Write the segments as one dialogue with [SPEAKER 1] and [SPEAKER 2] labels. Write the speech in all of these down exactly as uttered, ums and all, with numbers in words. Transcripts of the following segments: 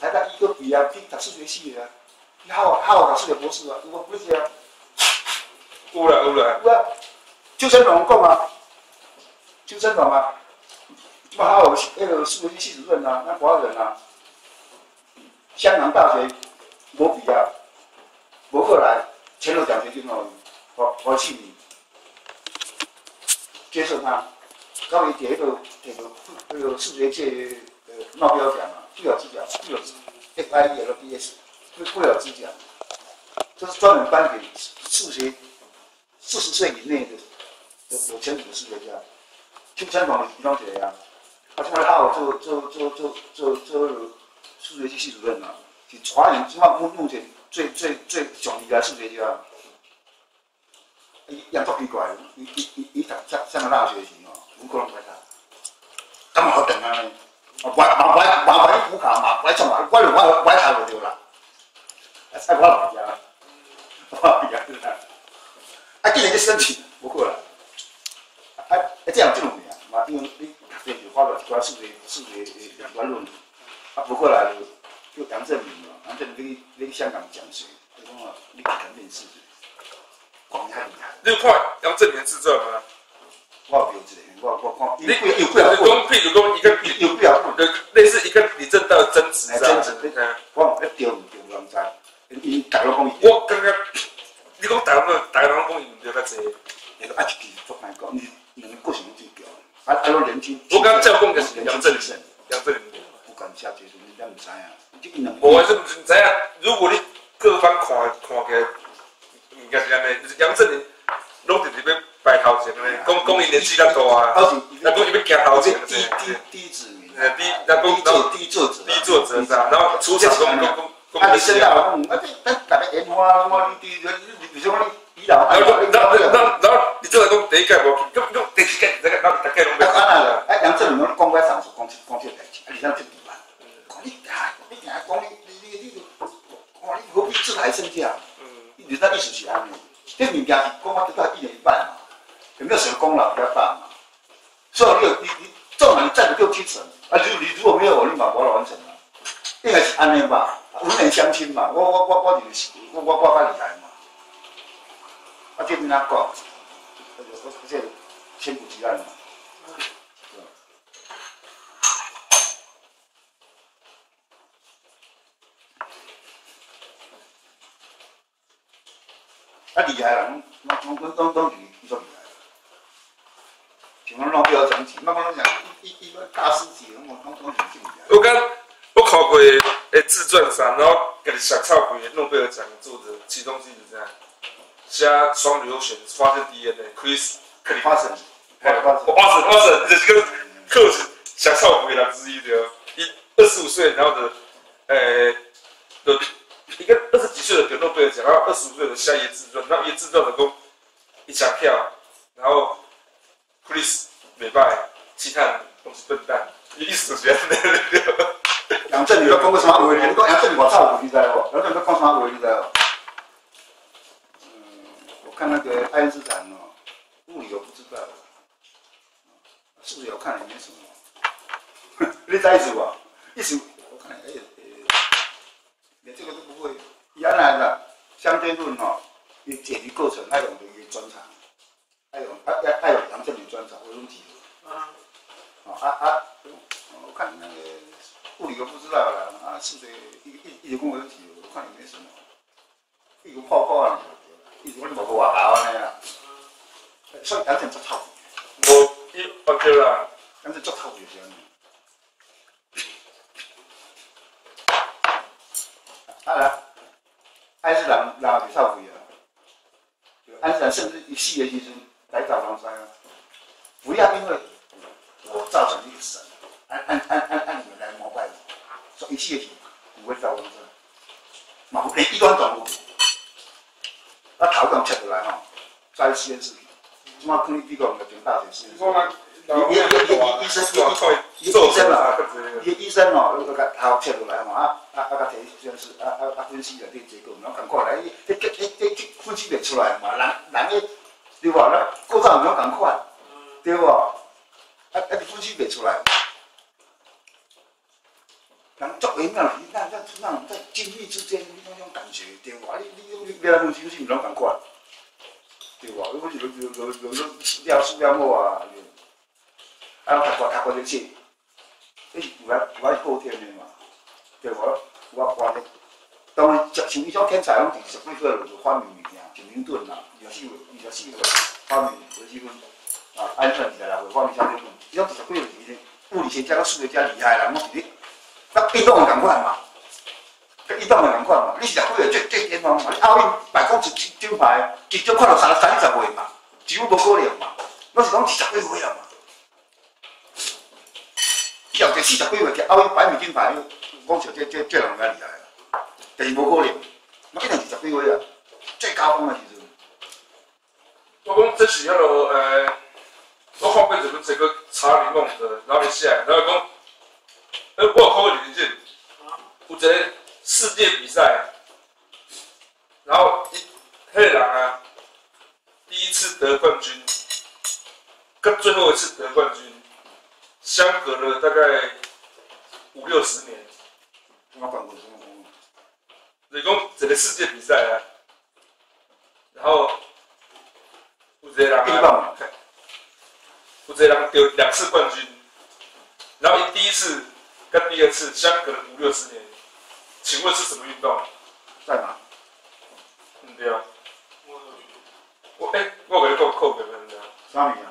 [SPEAKER 1] 台大医科毕业去读数学系的啊，好好读数学博士啊，有无不是啊？
[SPEAKER 2] 有啦有啦。
[SPEAKER 1] 有啊，邱成龙讲啊，邱成龙啊，嘛还有那个数学系系主任啊，那华人啊，香港大学无毕业，无过来，全额奖学金哦，我我去接受他，高于第一个那个那个数学界呃诺贝尔奖啊，不了之奖，不了之 F I E L B S， 不不了之奖，这是专门颁给数学四十岁以内的有前途的数学家。邱成龙是其中一个啊，啊，现在他有做做做做做做数学系系主任啊，是华人即马目目前最最最上厉害数学家。伊也足奇怪，伊伊伊伊读香香港大学时哦，文科拢不爱读，咁好等啊呢？我我我我我补考嘛，我从我我我我读就对啦，啊我毕业，我毕业啦，啊竟然去申请，不过啦，啊啊这样这种名嘛，因为你读就发表一寡数学数学两段论文，啊不过来就杨振宁嘛，杨振宁去去香港讲学，伊讲啊，你肯面试。讲太厉害。
[SPEAKER 2] 你有看杨振宁自传吗？
[SPEAKER 1] 我有一个，我我看，
[SPEAKER 2] 你
[SPEAKER 1] 有有不了
[SPEAKER 2] 讲，譬如讲一个
[SPEAKER 1] 有有不了本，
[SPEAKER 2] 类似一个李政道的争执啊，
[SPEAKER 1] 争执，我一对唔对唔人知，因大陆讲伊。
[SPEAKER 2] 我感觉，你讲台湾台湾讲伊唔对较济，
[SPEAKER 1] 那个啊一句足难讲，你两个个性最高，啊啊，人均。
[SPEAKER 2] 我刚刚照讲就是杨振宁，杨振宁。
[SPEAKER 1] 不敢下结论，你敢唔知啊？这个两。
[SPEAKER 2] 我是唔知啊，如果你各方看看起来。应该是安尼，就是杨振宁拢直直要排头前咧，讲讲伊年纪较大啊，那讲伊要行头前
[SPEAKER 1] 第第第一指名，
[SPEAKER 2] 呃，第那讲
[SPEAKER 1] 然后第一作者，
[SPEAKER 2] 第一作者是啊，然后出场讲讲讲
[SPEAKER 1] 啊，你生到讲，啊，咱大家烟花，我你第你比如说你医疗，
[SPEAKER 2] 然后然后然后然后你做来讲第一届无去，咁咁第二届这个然后大家拢要。
[SPEAKER 1] 啊啊啊！杨振宁拢公开场所讲讲这代志，啊，你当这地方，讲你啊，你啊，讲你你你你，哇，你何必自抬身价？你那意思是安尼，这物件是讲我得到一年一半嘛，有没有什么功劳比较大嘛？所以你有你你纵然你占不够七成，啊，如你如果没有我，你把我完成了，应该是安尼吧，文人相亲嘛，我我我我就是我我我较厉害嘛，啊，这边哪讲？而且千古奇案嘛。啊厉害啦，拢拢拢拢拢是伊足厉害。像讲诺贝尔奖金，慢慢讲，伊伊伊个大师级，拢拢拢是最厉害。
[SPEAKER 2] 我刚我考过诶自传上，然后给小草鬼诺贝尔奖作者，其中之一是这样，写双流旋发生 D N A Chris 克里
[SPEAKER 1] 发生，
[SPEAKER 2] 发生发生发生，这个克是小草鬼人之一的，一二十五岁，然后的诶的。一个二十几岁的得诺贝尔奖，然后二十五岁的下一页自传，然后一页自传的讲一张票，然后 Chris 美败，其他人都是笨蛋，意思是这样。
[SPEAKER 1] 杨振宁都讲过什么话？你讲杨振宁我操，你知道不？杨振宁讲什么话？你知道不？嗯，我看那个爱因斯坦哦，物理我不知道，数学我看也没什么。你知意思不？意思我看哎。连这个都不会，原来的相对论哈、哦，你解题过程爱用的一个专长，爱用爱爱爱有杨振宁专长，微分几何。啊。哦啊啊，我看那个物理我不知道啦，啊数学一一一直跟我问题，我看也没什么，一个泡泡啊，一直我冇个话搞安尼啦。所以杨振宁做透。
[SPEAKER 2] 无，伊哦对啦，
[SPEAKER 1] 杨振宁做透就是安尼。啊啦，爱因斯坦哪有臭屁啊？爱因斯坦甚至一系列其实来找唐山啊，不要因为我造成一个神，按按按按按你们来膜拜我，所以一系列不会造唐山，嘛连一端都无。啊头咁切落来吼，在实验室，即马肯定美国个中大学实验室。伊伊伊伊医生伊医生啊，伊医生哦，佮甲头切落来嘛，啊啊啊，甲摕去实验室，啊啊啊分析内底结构，然后共款来，伊迄迄迄迄分析袂出来嘛，人人个对无？咱构造有共款，对无？啊啊，你分析袂出来， 人足微妙，咱咱那种在亲密之间那种感觉，对无？你你你你来问心是毋拢共款，对无？你讲是落落落落了事了某啊，啊，读过读过这些，你是有来有来后天的嘛，对无？我我当然，像像伊种天才，拢伫十几岁就发明物件，像牛顿啦，二十四岁二十四岁发明微积分，啊，爱因斯坦二十六岁发明相对论，伊种二十几岁时阵，物理学家、甲数学家厉害啦，拢是咧。甲运动共款嘛，甲运动的共款嘛。你是十几岁最最巅峰嘛？你奥运百公尺金牌，其中看到三三十岁嘛，几乎无可能嘛。拢是讲二十几岁啊嘛。以后这四十几岁摕奥运百米金牌，讲像这这这人较厉害啦，但是无可能。那一定二十几岁啊，最高峰的时阵。
[SPEAKER 2] 我讲这是迄落呃，我看过一本这个查理梦的，然后伊写，然后讲。呃，我有看过一件，有一个世界比赛，然后一迄个人啊，第一次得冠军，跟最后一次得冠军，相隔了大概五六十年。
[SPEAKER 1] 我讲过，我讲过。
[SPEAKER 2] 就是讲一个世界比赛啊，然后有一个人啊，有一个人得两次冠军，然后伊第一次。跟第二次相隔了五六十年，请问是什么运动？
[SPEAKER 1] 赛马。
[SPEAKER 2] 嗯，对啊。我哎、欸，我有个扣扣给你啊。
[SPEAKER 1] 啥物啊？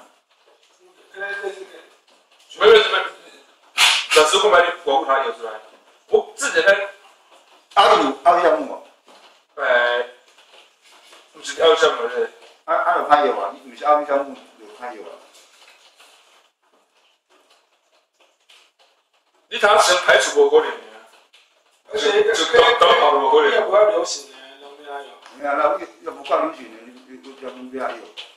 [SPEAKER 2] 没有什么，老师我买你保护他有出来。我之前在
[SPEAKER 1] 奥运奥运项目哦。
[SPEAKER 2] 诶，不是奥运项目嘞。
[SPEAKER 1] 啊啊有拍有啊，你不是奥运项目有拍有啊。
[SPEAKER 2] 你他先排除无可能的，
[SPEAKER 3] 而且
[SPEAKER 2] 就就刚刚好的无可能。
[SPEAKER 3] 要不要流行的，拢要有。
[SPEAKER 1] 没有啦，要不管流行的，你你要你要有。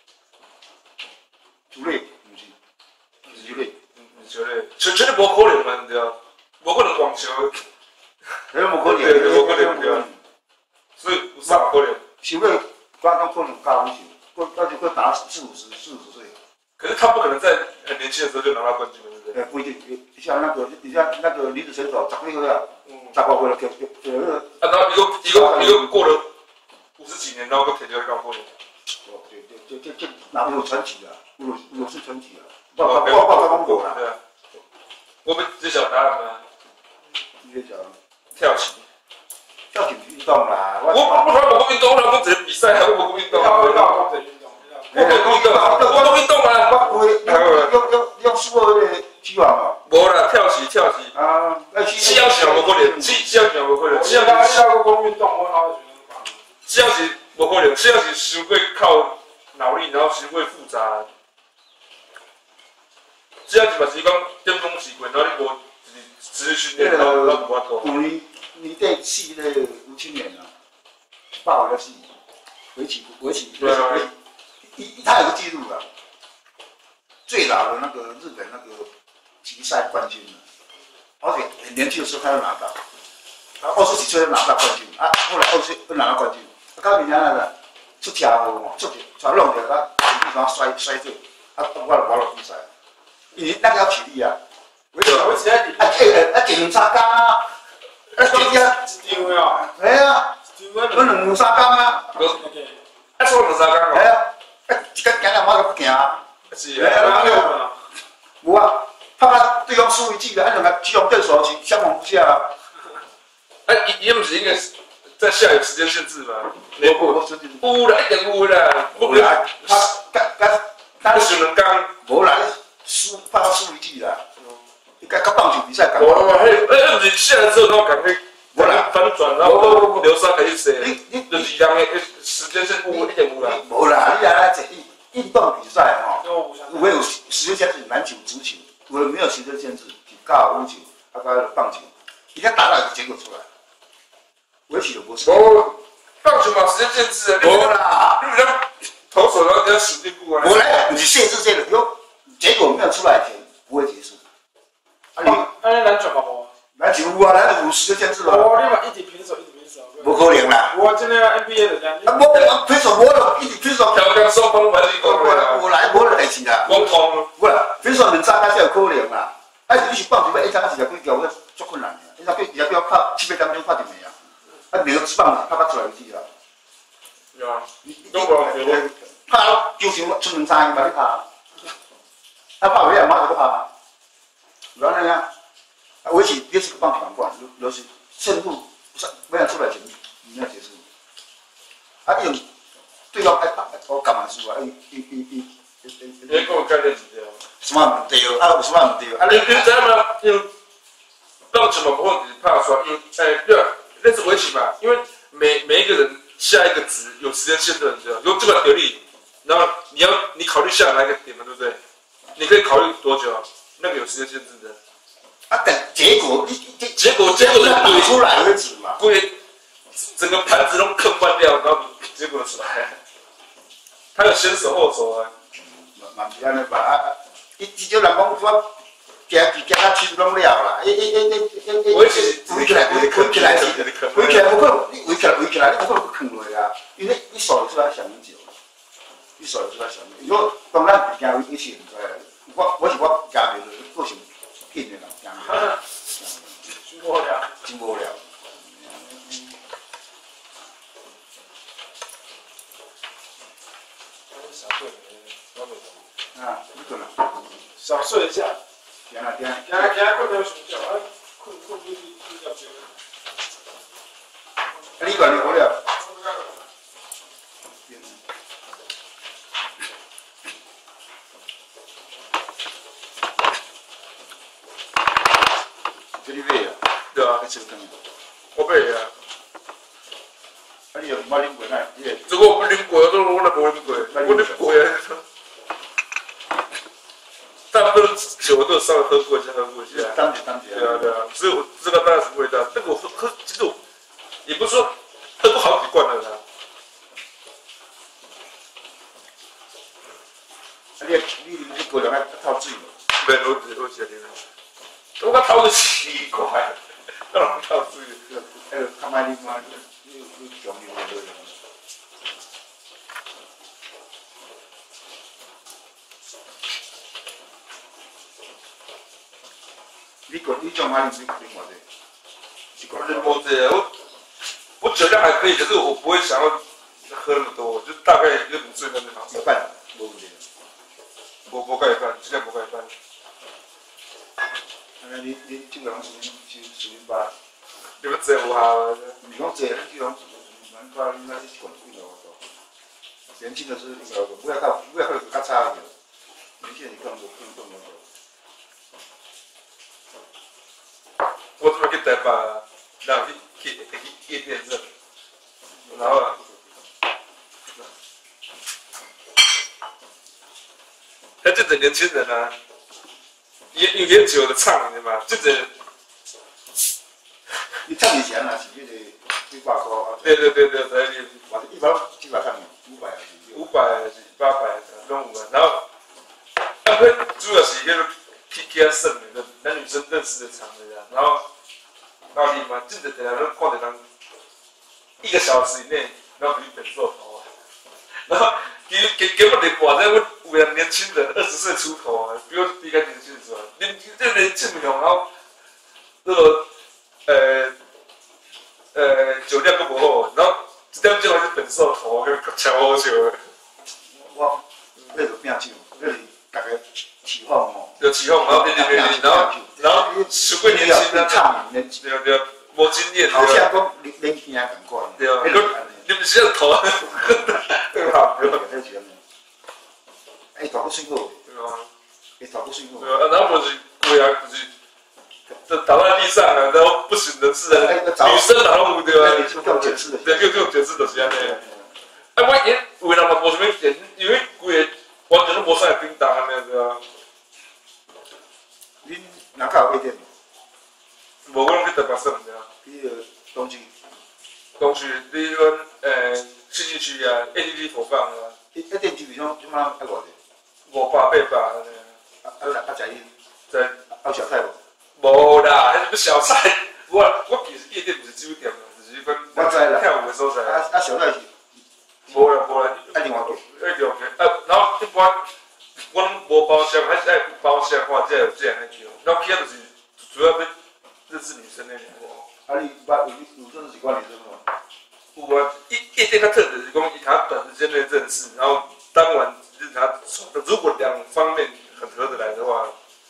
[SPEAKER 1] 球类不是，不是球类。
[SPEAKER 2] 唔球类，绝绝对无可能嘛，对啊，无可能网球。
[SPEAKER 1] 那无可能，
[SPEAKER 2] 对对，无可能对啊。所以有啥可能？
[SPEAKER 1] 球类刚刚可能高球，过那就会打四五十四五十岁。
[SPEAKER 2] 可是他不可能在很年轻的时候就拿到冠军了，对不对？
[SPEAKER 1] 呃，不一定，像那个，你像那个女子选手，十几岁啊，十八岁了，就就就那个。
[SPEAKER 2] 啊，然后一个一个一个过了五十几年，然后个铁条高过年。
[SPEAKER 1] 哦，对对对对对，那有传奇啊，有有是传奇啊。报报报报告过啦。
[SPEAKER 2] 对啊。我们揭晓答案吗？
[SPEAKER 1] 你在讲
[SPEAKER 2] 跳棋。
[SPEAKER 1] 跳棋运动啦。
[SPEAKER 2] 我我我我我运动，我讲一个比赛，我我运动。
[SPEAKER 3] 跳运动，我运动。
[SPEAKER 2] 我运动，我都运动啊！
[SPEAKER 1] 我我用用用用数学的起法嘛。
[SPEAKER 2] 无啦，跳棋跳棋。啊，四小时无可能，四四小时无可能。四小时
[SPEAKER 3] 下个讲运动，我哪会觉得
[SPEAKER 2] 四小时无可能，四小时伤过靠脑力，然后伤过复杂。四小时嘛是讲巅峰时过，然后你无持续训练，然后然后无法度。
[SPEAKER 1] 有年年底四那个吴清源啊，八个四，围棋围棋围棋。一他有个记录了，最老的那个日本那个棋赛冠军了，而且很年轻的时候他就拿到，他二十几岁就拿到冠军啊，后来二十岁又拿到冠军，到明年那个出车祸嘛，出全弄掉，他地方摔摔碎，啊，我就跑了比赛，因为那个要体力啊，
[SPEAKER 3] 为什么？现在
[SPEAKER 1] 啊，摕啊，摕两三工啊，啊，中间
[SPEAKER 3] 一张啊，
[SPEAKER 1] 系啊，我两三工啊，
[SPEAKER 2] 啊，做两三工哦。
[SPEAKER 1] 系啊。一个行两马都行啊！
[SPEAKER 2] 是啊，
[SPEAKER 1] 无啊，拍到对方输一记的，按两个击中对手是相逢不下啊。
[SPEAKER 2] 啊，伊伊毋是应该在下有时间限制吗？
[SPEAKER 1] 不不不，
[SPEAKER 2] 有啦，一定有啦。
[SPEAKER 1] 不啦，他干干，
[SPEAKER 2] 他是两工。
[SPEAKER 1] 无啦，输拍到输一记啦。你甲甲棒球比赛共。
[SPEAKER 2] 无啦，迄迄毋是下来之后，然后赶快无啦反转，然后流沙开始射。你你就是人的时间限制一定有啦。
[SPEAKER 1] 无啦，你来这运运动比赛吼，有没有时间限制？篮球、足球，有的没有时间限制，就高尔夫球，啊，个棒球，一定打到一个结果出来。围棋就不是。
[SPEAKER 2] 无棒球嘛，时间限制啊。
[SPEAKER 1] 无啦，
[SPEAKER 2] 你比较投手要要死定步啊。
[SPEAKER 1] 无来，你限制这个，有结果没有出来前不会结束。
[SPEAKER 3] 啊你，啊你篮球嘛无？
[SPEAKER 1] 篮球有啊，篮球有时间限制啊。
[SPEAKER 3] 哦，你嘛一直平手，一直平手。
[SPEAKER 1] 无可能啦。
[SPEAKER 3] 我真的 N B A 的这样。
[SPEAKER 1] 啊，我平手，我就一直平手。
[SPEAKER 2] 调调双方还是讲啦。
[SPEAKER 1] 无来，无就代志啦。
[SPEAKER 2] 讲通。
[SPEAKER 1] 不啦，平手两三下才有可能啦。啊，是你是棒球要一张一条几条，那足困难的。 你若比你若比我拍七八点钟拍就没啊，啊，两个翅膀拍到出来就啊。
[SPEAKER 2] 有啊，都无有。
[SPEAKER 1] 拍到球场出两三个嘛，你拍，啊拍袂了，马上就拍。然后呢，啊，围棋也是个棒球馆，就就是胜负不是没有出来前，你要结束。啊，伊用对方爱打，我干嘛输啊？伊伊伊伊。
[SPEAKER 2] 你跟我概念是这样。
[SPEAKER 1] 什么唔对？啊，有什么唔对？啊，
[SPEAKER 2] 你你知道吗？因为棒球嘛，不会只怕说，因为哎，对啊，那是围棋嘛，因为每每一个人下一个值有时间限制，你知道，有这个得力，然后你要你考虑下哪一个点嘛，对不对？你可以考虑多久啊？那个有时间限制的。
[SPEAKER 1] 啊，等结果，
[SPEAKER 2] 结结果结果
[SPEAKER 1] 打出来为止嘛。
[SPEAKER 2] 对，整个盘子都坑翻掉，然后结果出来，他有先手后手啊。
[SPEAKER 1] 嘛是安尼吧，啊，伊至少人讲我行棋行啊，其实拢了啦。伊伊伊伊伊伊，
[SPEAKER 2] 围起
[SPEAKER 1] 围起来，围围起来是，围起来不可能，你围起来围起来，你不可能去坑落去啊。因为你手出来想很久，你手出来想很久。如果当咱比较一起，我我是我家面个性紧的人，行。
[SPEAKER 3] 真无聊，
[SPEAKER 1] 真无聊。
[SPEAKER 3] 小睡没，
[SPEAKER 1] 啊，你困啦？
[SPEAKER 3] 小睡一下。
[SPEAKER 1] 行啦，行。
[SPEAKER 3] 今仔今仔困到睡觉，啊，困困你你你要睡。
[SPEAKER 1] 啊，你讲你无聊？这你买啊？
[SPEAKER 2] 对啊，
[SPEAKER 1] 还吃汤？
[SPEAKER 2] 我买啊。
[SPEAKER 1] 啊，你又唔捌啉过呐？你
[SPEAKER 2] 这个我不啉过，这个我都无啉过，我啉过啊。大部分酒都稍微喝过一下，喝过一下。
[SPEAKER 1] 当姐当姐。
[SPEAKER 2] 对啊对啊，只有这个大概什么味道？那个我喝喝，其实我也不是说喝过好几罐了啦。
[SPEAKER 1] 啊，你你你过两下透水无？
[SPEAKER 2] 没，我只我只啉了。我讲透的奇怪，那种透水，
[SPEAKER 1] 迄个他妈你妈，你你强你无对。你讲你种哪里你你我的？
[SPEAKER 2] 人多这我我酒量还可以，可是我不会想要喝那么多，就大概有点醉那种。
[SPEAKER 1] 一半，无问题。
[SPEAKER 2] 无无盖饭，尽量无盖饭。
[SPEAKER 1] 安尼你你这个人属于属属于吧？
[SPEAKER 2] 你们这有效？
[SPEAKER 1] 你讲这，你这种蛮快，应该是管不了的。年轻的时候那个不要靠不要靠较差一点，年轻人更不更更多。
[SPEAKER 2] 我这边去台北，然后去去去夜店这，然后。那这种年轻人啊，也有点酒的唱，你知道吗？这种，
[SPEAKER 1] 你唱以前啊是那个一百块，
[SPEAKER 2] 对对对对对，
[SPEAKER 1] 或者一百几百唱，五百还是
[SPEAKER 2] 五百还是八百，拢有啊。然后，他们主要是那个去去啊剩的，男女生认识的场的呀。然后，然后你嘛，这种人都看得人一个小时以内，然后就本做头啊，然后。给给给我哋话咧，我为人年轻人二十岁出头啊，比我比较年轻是吧？年这年轻不然后那个呃呃酒量都不好，然后这点钟还是本色头，跟抢好酒。
[SPEAKER 1] 我那个变酒，那里大概起哄哦，
[SPEAKER 2] 有起哄，然后对对对，然后然后十岁年轻啊，
[SPEAKER 1] 唱年
[SPEAKER 2] 对对，无经验，
[SPEAKER 1] 好像讲年年轻啊，感觉
[SPEAKER 2] 对啊，你们是要头啊，对吧？
[SPEAKER 1] 哎，头个水果，哎，头个水果，
[SPEAKER 2] 然后不是贵啊，不是，就倒在地上啊，然后不省人事的女生然后对吧？
[SPEAKER 1] 用解释的，
[SPEAKER 2] 对，就用解释就是安尼。哎，我因为人嘛无什么点，因为规个完全都无啥会叮当安尼对啊。
[SPEAKER 1] 恁哪家有夜店？
[SPEAKER 2] 无，我拢去台北耍对啊。
[SPEAKER 1] 去个东区，
[SPEAKER 2] 东区，你阮诶信义区啊 ，A T T 投放啊。
[SPEAKER 1] 一一店基本上怎么爱偌济？
[SPEAKER 2] 五百八百安尼。
[SPEAKER 1] 啊啊啊！食伊，
[SPEAKER 2] 在
[SPEAKER 1] 有小菜无？
[SPEAKER 2] 无啦，迄是小菜。我我其实夜店不是酒店嘛，就是迄
[SPEAKER 1] 我知啦，
[SPEAKER 2] 跳舞的所在。
[SPEAKER 1] 啊啊，小菜是。
[SPEAKER 2] 无啦无啦，
[SPEAKER 1] 爱另外叫。
[SPEAKER 2] 爱另外叫，啊，然后一般我拢无包厢，还是爱包厢的话，才有这样的叫。然后其他就是主要要认识女生那种。
[SPEAKER 1] 啊，你捌有有认识管理生吗？
[SPEAKER 2] 有啊，一一点较特别是讲，以他短时间内认识，然后当晚就是他如果两方面很合得来的话，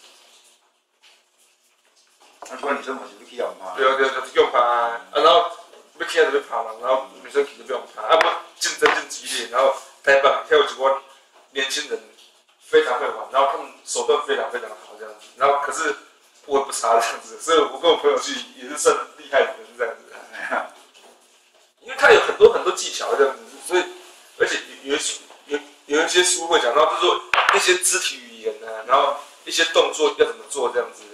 [SPEAKER 1] 啊，管理生嘛是要去用嘛。
[SPEAKER 2] 对啊对啊，就是用拍啊，然后要起来就要拍嘛，然后女生去就不用拍，啊不竞争更激烈，然后台北还有几个年轻人非常会玩，然后他们手段非常非常好这样子，然后可是我也不差这样子，所以我跟我朋友去也是算厉害的人这样子。因为他有很多很多技巧这样子，所以而且有有有一些书会讲到，就是说一些肢体语言啊，然后一些动作要怎么做这样子。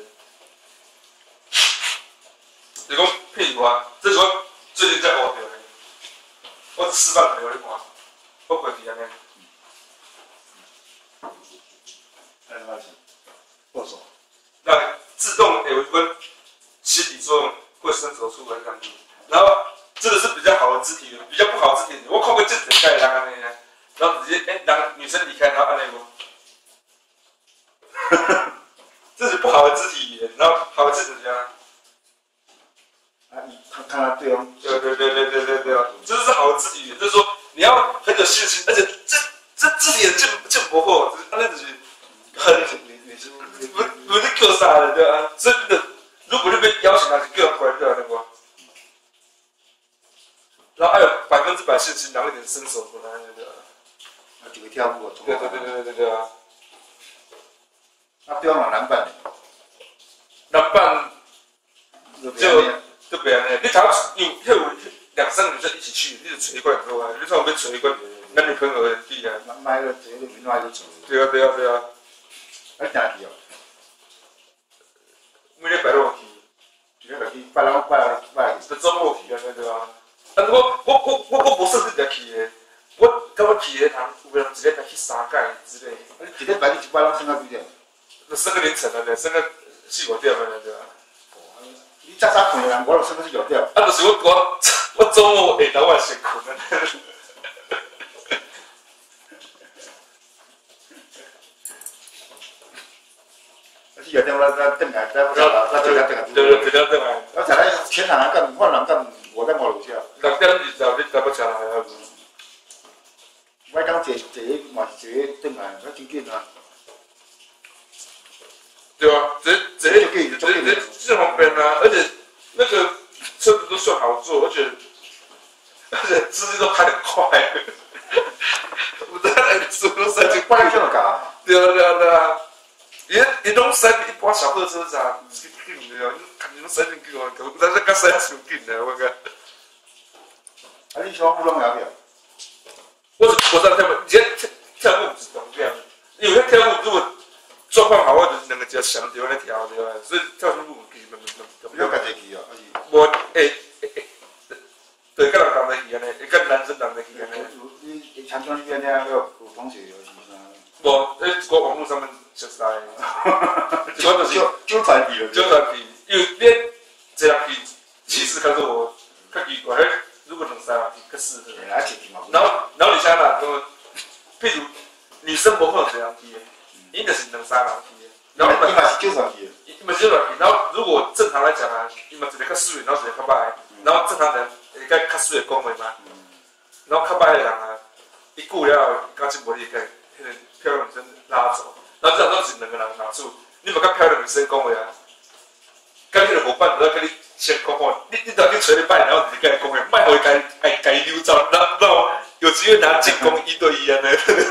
[SPEAKER 2] 就讲譬如啊，这是我最近在学的，我示范给你看，我过去安尼。
[SPEAKER 1] 哎，那是，握手。
[SPEAKER 2] 那自动有一个心理作用会伸手出来这样子，然后。这个是比较好的肢体，比较不好的肢体，我看过正常盖人安尼，然后直接哎，让女生离开，然后安尼不，这是不好的肢体语言，然后好的肢体怎样？
[SPEAKER 1] 啊，你看看他对方。
[SPEAKER 2] 对对对对对对对，这是好的肢体语言，就是说你要很有信心，而且这这肢体的进进步后，安尼就是很
[SPEAKER 1] 女生
[SPEAKER 2] 不不是够傻的对吧？真的，如果你被邀请，那是个人回来对吧？那个。然后还有百分之百信心，然后一点伸手过来那个，
[SPEAKER 1] 啊，就会跳舞啊，
[SPEAKER 2] 对对对对对对啊！
[SPEAKER 1] 啊，对方哪难办？
[SPEAKER 2] 难办就就别安尼，你头有有两三个女生一起去，你就找一罐好啊，你怎么要找一罐男女朋友的去啊？
[SPEAKER 1] 买个这个另外一种。
[SPEAKER 2] 对啊对啊对啊！
[SPEAKER 1] 啊，哪去哦？
[SPEAKER 2] 每礼拜六去，
[SPEAKER 1] 一个去，拜六拜六拜。
[SPEAKER 2] 就周末去安尼对啊。但是我我我我我无算是日去的，我甲我去的通有人一礼拜去三届之类。
[SPEAKER 1] 你一礼拜你一摆拢算到几点？
[SPEAKER 2] 就算个凌晨了，算个四五点了，对啊。
[SPEAKER 1] 你早早困的人，我就算到是六点。
[SPEAKER 2] 啊，就是我我我周末下昼我先困啊。
[SPEAKER 1] 四六点我咱等来，咱咱咱就咱等下。
[SPEAKER 2] 对对对，等来。
[SPEAKER 1] 我才来前两人干，换人干，我在我楼下。
[SPEAKER 2] 六点二十，你才要吃来啊？
[SPEAKER 1] 我讲坐坐嘛是坐等来，那真紧啊。
[SPEAKER 2] 对啊，这这这这这方便啊，而且那个车子都算好坐，而且而且司机都开得快。我在那速度塞进
[SPEAKER 1] 快就搞。
[SPEAKER 2] 对啊对啊对啊，伊伊拢塞一般小货车啥，紧紧的哦，肯定拢塞进去哦，可但是甲塞伤紧的，我讲。
[SPEAKER 1] 啊，你想乌龙了不？
[SPEAKER 2] 我是我在跳舞，以前跳跳舞是懂这样，有些跳舞如果状况好，我就是两个只想着来跳对吧？所以跳什么舞其实蛮蛮蛮。
[SPEAKER 1] 不要跟着去哦，
[SPEAKER 2] 我诶诶，对，跟人同在去安尼，会跟男生同在去安尼。
[SPEAKER 1] 你长春那边那个有同学有是啥？
[SPEAKER 2] 无，诶，我网络上面熟识的，我就是
[SPEAKER 1] 纠团体了，
[SPEAKER 2] 纠团体，因为你这样去，其实较做较奇怪，如果两三人去较适合。然后，然后你想啦，譬如女生无可能这样去的，伊就是两三人去的。然后
[SPEAKER 1] 伊嘛是纠团体的，
[SPEAKER 2] 伊嘛是纠团体。然后如果正常来讲啊，伊嘛一个较水，然后一个较歹，然后正常人会甲较水的讲话嘛。然后较歹的人啊，伊久了，感情无力，甲迄个漂亮女生拉走。然后这样都是两个人拿出，你嘛甲漂亮女生讲话啊，甲迄个伙伴都要跟你先讲话，你你等你找你伴，然后你跟伊讲话，莫互伊甲伊甲伊溜走，然后有机会拿进攻一对一安尼。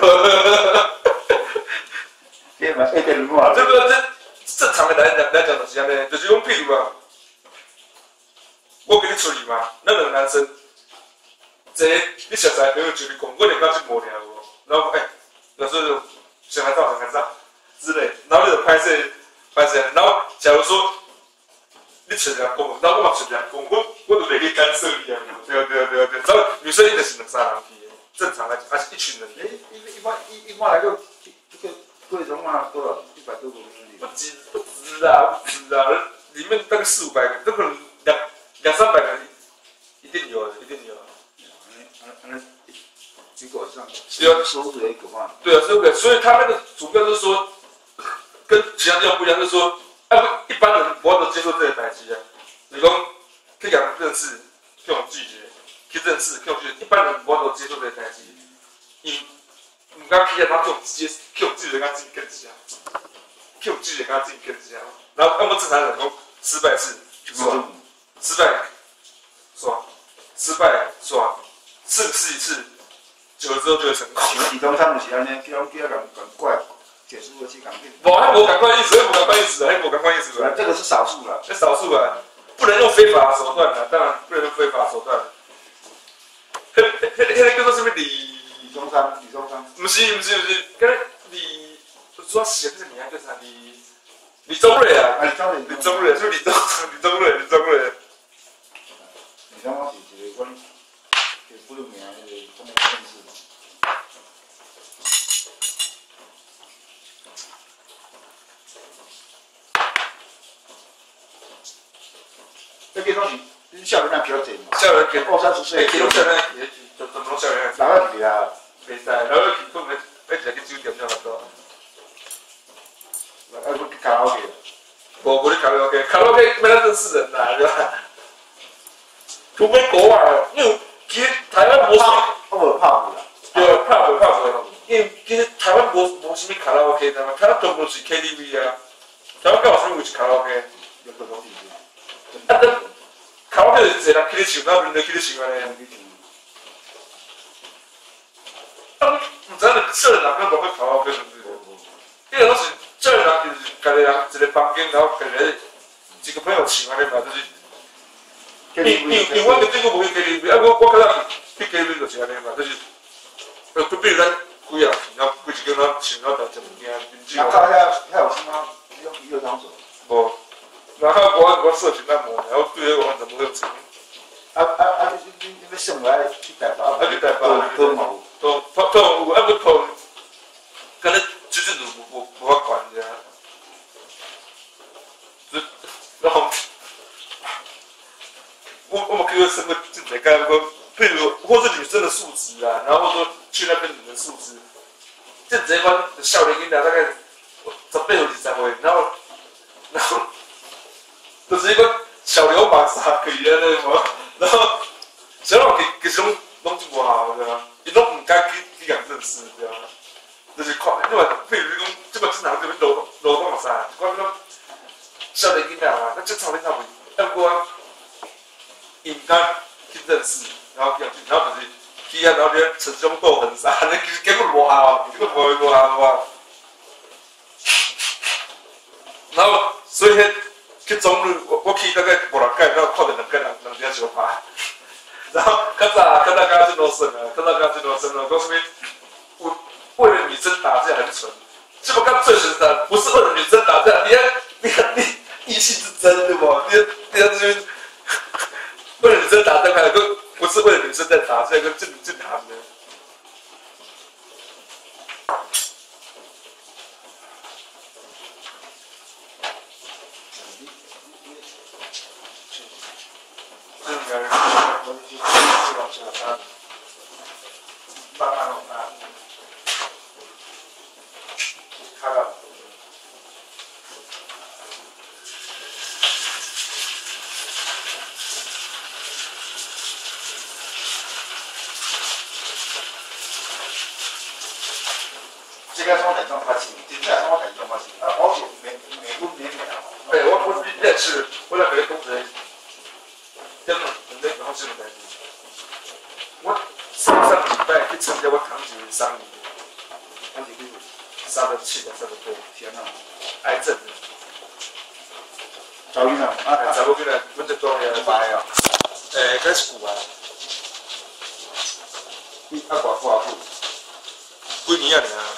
[SPEAKER 1] 对嘛，一点五啊。
[SPEAKER 2] 这个这正常的来来来讲就是安尼，就是讲譬如啊，我跟你处理嘛，咱两个男生，这你熟识朋友就你讲，我连到这无聊无，然后哎，有时候想来照想来照之类，然后你就拍摄拍摄，然后假如说你找人讲，然后我嘛找人讲，我我就袂去干涉你啊，对对对对，然后女生一定是两三人去的，正常来讲，还是一群人。
[SPEAKER 1] 诶，一一般一一般来个这个贵重啊多少？一百多公里。
[SPEAKER 2] 不止不止啊，不止啊，里面大概四五百个，这可能两两三百个，一定有的，一定有。
[SPEAKER 1] 安安结果上，
[SPEAKER 2] 是啊，
[SPEAKER 1] 收入也可怕。
[SPEAKER 2] 对啊，收入，所以他那个主标就是说，跟其他地方不一样，就是说，啊不，一般人不会接受这个代志啊。你讲，譬你讲认识，这种拒绝，去认识，去拒绝，一般人无法度接受这个代志，因唔敢去啊，他就直接去拒绝，跟他自己更加，去拒绝，跟他自己更加，然后那么正常人讲失败是爽，失败爽，失败爽，试试一次，久了之后就会成功。
[SPEAKER 1] 像李宗昌就是安尼，去拢叫人讲怪。解释过去港片，
[SPEAKER 2] 无，迄无共款意思，迄无共款意思啊，迄无共款意思啊。
[SPEAKER 1] 这个是少数了，
[SPEAKER 2] 这少数啊，不能用非法手段啊，当然不能用非法手段。迄、迄、迄、迄个叫做什么李？
[SPEAKER 1] 李宗昌，李宗昌，
[SPEAKER 2] 不是，不是，不是，跟李，主要写这个名叫啥？李，李宗瑞啊，
[SPEAKER 1] 李宗瑞，
[SPEAKER 2] 李宗瑞，是李宗，李宗瑞，李宗瑞。
[SPEAKER 1] 李宗瑞是一个阮，就不有名那个中国电视。这个东西，你少年人比较济嘛，
[SPEAKER 2] 少年人
[SPEAKER 1] 二三十岁，
[SPEAKER 2] 其中少年人就怎么少年人？
[SPEAKER 1] 哪个去啊？
[SPEAKER 2] 袂使，然后去可能一直去酒店就差不多。
[SPEAKER 1] 啊，不卡拉 OK。
[SPEAKER 2] 我不是卡拉 OK， 卡拉 OK 没得认识人呐，对吧？除非国外，因为其实台湾无啥，
[SPEAKER 1] 我有泡芙啦，
[SPEAKER 2] 对，怕不怕不？因为其实台湾无无啥物卡拉 OK 的嘛，台湾全部是 K T V 啊，台湾刚好是有是卡拉 OK，
[SPEAKER 1] 有个东西。
[SPEAKER 2] 啊，这卡拉 OK 是一个人去咧唱，那边就去咧唱安尼。啊，唔知你少年人跟无去卡拉 OK 是不是？因为拢是少年人就是家己人一个房间，然后家己一个朋友唱安尼嘛，就是。因因因我跟这个无去 K T V， 啊，我我较早去 K T V 就是安尼嘛，就是，呃，比如咱几啊，然后规一个人唱，然后就食物件，饮酒。
[SPEAKER 1] 那遐遐有什么用娱乐场所？
[SPEAKER 2] 无，然后我我社群按摩，然后对我怎么会唱？
[SPEAKER 1] 啊啊啊！你你你要上来去台北，
[SPEAKER 2] 啊去台北，
[SPEAKER 1] 都冇，
[SPEAKER 2] 都都都有，啊不都，可能就是无无无法管的，就然后。我我们可以生个自己干过，譬如或是女生的素质啊，然后或者说去那边女人素质，这这一款少年囡仔大概十八岁二十岁，然后然后就是一个小流氓啥可以的那种，然后小流氓其其实拢拢就无好，对吧？伊拢唔敢去去人认识，对吧？就是看，因为譬如讲，这个正常这边路路动啥，我讲少年囡仔啊，那正常囡仔袂，但过。应该去认识，然后去，然后就是去啊，然后咧逞凶斗狠啥，那其实根本无效，根本无无效哇。然后所以迄去中日，我我去大概五六届，然后看到两个人两只相拍。然后较早较早刚进罗生啊，较早刚进罗生啊，讲什么为为了女生打架很蠢，结果刚最蠢的不是为了女生打架，你看你看你义气是真的不？你你看这边。为了女生打灯牌，跟不是为了女生在打，这个正正常的。这个人，我去去老师他，爸爸老大，看到。这个从台中发起，真正从台中发起，啊，保险免免付免免啊。对，我我认识，我那个工人，真的，真的好是代志。我上上礼拜去参加我堂姐的丧礼，堂姐去三十七啊，三十多，天哪，癌症的。查某囡仔，啊，查某囡仔，阮这庄遐白啊，诶，开始古啊，你啊，寡寡妇，几年啊？尔。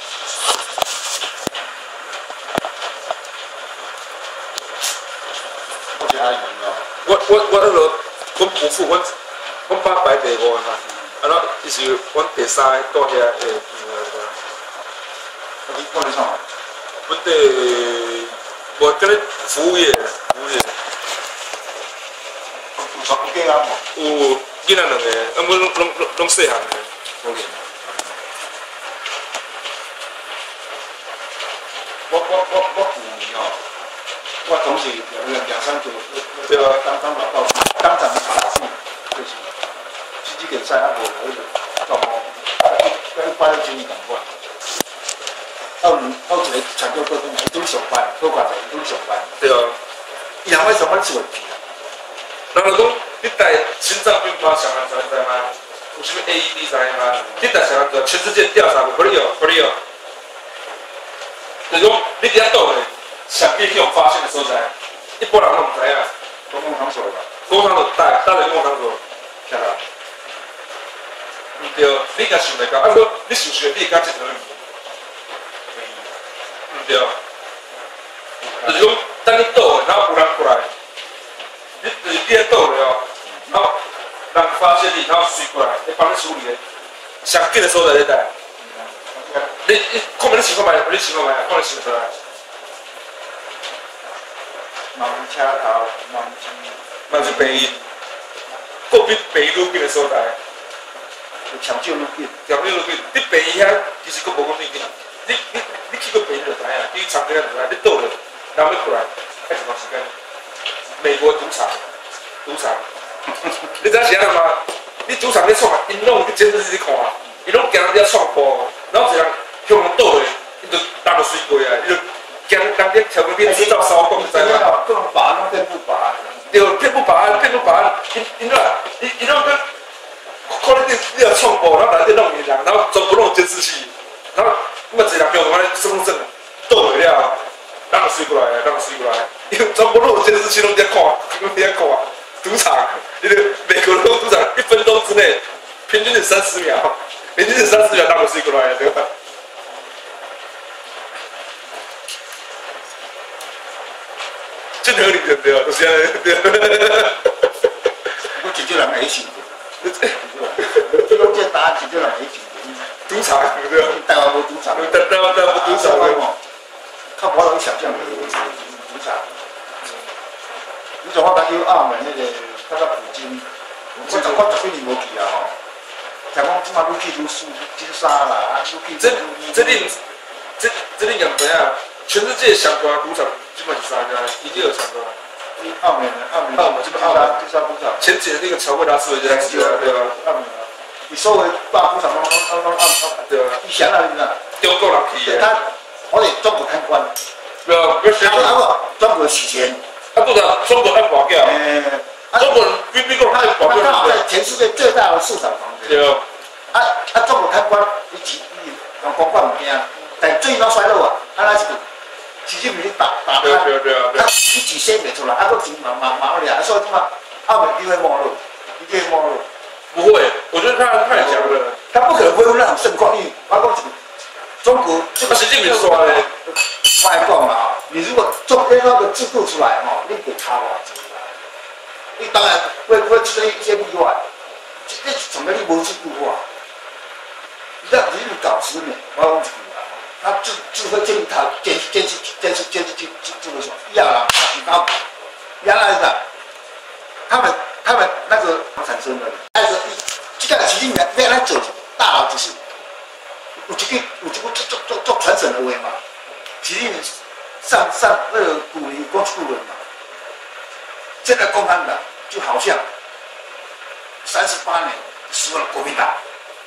[SPEAKER 2] 阿姨哦，我我我迄落，阮夫妇，阮阮爸排第五个嘛，啊，然后伊是阮第三个到遐诶院个。啊，你看你创啊？阮第，我跟咧服务业，服务业。有查有囝仔无？有囡仔两个，啊，阮拢拢拢细汉个。我我我我旧年哦。我同时两两三组，对啊，当当老道士，
[SPEAKER 1] 澳门澳一个传统高中，伊都上班，多寡者伊都上班。
[SPEAKER 2] 对啊。
[SPEAKER 1] 伊人要上班是问题啊。
[SPEAKER 2] 人就讲，你带心脏病发上安怎知吗？有啥物 A E D 知吗？你带上安怎？全世界调查过，不哩哦，不哩哦。就是讲，你伫遐倒咧，上机去互发现的所在，一般人拢唔知影。
[SPEAKER 1] 公共场所吧。
[SPEAKER 2] 公共场所带，带来公共场所，听啦。唔对，你甲想袂到，啊，说你想想，你会甲一个人。唔对。就是讲，等你倒的，然后有人过来，你就是你喺倒咧哦，然后人发现你，然后随过来，会帮你处理的，上紧的所在咧带。你你看明你情况买，你情况买，看你情况来。
[SPEAKER 1] 慢车头，慢车。
[SPEAKER 2] 慢是病因，个比病愈紧的所在。
[SPEAKER 1] 就抢救愈紧，
[SPEAKER 2] 抢救愈紧，你病院遐其实佫无讲愈紧，你你你去过病院就知影，你长期就知影，你倒咧，人要过来，要一段时间。美国赌场，赌场，你知影是安怎吗？你赌场咧创，因拢去监视器看，伊拢惊人家创破，然后一人向人倒咧，伊就打到水过啊，伊就惊人家条规边制造骚动，知影吗？
[SPEAKER 1] 各种法案拢骗不法，
[SPEAKER 2] 对，骗不法案，骗不法案，因因怎？伊伊拢跟。看你你你要创报，然后来电弄人，然后全部拢有监视器，然后咁啊，一人用安尼身份证倒落了，人就随过来，人就随过来，因为全部拢有监视器，拢在看，拢在看。赌场，因为美国的赌场一分钟之内，平均是三十秒，平均是三十秒，人就随过来，对吧？真合理，对不对？就是安尼，对。
[SPEAKER 1] 我真少人会信。这种这答案真少人会信。
[SPEAKER 2] 赌场，对不对？
[SPEAKER 1] 台湾无赌场，
[SPEAKER 2] 台台湾台湾无赌场哦，
[SPEAKER 1] 较无人想象的赌场。你像我讲去澳门那个，那个普京，我十我十几年无去啊吼。听讲即马愈去愈输，金沙啦，愈去。
[SPEAKER 2] 这这里这这里讲怎样？全世界相关赌场基本上三家，已经有相关。
[SPEAKER 1] 澳门的澳门
[SPEAKER 2] 澳门这边澳门
[SPEAKER 1] 金沙赌场。
[SPEAKER 2] 前几年那个乔布拉斯维就在对啊对啊，
[SPEAKER 1] 澳门啊，你所有大赌场都都都都澳门
[SPEAKER 2] 对啊，
[SPEAKER 1] 以前那边啊，
[SPEAKER 2] 中国人去的。
[SPEAKER 1] 他我哋中国贪官，
[SPEAKER 2] 对啊，不是
[SPEAKER 1] 啊不，中国洗钱。
[SPEAKER 2] 啊，不的，中国爱保掉。
[SPEAKER 1] 诶，
[SPEAKER 2] 中国人比美国人爱保掉。
[SPEAKER 1] 刚好在全世界最大的市场旁边。
[SPEAKER 2] 对啊。
[SPEAKER 1] 啊啊，中国贪官，你几亿用公款物件，但最终衰落啊，啊那是习近平打打他，
[SPEAKER 2] 对对对啊，
[SPEAKER 1] 他你几千没出来，啊，都挺忙忙忙了，所以他妈澳门一定会没落，一定会没落。
[SPEAKER 2] 不会，我觉得他太强了，
[SPEAKER 1] 他不可能恢复那种盛况，因为包括中国这个
[SPEAKER 2] 习近平说的，
[SPEAKER 1] 外国嘛啊，你如果中间那个制度出来哈，你给他哇，你当然会会出现一些例外，这整个你无制度化，你这你搞十年，我讲一句啊，他智智慧建立他监监视监视监视制制制度什么，亚郎你搞，亚郎是吧？他们他们那个产生的，但是这个习近平原来走大佬只是。有一个有一个做做做做传承的话嘛，习近平上上那个古语讲出文嘛，现在共产党就好像三十八年输了国民党，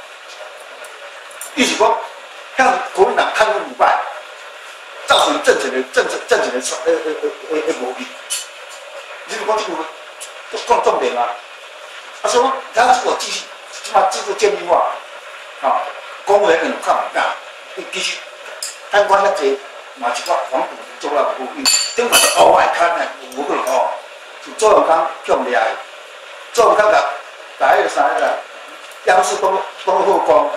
[SPEAKER 1] 一起说让国民党贪污腐败，造成政权的政治政权的呃呃呃呃呃磨逼，你是讲这个就讲重点啊，他说他如果继续起码制度建立化，啊。公务员有看唔大，其实贪官遐济，嘛是我黄埔做了无语，顶下就乌外看呢，无可能哦，就做用工向掠的，做用工甲甲迄个啥个央视都都好光，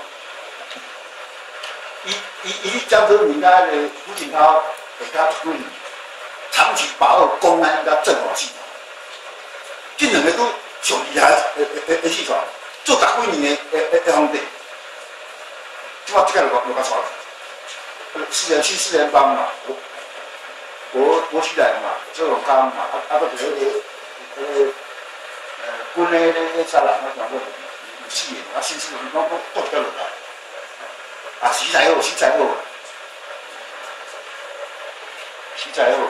[SPEAKER 1] 伊伊伊江泽民甲迄个胡锦涛给他几年，长期把握公安甲政法系统，这两个都上厉害的的的系统，做十几年的的的皇帝。即马即个就就较错了，四人七四人帮嘛，国国国起来嘛，做龙岗嘛，啊啊个就迄个迄个呃，军的迄个啥人，我讲过有四个，啊新四人拢都都掉落来，啊时才好，时才好，时才好，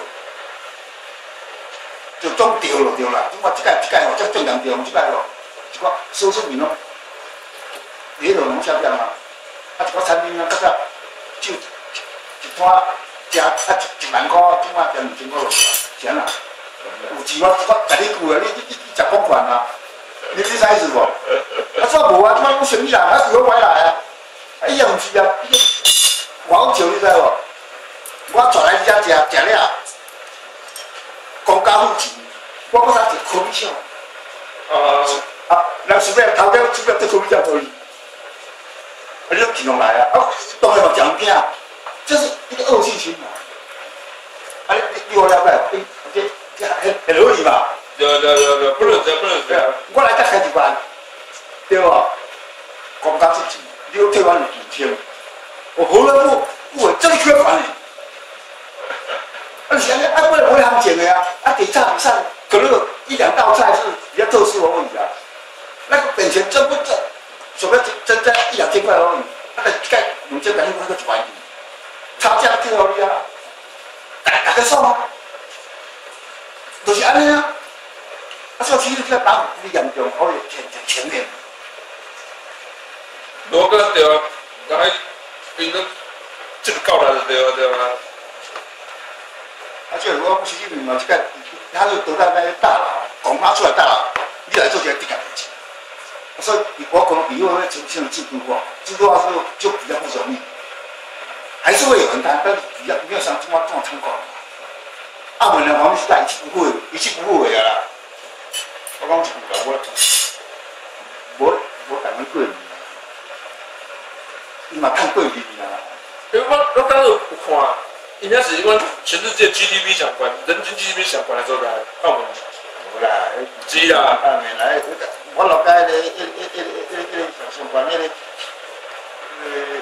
[SPEAKER 1] 就总掉了掉啦，即马即个即个吼，即正常掉，即个吼，即个收视率咯，连落拢下降啊。啊，一个餐厅啊，较早就一摊食啊一一万块，怎啊变二千块落去，钱啊！有钱我我甲你句啊，你你你你食公款啊？你你啥意思无？啊，怎无啊？怎啊我生意人啊，是我买来啊！啊，伊也毋是啊，我好笑你知无？我带来遮食食了，公家付钱，我搁啥一科米笑？
[SPEAKER 2] 啊
[SPEAKER 1] 啊，人随便头家随便这科米笑可以，啊，你都尽量来啊！啊，当然嘛讲惊，这是一个恶性循环。啊，你你我了解，你这这很很合理吧？
[SPEAKER 2] 对对对对，不能这样不能这样。
[SPEAKER 1] 我来才开一万，对无？公家出钱，你要退我五千，我何乐不不这里缺款呢？啊，是安尼，啊，我我行情的啊，啊，底菜以上可能有一两道菜是比较特殊而已啊。那个本钱真不挣，所谓增增加一两千块而已，啊，该五千块那个一万二，差价退互你啊，大大家爽啊，就是安尼啊。啊，所以其实这个打虎比严重，可以前前面。
[SPEAKER 2] 我讲对啊，然后变成这个搞来的对啊对啊。
[SPEAKER 1] 而且我不是去嘛，这个他就得到那些大佬，广发出来大佬，你来做这个地干钱。所以我可能比如说呈现制度化，制度化之后就比较不容易，还是会有人谈，但是比较没有像中国这么猖狂。澳门的房地产一去不复一去不复回啊啦。我讲一句啦，我我我台湾过年，伊嘛看过年啦。
[SPEAKER 2] 因为我我当时有看。应该是阮全世界 G D P 上悬，人均 G D P 上悬的所在，澳门。
[SPEAKER 1] 无啦，
[SPEAKER 2] 是啦。
[SPEAKER 1] 澳门来，我落街咧，一、一、一、一、一上悬迄个，呃，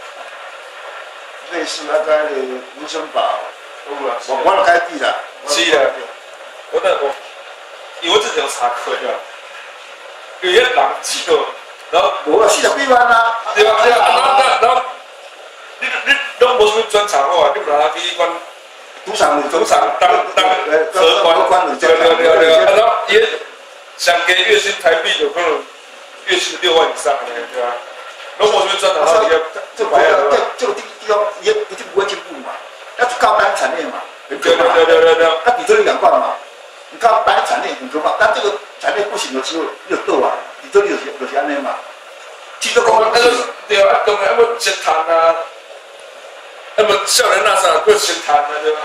[SPEAKER 1] 类似那个卢森堡，
[SPEAKER 2] 有啦。
[SPEAKER 1] 我我落街比啦。
[SPEAKER 2] 是啦。我等我，因为我之前有查过呀，有些人少，然后
[SPEAKER 1] 无啊，四十几万啦。
[SPEAKER 2] 对吧？对啊，然后然后。你你拢无什么专长好啊？你不拿去关
[SPEAKER 1] 赌场赌
[SPEAKER 2] 场当当荷官，对对对对，然后也想给月薪台币有可能月薪六万以上的，对吧？拢无什么专长，然后也
[SPEAKER 1] 这白了，这这个地地方也一定不会进步嘛，要去高单产业嘛，很可怕。
[SPEAKER 2] 对对对对对，
[SPEAKER 1] 那底特律两块嘛，你靠单产业很可怕，但这个产业不行的时候又倒来，底特律有些有些安尼嘛，汽车工
[SPEAKER 2] 那个对啊，当然要先谈啊。那么少年那啥会先谈了，对吧？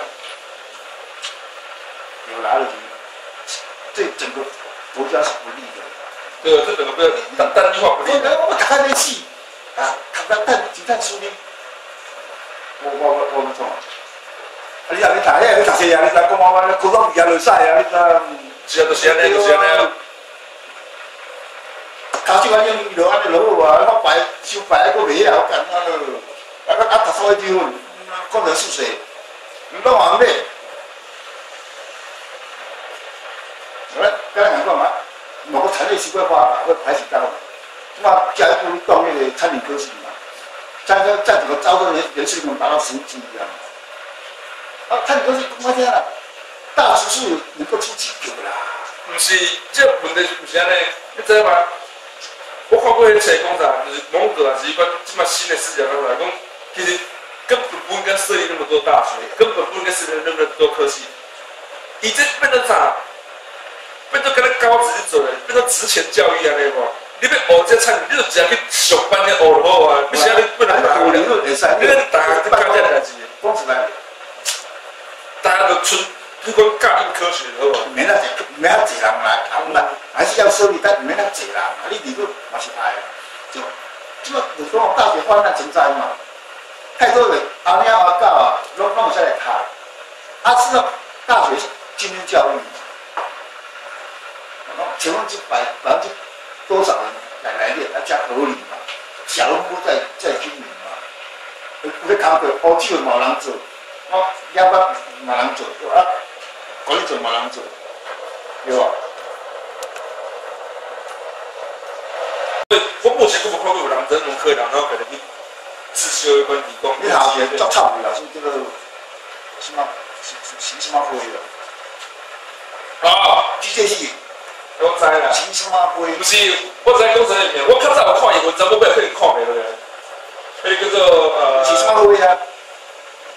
[SPEAKER 1] 有来了，对整个国家是不利的。
[SPEAKER 2] 对，这整个不要单单一化不利。
[SPEAKER 1] 我我打开那戏，啊，看看看几看书呢？我我我我唔错。啊，你若你打遐，你读册啊，你知讲我我高中毕业就使啊，你知？
[SPEAKER 2] 是啊，就是安尼，就是安尼。
[SPEAKER 1] 考试完用就安尼落啊，我牌收牌佫袂晓，干啊咯。啊，啊，读数学分，工程数学，你拢行咧。我刚才讲过嘛，某个产业是会发达，会排挤到。那下一步动那个餐饮科技嘛，在这在整个招收人人数能达到十级一样。啊，餐饮科技公开听了，大厨师能够出几个啦？
[SPEAKER 2] 不是，这问题是不是安尼？你知吗？我看过迄册讲啥，就是蒙哥啊，是一款即摆新的思想来讲。其实根本不应该设立那么多大学，根本不应该设立那么多科系。伊这变成啥？变成跟咱高职做的，变成职前教育安尼无？你要学这产业，你就直接去上班去学就好啊。你现在你不能打无聊，你咧打去干这代志。
[SPEAKER 1] 讲出来，
[SPEAKER 2] 大家都纯去讲教育科学好无？
[SPEAKER 1] 免那免那济人来，啊，还是要设立，但免那济人，啊，你理论嘛是爱啊。就就有时候大学泛滥成灾嘛。太多人阿娘阿教啊，拢拢下来看。啊，知道大学是精英教育，请问这百百分之多少人来来念？啊，加合理嘛？小农夫在在经营嘛？有咧考过乌手嘛人做，我哑巴嘛人做，啊，管理做嘛人做，对吧？
[SPEAKER 2] 我目前根本看过有人人文科，然后可能去。自修一款理工，
[SPEAKER 1] 你头前作臭味啦，是叫做什么？是是什么灰的？
[SPEAKER 2] 啊，
[SPEAKER 1] 机械系。
[SPEAKER 2] 我知啦。
[SPEAKER 1] 是什么灰？
[SPEAKER 2] 不是，我知工程里面，我较早有看英文，怎么没有可以看的咧？迄叫做呃。
[SPEAKER 1] 是什么灰啊？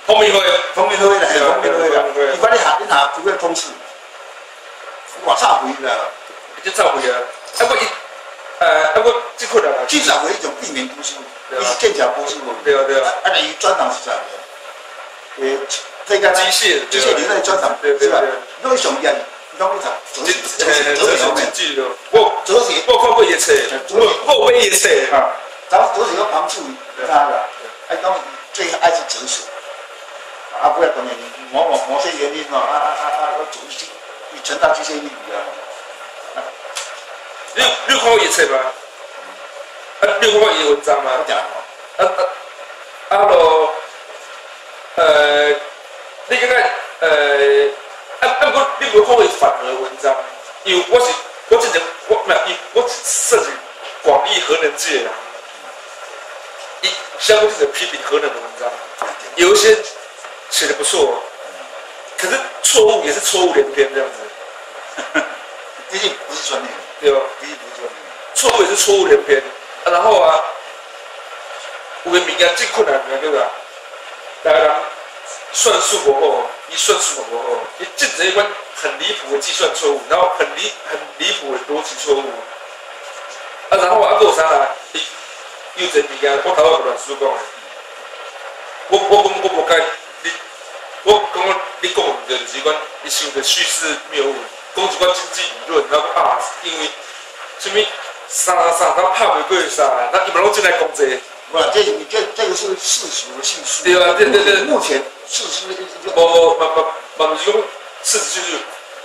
[SPEAKER 2] 蜂蜜花，
[SPEAKER 1] 蜂蜜花啦，
[SPEAKER 2] 对
[SPEAKER 1] 蜂蜜花啦。
[SPEAKER 2] 对
[SPEAKER 1] 一般你下你下几个同事，偌早回啦，
[SPEAKER 2] 就走回啊。啊，我一，呃，啊我即困啊，
[SPEAKER 1] 至少有一种避免读书，你是剑桥博士无？
[SPEAKER 2] 对啊对啊。
[SPEAKER 1] 啊，伊专长是啥物？诶，这个
[SPEAKER 2] 机械，
[SPEAKER 1] 机械理论专长是吧？因为上边拢去读哲哲学哲学方面。
[SPEAKER 2] 我
[SPEAKER 1] 哲学，
[SPEAKER 2] 我看过伊册，我我买伊册
[SPEAKER 1] 啊。咱哲学要帮助他的，啊，讲最爱是哲学。啊，不要讲某某某些原因哦，啊啊啊啊，我主机，你成大机械力比啊。
[SPEAKER 2] 你有你有看过伊册吗？啊，你有看过伊文章吗？
[SPEAKER 1] 我讲
[SPEAKER 2] 啊啊啊咯，呃，你感觉呃，啊啊我你有看过伊反核文章？因为我是我之前我没有，我算是广义核能界的人，伊相关是批评核能的文章，有一些写的不错，可是错误也是错误连篇这样子。
[SPEAKER 1] 毕竟不是专业，
[SPEAKER 2] 对吧？
[SPEAKER 1] 毕竟不是专业，
[SPEAKER 2] 错误也是错误连篇。啊、然后啊，有个物件最困难的叫做，大家人算数不好，伊算数不好，伊进着一关很离谱的计算错误，然后很离很离谱的逻辑错误。啊，然后啊，还有啥啦？伊有一个物件，我头仔跟老师讲的，我我讲我无解，你我讲我你讲的就是讲，伊想着叙事谬误，讲一寡经济理论，然后啊，因为什么？啥啥，他拍袂过啥，那伊们拢进来讲这。
[SPEAKER 1] 不，这你这这个是事实的叙述。
[SPEAKER 2] 对啊，对对对。
[SPEAKER 1] 目前事实的。
[SPEAKER 2] 无无，嘛嘛嘛，不是讲事实就是，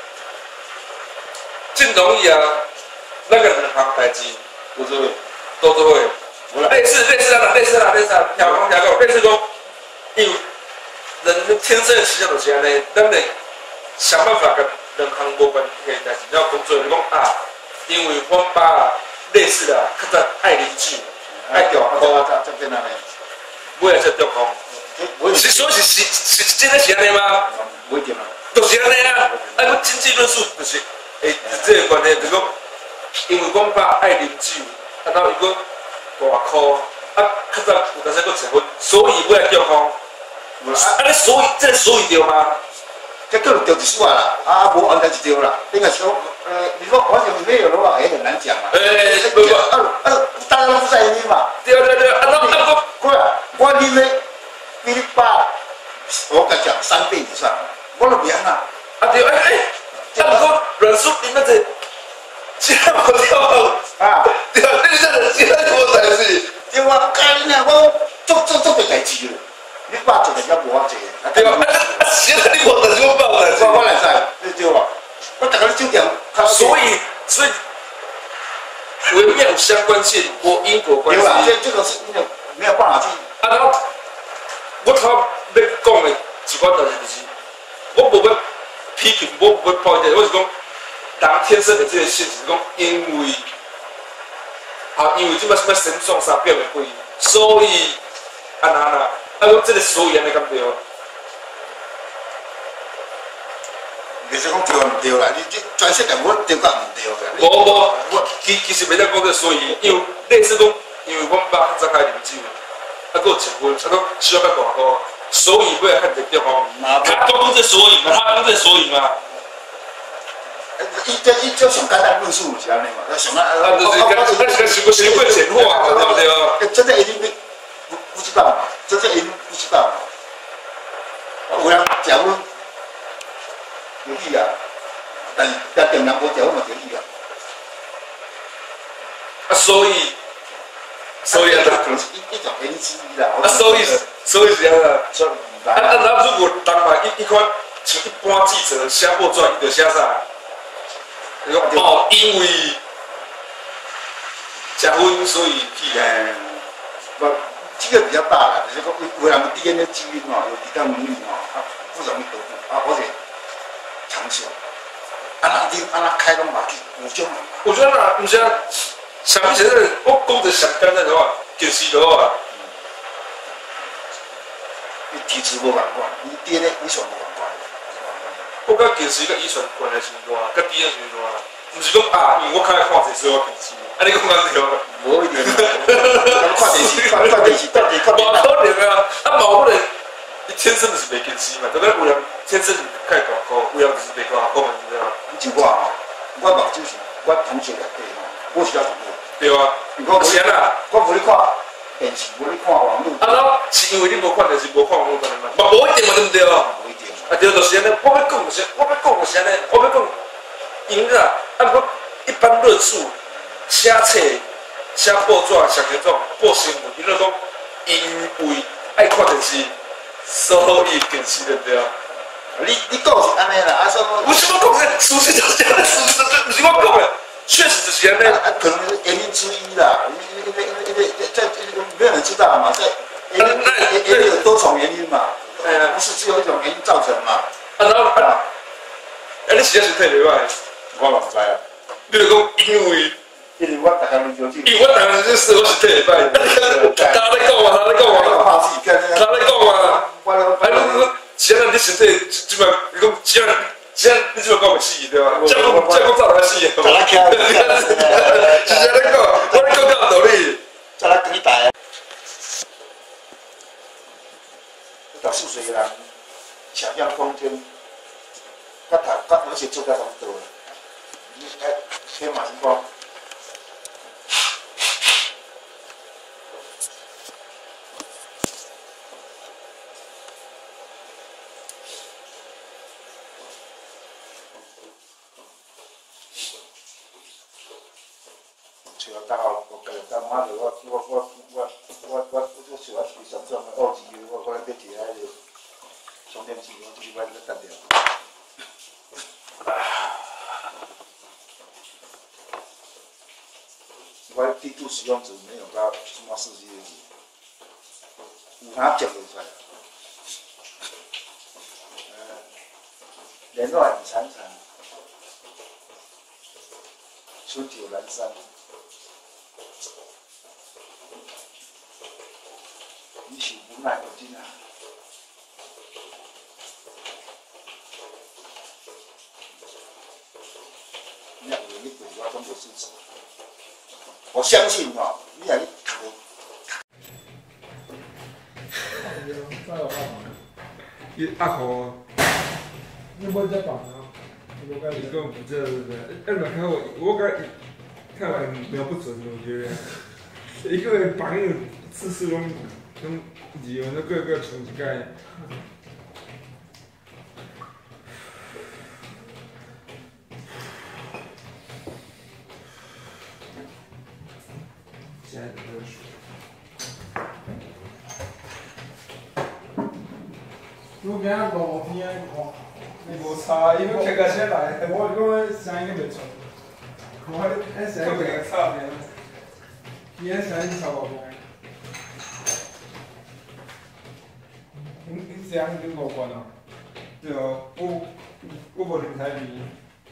[SPEAKER 2] 真容易啊，那个两项代志，
[SPEAKER 1] 有做位，
[SPEAKER 2] 都做位。类似类似啊，类似啊，类似啊，调讲调讲，类似讲，因为人天生的习性就是安尼，咱得想办法跟两项无关系的代志，然后工作就讲啊，因为阮爸啊。类似的，较早爱邻居，爱钓空啊，
[SPEAKER 1] 这边那里，
[SPEAKER 2] 我也是钓空。是所以是是是真的是安尼吗？
[SPEAKER 1] 不一定啊，
[SPEAKER 2] 都是安尼啊。啊，我经济论述就是，诶，这个关系就是讲，因为阮爸爱邻居，啊，然后伊个大箍，啊，较早有当时佫结婚，所以我来钓空。啊，啊，你所以这个所以对吗？
[SPEAKER 1] 这个钓一丝啊啦，啊，无完全是对啦。应该说，呃，你说完全没有的话，也很难讲嘛。
[SPEAKER 2] 诶，不不，
[SPEAKER 1] 啊啊，大家都不在意嘛。
[SPEAKER 2] 对对对，啊，那啊
[SPEAKER 1] 我，我我你呢，比你爸，我敢讲三倍以上，我都免啦。
[SPEAKER 2] 啊对，哎哎，啊不过阮叔你那这，这无跳
[SPEAKER 1] 啊，
[SPEAKER 2] 对啊，你这个这个无代志，
[SPEAKER 1] 对啊，干你我做做做个代志了。你爸做的较无法做，
[SPEAKER 2] 对吧？啊，现在你无代志，我爸代志，
[SPEAKER 1] 我我来知，对吧？我大概酒店，
[SPEAKER 2] 所以所以微妙相关性或因果关系。
[SPEAKER 1] 有啦，这这个是没有没有办法去。
[SPEAKER 2] 啊，然后我头要讲的一款代志就是，我无要批评，我无要抱怨，我是讲人天生的这个性质，讲因为啊，因为即摆什么神创啥变袂贵，所以啊那那。啊，我这个所以安尼敢对？
[SPEAKER 1] 袂使讲对啊，唔对啦，你这全世界我对甲唔对个。
[SPEAKER 2] 无无，我其其实袂使讲这所以，因为类似讲，因为阮爸较早开啉酒，啊，佮结婚，啊，佮需要较大个，所以尾来看着对方。他讲这所以嘛，他讲这所以嘛。
[SPEAKER 1] 伊这伊这上简单论述是安尼嘛，上啊，
[SPEAKER 2] 啊，就是跟那是个行行会简化，对不对？
[SPEAKER 1] 真的一定不不知道嘛，真的一定不知道嘛。有人食阮有意啊，但但点人无食阮嘛有意啊。
[SPEAKER 2] 啊，所以，所以啊，
[SPEAKER 1] 可能是一一种原因之一啦。
[SPEAKER 2] 啊，所以所以是安啦。
[SPEAKER 1] 所以
[SPEAKER 2] 啊啊，那如果当嘛一一款像一般记者写报纸，伊就写啥？就讲哦，因为结婚所以屁啊。
[SPEAKER 1] 不，这个比较大了，就是说有有人 D N A 基因哦，有抵抗能力哦，啊不容易得病啊，而且长寿。啊那你啊那开拢嘛去有种。
[SPEAKER 2] 我觉得啦，唔是啊，上面现在我讲的上简单的话，就是落啊。
[SPEAKER 1] 你体质无共款，你 D N A 遗传无共款。
[SPEAKER 2] 我觉其实个遗传关系真大，甲 D N A 真大。唔是讲啊，因为我较爱看电视，所以我体质。啊，你讲讲对无？
[SPEAKER 1] 无一定啦。看电视，看看电视，到底看。
[SPEAKER 2] 无可能啊！啊，冇可能，你天生的天生盖搞搞乌鸦就是被搞后门这样。
[SPEAKER 1] 你像我吼，我目睭是我同学内底吼，我是了同学。
[SPEAKER 2] 对啊，
[SPEAKER 1] 我
[SPEAKER 2] 是啊，
[SPEAKER 1] 我无咧看电视，无咧看网络。
[SPEAKER 2] 啊，然后是因为你无看电视，无看网络可能嘛，嘛无一定嘛，对不对哦？
[SPEAKER 1] 无一定。
[SPEAKER 2] 啊，对，就是安尼。我要讲就是，我要讲就是安尼。我要讲赢啊，啊，不过一般论述写册、写报纸、上迄种报新闻，伊就讲因为爱看电视，所以电视对不对啊？
[SPEAKER 1] 你你讲是安尼啦，啊，说
[SPEAKER 2] 为什么讲呢？事实就是安尼，事实就是不是我讲的，确实就是安尼。
[SPEAKER 1] 啊，可能是原因之一啦，因为因为因为在没有人知道嘛，在原因原因有多重原因嘛，呃，不是只有一种原因造成嘛。
[SPEAKER 2] 啊，然后啊，啊，你实在是太厉害，
[SPEAKER 1] 我嘛唔知啊。
[SPEAKER 2] 你就讲因为。
[SPEAKER 1] 因为我大家都了解。
[SPEAKER 2] 因为我当然就是我是太厉害，他在讲嘛，他在讲嘛，
[SPEAKER 1] 怕自己干那个。
[SPEAKER 2] 他在讲嘛，
[SPEAKER 1] 我
[SPEAKER 2] 哎，你说，既然你身体即摆，你讲既然既然你即摆讲袂死对吧？这讲这讲早来死的。
[SPEAKER 1] 再来听。
[SPEAKER 2] 是安尼讲，我咧讲较有道理。
[SPEAKER 1] 再来几代。读数学的人，想象空间，甲读甲而且做甲差不多。你哎，天马行空。找到后，我家己干妈着我我我我我我我想我随上上个澳机，我我来要摕迄个充电器，我即摆咧干掉。我低度使用者没有到什么四 G 的机，有哪讲得出来？呃，人乱缠缠，春酒阑珊。你是无奈有劲啊！你若有你对我拢无支持，我相信哦，你若你
[SPEAKER 3] 你
[SPEAKER 2] 阿豪，
[SPEAKER 3] 你无在绑啊？你无该
[SPEAKER 2] 你根本不知道对不对？哎，你看我，我刚看很瞄不准，我觉得一个人绑一个次数拢。种字用那个个重一解。现在喝水。
[SPEAKER 3] 如果讲五天哇，
[SPEAKER 2] 你无差，伊要开个车来。
[SPEAKER 3] 我我声音个袂错，我迄声音袂
[SPEAKER 2] 差面。
[SPEAKER 3] 伊迄声音超无听。你你这样跟我关啊？
[SPEAKER 2] 对啊，我我无啉台啤。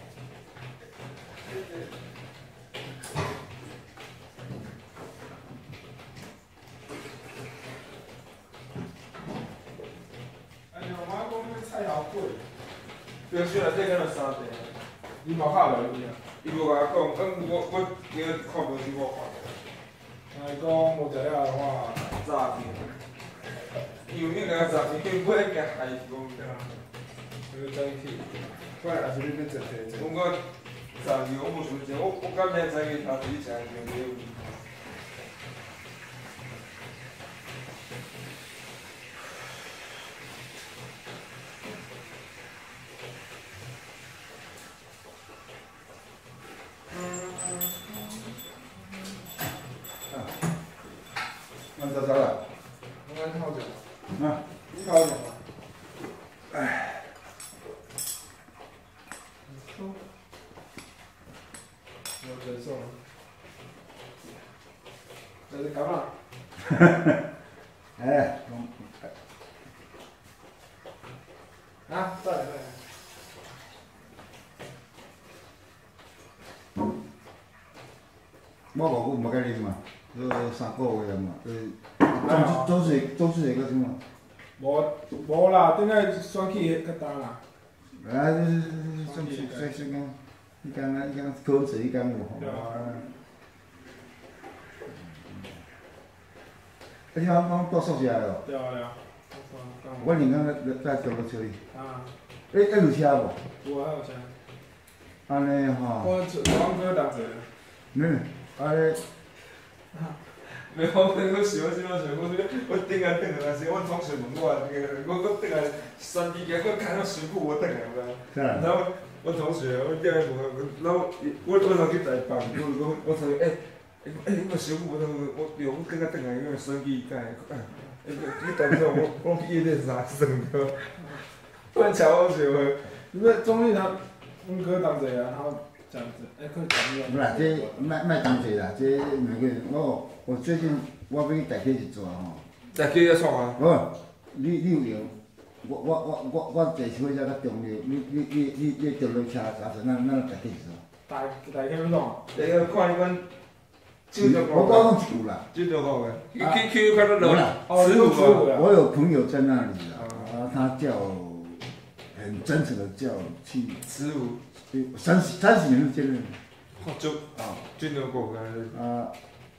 [SPEAKER 3] 哎呀，我讲迄菜头粿，
[SPEAKER 2] 冰箱内底敢有三袋，
[SPEAKER 3] 你嘛拍落去啊？
[SPEAKER 2] 伊无甲我讲，嗯，我我今日看无是我看。
[SPEAKER 3] 若是讲无食了的话，
[SPEAKER 2] 炸片。因为你个炸片，我来甲害讲对啊。
[SPEAKER 3] 就是在一起，不然也是你要坐坐坐。
[SPEAKER 2] 我炸片我无想食，我我今日早起头自己食就没有。
[SPEAKER 1] 那咋咋了？
[SPEAKER 3] 我来好讲。
[SPEAKER 1] 啊，
[SPEAKER 3] 你好讲吗？
[SPEAKER 1] 哎。
[SPEAKER 3] 我接受。这是干嘛？
[SPEAKER 1] 哎，
[SPEAKER 3] 啊，再来再来。
[SPEAKER 1] 我五句毋捌甲啉嘛，呃三个月嘛，呃总总是总是会个什么？
[SPEAKER 3] 无无啦，顶下选举较重啦。
[SPEAKER 1] 啊，总是说说讲，伊讲啊，伊讲考试伊讲有吼。
[SPEAKER 3] 对啊。
[SPEAKER 1] 啊，你讲讲住宿舍咯？
[SPEAKER 3] 对啊对啊。
[SPEAKER 1] 我另外来来叫我找你。
[SPEAKER 3] 啊。
[SPEAKER 1] 哎，还有车无？
[SPEAKER 3] 有啊，有车。
[SPEAKER 1] 安尼吼。
[SPEAKER 3] 我我哥同齐。
[SPEAKER 1] 嗯，安尼。
[SPEAKER 3] 没有，我我想我想我想，我我顶下转来时，我同学问我，我我转来山地行，我看到水库，我转来有无？然后我同学，我叫伊问，然后我我头去台北，我我我同学，诶诶诶，那个水库，我我我我更加转来，因为山地改，哎，你你台北我我去夜店啥算个？突然巧好笑个，因为终于他阮哥同齐啊，然后这样子，哎，可以讲一下。
[SPEAKER 1] 不啦，这卖卖同齐啦，这每个人我我最近我要去台北一撮吼。
[SPEAKER 2] 台北要创啊？
[SPEAKER 1] 无，你你有用？我我我我我坐车才较重要，你你你你你坐落车驾驶，咱咱台北一撮。
[SPEAKER 3] 台台北要弄？
[SPEAKER 2] 第个看伊款。
[SPEAKER 1] 我我讲一句啦。
[SPEAKER 2] 九条五个。去去看到了。
[SPEAKER 1] 十五个。我有朋友在那里啊，啊，他叫很真诚的叫去。
[SPEAKER 2] 十五。
[SPEAKER 1] 三十三十年的见面。
[SPEAKER 2] 好久啊，九条五个。啊。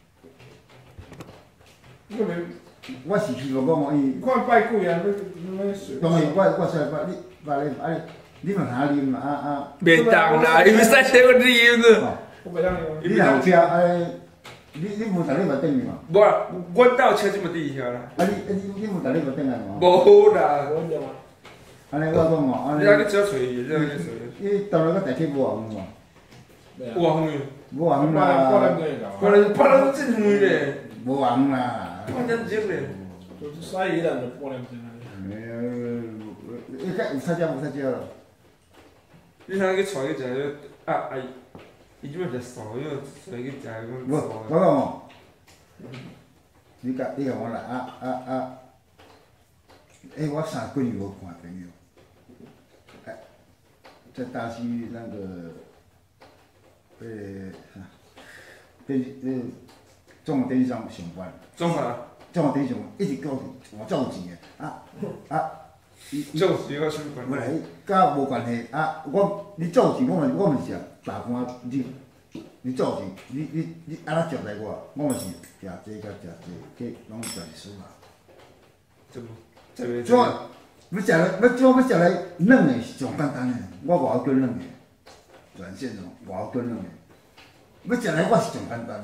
[SPEAKER 3] 我没。
[SPEAKER 1] 我是去过讲伊。
[SPEAKER 3] 看拜鬼啊，你你水。
[SPEAKER 1] 当然，我我说拜你拜你啊你，你嘛下啉嘛啊啊。
[SPEAKER 2] 袂当啦，伊要使请我啉呢。
[SPEAKER 3] 我袂当啉。
[SPEAKER 1] 你若有车哎，你你无逐日嘛等去嘛？
[SPEAKER 2] 无啊，阮兜车即么伫遐啦。
[SPEAKER 1] 啊你你你无逐日嘛等来嘛？
[SPEAKER 2] 无啦。
[SPEAKER 1] 安尼我讲哦，安尼。
[SPEAKER 2] 你来去找找伊，你来去找伊。
[SPEAKER 1] 伊当然个台铁无远嘛。
[SPEAKER 2] 有远远。
[SPEAKER 1] 无远啦。
[SPEAKER 3] 我来
[SPEAKER 2] 拍到真远咧。
[SPEAKER 1] 无远啦。
[SPEAKER 2] 半点钟咧。
[SPEAKER 3] 就是西伊人就半点钟啊。
[SPEAKER 1] 呃，伊较有菜食无菜食咯。
[SPEAKER 2] 你通去带去食啊啊！伊即摆食素，因为带去食迄
[SPEAKER 1] 种素。我讲哦，你甲你甲我来啊啊啊！哎，我三几年无看朋友，哎，在大溪那个，呃，电呃，中电商上班。
[SPEAKER 2] 中啥？
[SPEAKER 1] 中电商一直叫我赚钱的，啊啊！
[SPEAKER 2] 做钱我想关。
[SPEAKER 1] 无啦，甲无关系啊！我你做钱，我嘛我嘛是大官，你你做钱，你你你安怎招待我？我嘛是食这甲食这，计拢赚输啦。
[SPEAKER 2] 怎么？怎？
[SPEAKER 1] 怎？要食来，要怎要食来软的是上简单的，我外口叫软的，软线种外口叫软的。要食来我是上简单的，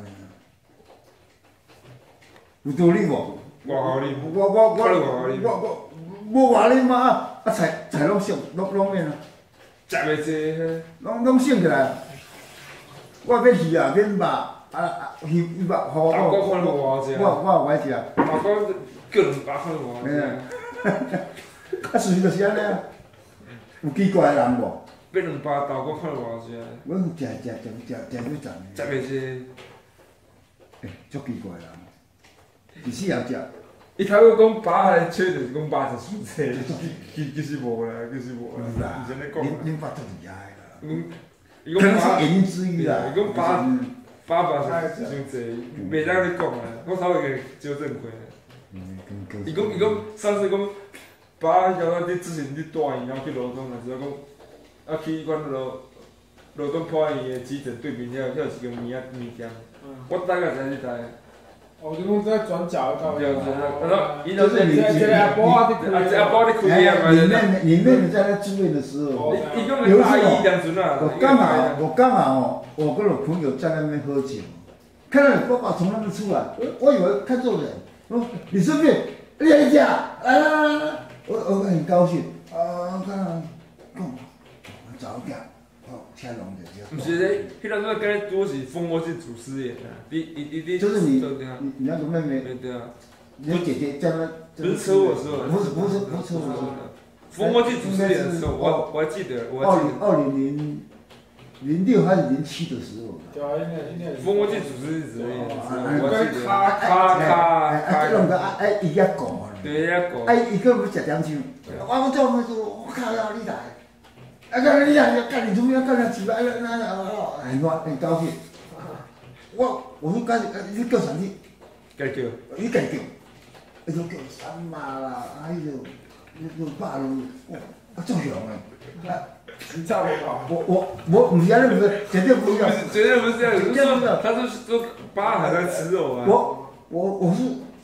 [SPEAKER 1] 有道理无？
[SPEAKER 2] 外口哩。
[SPEAKER 1] 我我我我我。无外哩嘛啊！啊菜菜拢熟，拢拢免啊。
[SPEAKER 2] 食袂济，
[SPEAKER 1] 拢拢省起来。我免鱼啊，免肉啊啊鱼鱼肉好。
[SPEAKER 2] 大锅看无偌济。
[SPEAKER 1] 我我有爱食。
[SPEAKER 2] 大锅叫两百看无偌济。
[SPEAKER 1] 啊，事实就是安尼啊。有奇怪的人无？
[SPEAKER 2] 买两百大锅看偌济。
[SPEAKER 1] 阮食食食食食少赚。
[SPEAKER 2] 食袂济。
[SPEAKER 1] 诶，足奇怪的人。是死也食。
[SPEAKER 2] 伊头个讲饱还吹就是讲饱就输济，其其实无啦，其实无啦。以前咧讲。
[SPEAKER 1] 恁恁爸足厉害啦。
[SPEAKER 2] 伊
[SPEAKER 1] 讲饱。是原因之一啦。
[SPEAKER 2] 伊讲饱饱饱是伤济，袂当咧讲啊。我稍微给纠正开。伊讲伊讲上次讲饱，然后你之前你带伊，然后去罗东，但是讲啊去阮罗罗东破伊个急诊对面遐，遐是间物仔物件。我大概知你知。
[SPEAKER 3] 哦，就讲在转角到。
[SPEAKER 2] 对对对，
[SPEAKER 1] 就是你
[SPEAKER 3] 这个阿波啊，这个
[SPEAKER 2] 阿波的开啊嘛。
[SPEAKER 1] 里面里面在那住院的时候，
[SPEAKER 2] 有一次哦，
[SPEAKER 1] 我刚好我刚好哦，我跟我朋友在那边喝酒，看到你爸爸从那边出来，我以为看错人，说你是不是练一下？来来来来，我我很高兴啊，看看，我早点。天龙的就。
[SPEAKER 2] 不是嘞，迄个那个多是蜂窝性祖师爷啊，你你你你。
[SPEAKER 1] 就是你你你那个妹妹。
[SPEAKER 2] 对啊。
[SPEAKER 1] 你姐姐在那。
[SPEAKER 2] 不是车祸的时候。
[SPEAKER 1] 不是不是不是车祸的时候。
[SPEAKER 2] 蜂窝性祖师爷的时候，我我还记得，我还记得。
[SPEAKER 1] 二零二零零零六还是零七的时候。
[SPEAKER 3] 对啊，应该应该。
[SPEAKER 2] 蜂窝性祖师爷之类的，我记得。咔咔咔。
[SPEAKER 1] 哎，这种个哎哎，伊遐讲。
[SPEAKER 2] 对，遐讲。
[SPEAKER 1] 哎，伊个不食点酒，我我做咩做？我靠呀，你来！啊！干你啊！干你做咩？干你起来！那那那，很高很高兴。我我说干你叫啥子？
[SPEAKER 2] 该叫。
[SPEAKER 1] 你该叫。伊就叫三妈啦，哎呦，那个爸咯，哇，啊，足凶诶！啊，
[SPEAKER 3] 你差不多。
[SPEAKER 1] 我我我唔一样，不是，绝对不一样。
[SPEAKER 2] 绝对不是这样，绝对不是。他是说爸还在吃肉啊。
[SPEAKER 1] 我我我是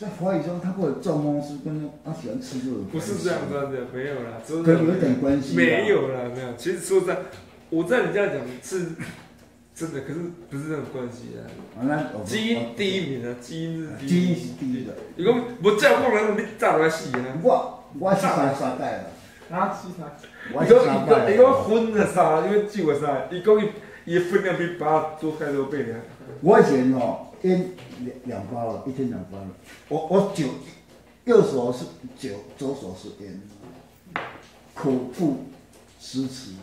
[SPEAKER 1] 在怀疑中，他会有中风是跟他喜欢吃肉有
[SPEAKER 3] 不是这样子的，没有啦，
[SPEAKER 1] 跟有点关系。
[SPEAKER 3] 没有啦，没有。其实说实在，我在你这样讲是真的，可是不是这种关系啊。基因第一名啊，基因是
[SPEAKER 1] 基因是第一的。
[SPEAKER 3] 如果无这样讲人，你早来死啊！
[SPEAKER 1] 我我是三三代了。
[SPEAKER 3] 哪是三？伊讲伊讲伊讲分了啥？因为酒了啥？伊讲伊伊分量比爸做太多倍了。
[SPEAKER 1] 我以前哦，烟两两包了，一天两包了。我我酒，右手是酒，左手是烟，口腹失持。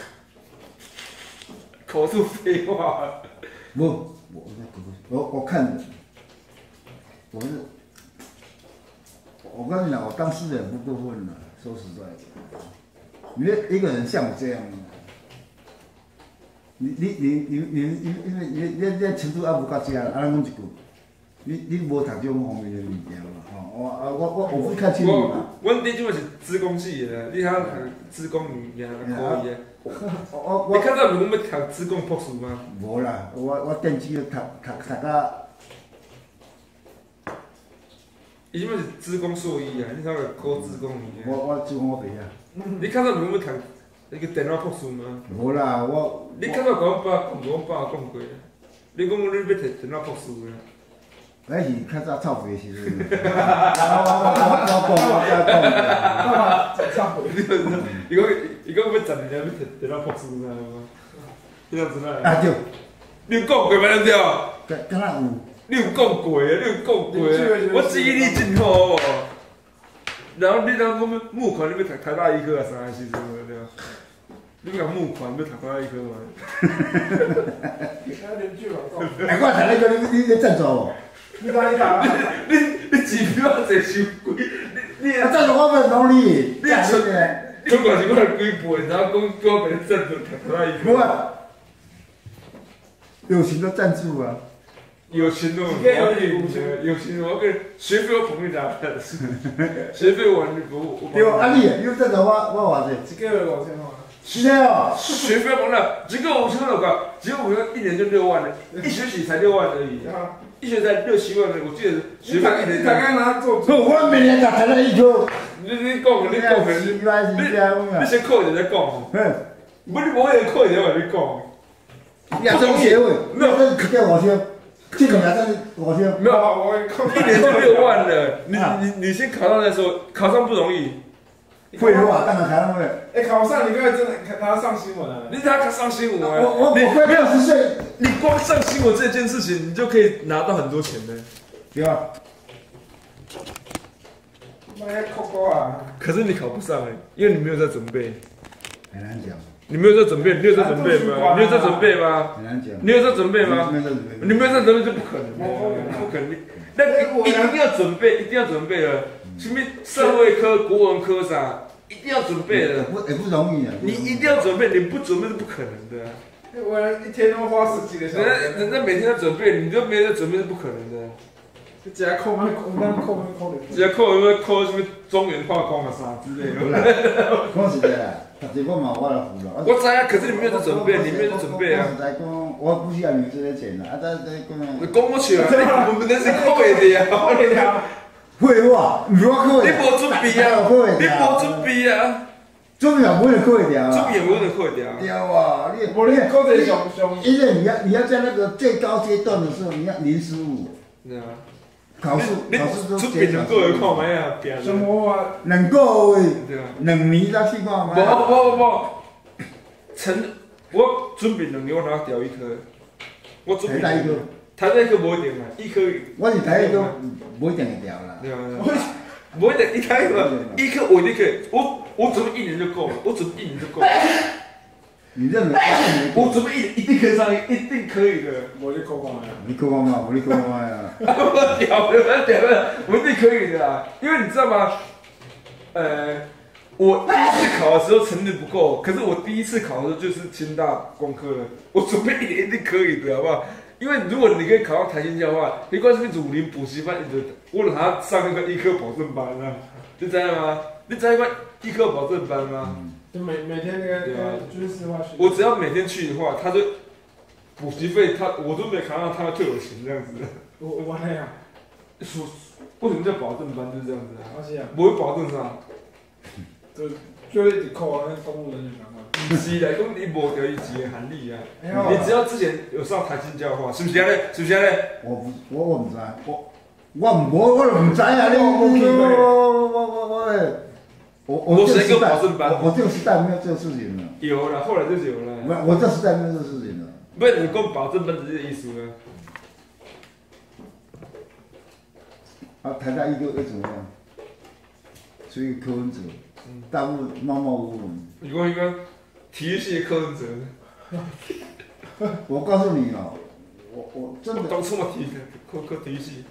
[SPEAKER 3] 口述废话。
[SPEAKER 1] 不，我我我我看的，我是，我跟你讲，我当事人不过分了，说实在的，你一个人像我这样。你你你你你你因为你你你程度还无到这，安尼讲一句，你你无读这种方面的物件嘛？吼，我啊我我我不看清楚嘛。
[SPEAKER 3] 我阮弟即摆是资工系的，你晓读资工物件可以的。
[SPEAKER 1] 我我
[SPEAKER 3] 你较早毋是讲要读资工博士吗？
[SPEAKER 1] 无啦，我我电机读读读到。
[SPEAKER 3] 伊即摆是资工硕一啊，你晓得考资工物件？
[SPEAKER 1] 我我资工我袂啊。
[SPEAKER 3] 你较早毋是讲要读？那个电脑博士吗？
[SPEAKER 1] 无啦，我。
[SPEAKER 3] 你刚才甲我爸讲，我爸讲过，你讲你要摕电脑博士啊？
[SPEAKER 1] 那是较早臭肥时阵。我我我我讲，我才讲。
[SPEAKER 3] 干嘛臭肥？伊讲伊讲要十二年要摕电脑博士，知道吗？你怎知道？
[SPEAKER 1] 啊对。
[SPEAKER 3] 你有讲过吗？对不？
[SPEAKER 1] 敢敢若有。
[SPEAKER 3] 你有讲过啊？你有讲过啊？我记忆力真好哦。然后你当讲募款，你要读台大医科啊？啥时阵对吧？你讲募款要读台大医科嘛？
[SPEAKER 1] 哎，我读那个你你你赞助无？
[SPEAKER 3] 你哪里读？你你机票坐伤贵，你你
[SPEAKER 1] 啊赞助我不努力，
[SPEAKER 3] 你出你总共是我几倍，然后讲叫我别赞助读台大医科。
[SPEAKER 1] 我有钱都赞助啊。
[SPEAKER 3] 有钱的，有钱的，我跟学费我捧你家，学费我你不我。
[SPEAKER 1] 对，啊你你赞助我我偌济？
[SPEAKER 3] 一个月五千块。
[SPEAKER 1] 是的哦。
[SPEAKER 3] 学费捧了，一个五千块个，结果我们一年就六万了，一学期才六万而已。一学期才六七万了，我记得学费一年。你刚刚拿做。不，
[SPEAKER 1] 我每年才才那一科。
[SPEAKER 3] 你你讲，你讲，你你你先扣一下再讲。嗯。不，你无嘢扣一下话你讲。
[SPEAKER 1] 亚洲协会，没有，这是五千。这个还是我先
[SPEAKER 3] 没有，我一年就六万了。你你你先考上再说，考上不容易。
[SPEAKER 1] 废话，当然考上会。
[SPEAKER 3] 哎，考上你刚才真的他上新闻了。你等下上新闻啊！
[SPEAKER 1] 我我我快六十岁，
[SPEAKER 3] 你光上新闻这件事情，你就可以拿到很多钱的。
[SPEAKER 1] 对吧？
[SPEAKER 3] 妈呀，扣扣啊！可是你考不上哎，因为你没有在准备。
[SPEAKER 1] 很难讲。
[SPEAKER 3] 你没有在准备，你有在准备吗？你有在准备吗？
[SPEAKER 1] 很难讲。
[SPEAKER 3] 你有在准备吗？
[SPEAKER 1] 没有在准备。
[SPEAKER 3] 你没有在准备就不可能，不可能。那一定要准备，一定要准备了。什么社会科、国文科啥，一定要准备的。
[SPEAKER 1] 不也不容易啊。
[SPEAKER 3] 你一定要准备，你不准备是不可能的。我一天都花十几个小时。人家人家每天都准备，你就没在准备是不可能的。一下扣嘛扣，那扣嘛扣的。一下扣什么扣什么中原化工啊啥之类的。
[SPEAKER 1] 讲实在啦。读这个嘛，我来付了。
[SPEAKER 3] 我知啊，可是你没有在准备，你没有在准备啊。
[SPEAKER 1] 我在讲，我不需要你这些钱啦，啊，在在讲。
[SPEAKER 3] 你讲我去啊，我们那是扣的呀，我跟你讲。
[SPEAKER 1] 废话，唔是我扣的。
[SPEAKER 3] 你无准备啊，你无准备啊。
[SPEAKER 1] 准备也不能扣一条啊。
[SPEAKER 3] 准备也不能扣一条。
[SPEAKER 1] 对啊，你我你扣的上上。因为你要你要在那个最高阶段的时候，你要零失误。对啊。考试考试都
[SPEAKER 3] 准备两个月看卖啊，什么啊？
[SPEAKER 1] 两个月，两年才去看卖。
[SPEAKER 3] 不不不不，成我准备两年，我哪调一科？我准备。台大一科。台大一科无一定啊，一科。
[SPEAKER 1] 我是台大一科，无一定会调啦。
[SPEAKER 3] 对啊。无一定，一台科，一科我一定可以，我我准备一年就够了，我准备一年就够了。
[SPEAKER 1] 你认为？
[SPEAKER 3] 我准备一一定可以上，一定可以的。
[SPEAKER 1] 我你扣看呀？你扣看嘛？我你扣看呀？
[SPEAKER 3] 我屌了，屌了，我一定可以的啊！因为你知道吗？呃，我第一次考的时候成绩不够，可是我第一次考的时候就是清大工科了，我准备一年一定可以的，好不好？因为如果你可以考到台清交的话，你光是武林补习班一直，我让他上那个医科保证班啊，你知道吗？你知道个医科保证班吗？就每每天那个对啊，军事化学。我只要每天去的话，他就补习费，他我都没考上，他会退我钱这样子。我我那样。 说为什么叫保证班就是这样子啊？
[SPEAKER 4] 而且啊，
[SPEAKER 3] 不会保证啥？
[SPEAKER 4] 就就是一扣啊，那公务人员嘛。
[SPEAKER 3] 不是啦，讲你无条一级的含义啊。你只要之前有上台青教化，是不是安尼？是不是安尼？
[SPEAKER 1] 我不，我我唔知，我我唔我我唔知啊！你我我我我我我
[SPEAKER 3] 我是一个保证班，
[SPEAKER 1] 我这个时代没有这个事情了。
[SPEAKER 3] 有了，后来就是有了。
[SPEAKER 1] 我我这时代没有这个事情了。
[SPEAKER 3] 不是你讲保证班只是意思啊。
[SPEAKER 1] 啊，台大一个又怎么样？所以柯文哲，大陆默默无闻。
[SPEAKER 3] 你讲一个体育系的柯文哲，
[SPEAKER 1] 我告诉你哦，我我真的
[SPEAKER 3] 当初嘛体科科体育系。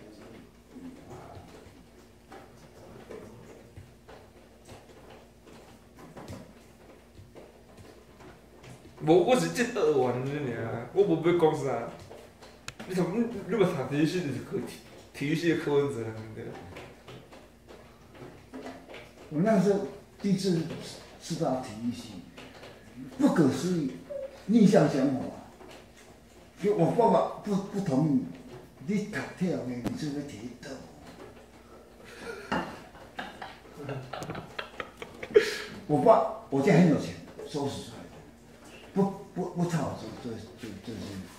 [SPEAKER 3] 无，我是这二完的尔，我无要讲啥。你读你你嘛读体育系就是科体体育系的柯文哲对。
[SPEAKER 1] 我那时候第一次知道体育系，不可思议，逆向想法。就我爸爸不不同意，你读体育的，你是要体育倒。我爸我家很有钱，说实在的，不不不操这这这这些，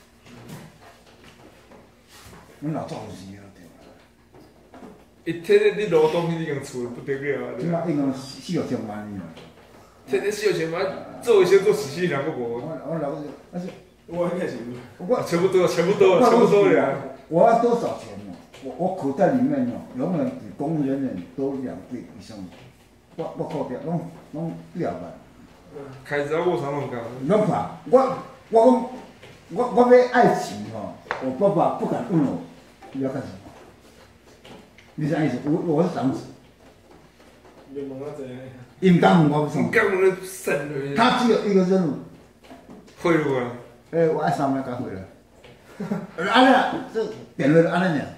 [SPEAKER 1] 我老早就是要对啦。
[SPEAKER 3] 伊摕咧你劳动迄间厝不得了啊！
[SPEAKER 1] 即马一共四五千万呢。
[SPEAKER 3] 摕咧四五千万，做一些做死死人个无。
[SPEAKER 1] 我我老公，但是
[SPEAKER 4] 我应该是，
[SPEAKER 1] 我
[SPEAKER 3] 差不多，差不多，差不多了。
[SPEAKER 1] 我要多少钱呢？我我口袋里面哦，永远比公务人员多两倍以上。我我扣掉，拢拢一两万。
[SPEAKER 3] 开支我常拢讲。
[SPEAKER 1] 侬看，我我讲我我要爱情哦，我爸爸不敢问我你要干什么。你啥意思？我我是长子。
[SPEAKER 4] 你问我这样。
[SPEAKER 1] 应当问我什么？
[SPEAKER 3] 应该问了省了。
[SPEAKER 1] 他只有一个任务。
[SPEAKER 3] 贿赂啊！
[SPEAKER 1] 哎，我爱三万，该回来。安尼，这辩论安尼尔。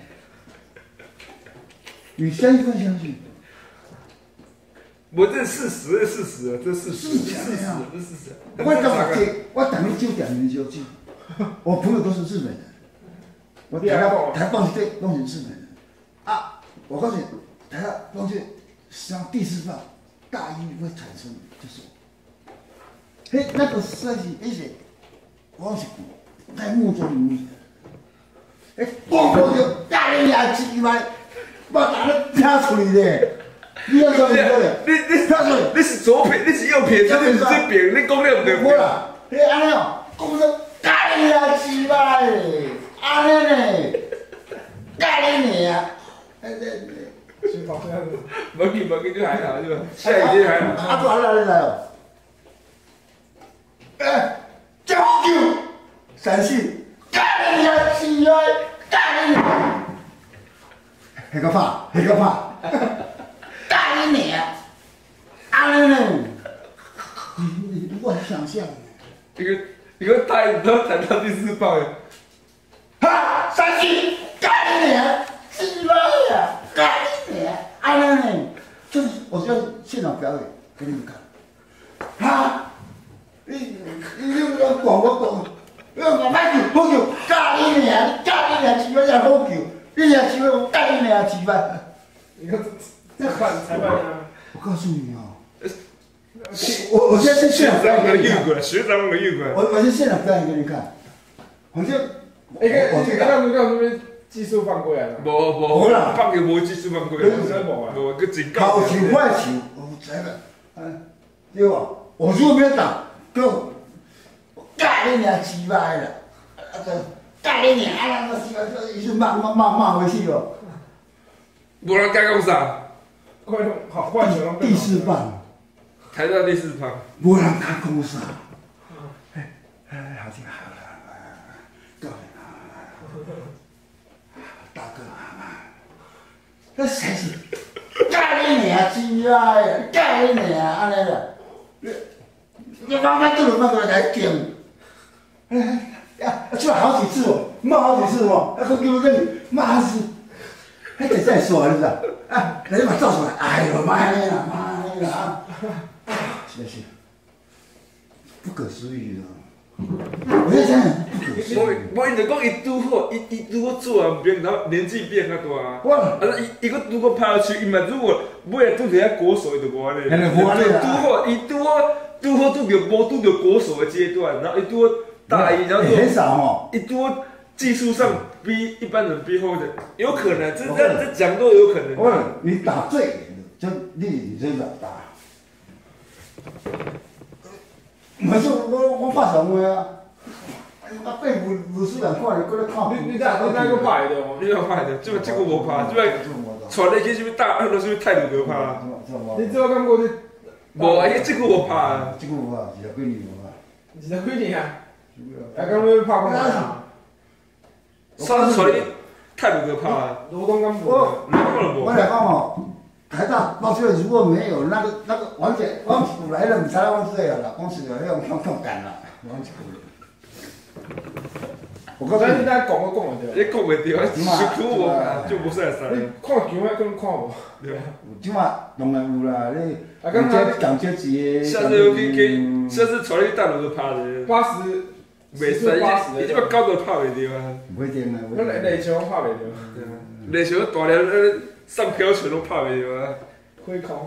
[SPEAKER 1] 你相信不相信？
[SPEAKER 3] 我这事实，这事实啊，这事实，
[SPEAKER 1] 是
[SPEAKER 3] 事实，这事实。
[SPEAKER 1] 我干嘛去？我等于九点零九去。我朋友都是日本人，我台湾台湾是对东西日本人啊。我告诉你，台湾东西实际上第四棒大一会产生就是我。嘿，那个设计而且我是在墓中里面。哎，我我就大人家鸡巴，我打了掐出来的。你要说你说的，
[SPEAKER 3] 你你他说你是左撇，你是右撇，这是这边，你讲了唔对。
[SPEAKER 1] 我啦，你安尼哦，讲说大人家鸡巴的，安尼呢，大人呢啊，哎哎哎，
[SPEAKER 4] 是好像。
[SPEAKER 3] 冇紧冇紧，就还好，就下一节还好。
[SPEAKER 1] 啊，做哪里来哦？哎，叫叫，陕西，大人家鸡巴，大人呢，那个怕，那个怕。大人你啊，安尼呢？你你我想象。
[SPEAKER 3] 一个一个台，然后谈到第四棒的，
[SPEAKER 1] 哈，山西，大人你啊，鸡巴呀，大人你啊，安尼呢？就是我就现场表演给你们看。哈，你你你要广播讲，要我买球好球，大人你啊，大人你啊，鸡巴呀好球，你呀鸡巴，大人你啊鸡巴。
[SPEAKER 4] 你看。这判裁判啊！
[SPEAKER 1] 我告诉你哦，我我现在是现场表演给你看，
[SPEAKER 3] 学长我又过，
[SPEAKER 1] 我我是现场表演给你看，我就，
[SPEAKER 4] 哎，你你刚刚那边技术犯规啊？
[SPEAKER 3] 无无，棒球无技术犯规，无个真
[SPEAKER 1] 好球坏球，我这个，嗯，对吧？我如果没有打，跟我干你娘鸡巴了，啊个干你娘啊个鸡巴，一直骂骂骂骂回去哦。
[SPEAKER 3] 无人敢讲啥。
[SPEAKER 4] 快弄好换球，
[SPEAKER 1] 第四棒，
[SPEAKER 3] 台大第四棒，
[SPEAKER 1] 无人敢讲啥。哎哎，好听好了，各位大哥啊，那谁是干你娘鸡巴呀？干你娘安尼啦，你你慢慢做，慢慢来讲。哎呀，出来好几次哦，骂好几次哦，那个给我这里骂死。还得再说，是不是？啊，赶紧把照出来！哎呦妈呀，妈呀啊！行行，不可思议的，
[SPEAKER 5] 我在想，
[SPEAKER 3] 无无，因就讲伊拄好，伊伊拄好做啊，变然后年纪变较大啊。
[SPEAKER 5] 我
[SPEAKER 3] 啊，伊伊个拄好拍去，伊嘛如果尾仔拄着遐国手，伊就无安尼。
[SPEAKER 5] 安尼无安尼啦
[SPEAKER 3] 拄好，伊拄好拄好拄着无拄着国手的阶段，然后伊拄好大一，然后
[SPEAKER 5] 很少哦。
[SPEAKER 3] 伊拄好技术上比一般人比好的，有可能，这这这讲都有可能。
[SPEAKER 5] 我你打最严的，就你你这个打。没事，我我拍上位啊。啊，被武武师长看着，搁咧看。
[SPEAKER 4] 你你哪你哪个拍的哦？
[SPEAKER 3] 你哪拍的？即个即个无拍，即个传你去什么大二，什么泰鲁格拍。
[SPEAKER 4] 你这感觉你？
[SPEAKER 3] 无啊，伊即个无拍。
[SPEAKER 5] 即个无拍，二十几年无拍。
[SPEAKER 4] 二十几年啊？啊，敢要拍过啊？
[SPEAKER 3] 上次传你泰鲁格拍。
[SPEAKER 4] 罗东敢无？
[SPEAKER 5] 我我来讲哦。台大到最后如果没有那个那个王姐王子来了，你才王子了啦，公司有那种抗抗感啦，王子。我告诉你，
[SPEAKER 4] 你在讲我讲袂着，
[SPEAKER 3] 你讲袂着，辛苦我就不是来塞。
[SPEAKER 4] 你看球还跟看无？
[SPEAKER 3] 对啊。
[SPEAKER 5] 有即马当然有啦，你讲这讲这一个。
[SPEAKER 3] 下次又去去，下次带你大陆去拍的。
[SPEAKER 4] 八十，
[SPEAKER 3] 袂使，伊即马高都拍袂着啊。
[SPEAKER 5] 袂定啊。
[SPEAKER 4] 我垒垒球拍袂着。
[SPEAKER 3] 对啊。垒球大了，呃，上飘球都拍袂着啊。
[SPEAKER 4] 亏空。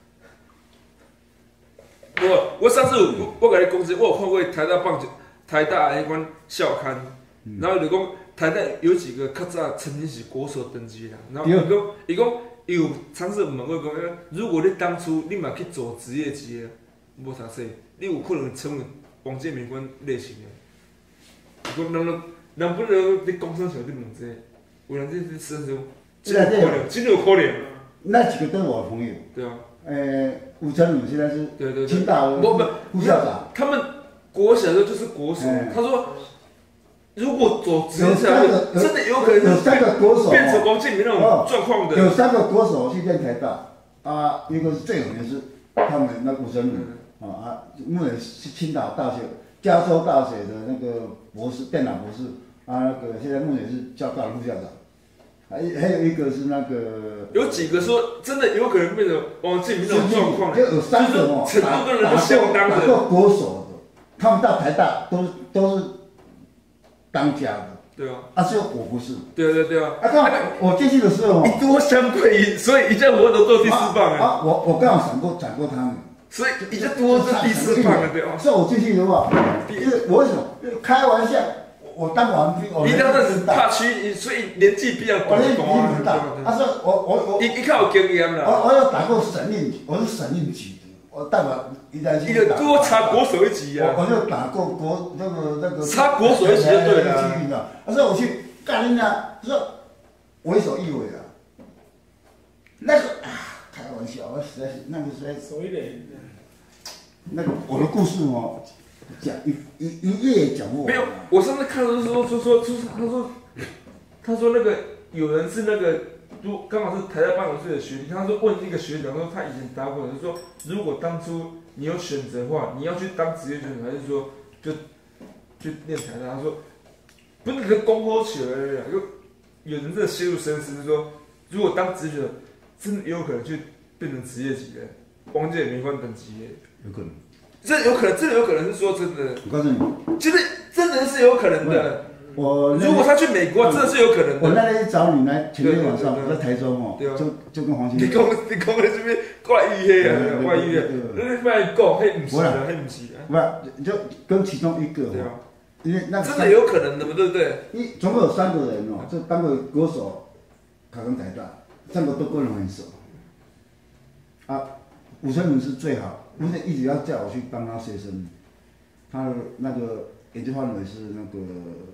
[SPEAKER 3] 我我上次我我甲你讲一，我有看过台大棒球。台大迄款校刊，嗯、然后就讲台大有几个较早曾经是国手等级的，然后伊讲伊讲伊有尝试问过讲，如果你当初你嘛去做职业级的，无读册，你有可能成为王建民款类型的。讲人人人不能你讲生像你问这，有人这这身上真有可能，真有可能。
[SPEAKER 5] 那几个都是我的朋友。
[SPEAKER 3] 对啊。
[SPEAKER 5] 呃，吴成武现在是
[SPEAKER 3] 对对
[SPEAKER 5] 清大
[SPEAKER 3] 不不
[SPEAKER 5] 副校长。
[SPEAKER 3] 他们。国小的就是国手，嗯、他说，如果走职业赛，真的有可能
[SPEAKER 5] 有三个国手
[SPEAKER 3] 变成王建民那种状况的。
[SPEAKER 5] 有三个国手去练台大，啊，一个是最有名是他们那吴成武，啊，目前是青岛大学、加州大学的那个博士，电脑博士，啊，那个现在目前是教大副校长，还还有一个是那个。
[SPEAKER 3] 有几个说真的有可能变成王建民那种状况，
[SPEAKER 5] 就有三个哦，
[SPEAKER 3] 程度跟人不相当的。
[SPEAKER 5] 打过国手。他们到台大都都是当家的，
[SPEAKER 3] 对啊，
[SPEAKER 5] 啊，只有我不是。
[SPEAKER 3] 对对对啊，
[SPEAKER 5] 啊，刚好我进去的时候，
[SPEAKER 3] 一多相对，所以一家我都做第四棒啊。
[SPEAKER 5] 啊，我我刚好闪过闪过他们，
[SPEAKER 3] 所以一家多是第四棒啊，对啊。
[SPEAKER 5] 所以我进去的话，因为我为什么开玩笑，我当完兵，我
[SPEAKER 3] 一当那是怕区，所以年纪比较大。
[SPEAKER 5] 我年纪很大，他说我我我，
[SPEAKER 3] 一一看有经验啦。
[SPEAKER 5] 我我有打过省令，我是省令级的。我代表宜兰县。
[SPEAKER 3] 一个多差国手一级啊！
[SPEAKER 5] 我我就打过国那个那个。
[SPEAKER 3] 差国手一级就对了。
[SPEAKER 5] 你知道？他说我去干人家，他说为所欲为啊。那个啊，开玩笑，我实在是那个实在。
[SPEAKER 4] 所以嘞。
[SPEAKER 5] 那个我的故事哦，讲一一一页也讲不完。
[SPEAKER 3] 没有，我上次看的时候说说说，他说他说那个有人是那个。如刚好是台大办公室的学弟，他说问一个学长说他以前打过，就说如果当初你有选择的话，你要去当职业选手，还是说就去练台大？他说不是个公开球而已，有有人真的陷入深思，是说如果当职业选手，真的有可能去变成职业级的，王建民冠等级的，
[SPEAKER 5] 有可能，
[SPEAKER 3] 这有可能，这有可能是说真的。
[SPEAKER 5] 我告诉你，
[SPEAKER 3] 真的真的是有可能的。
[SPEAKER 5] 我
[SPEAKER 3] 如果他去美国，真的是有可能的。
[SPEAKER 5] 我那天找你来，前天晚上我在台中哦，就就跟黄金。
[SPEAKER 3] 你讲你讲的是咩怪异的啊？怪异的，你莫讲，迄唔是啊，迄唔是啊。
[SPEAKER 5] 不，就跟其中一个哦，因为那
[SPEAKER 3] 真的有可能的嘛，对不对？
[SPEAKER 5] 一总共有三个人哦，就当过国手，考上台大，三个都跟人很熟。啊，吴成武是最好，吴成一直要叫我去当他学生，他的那个研究范围是那个。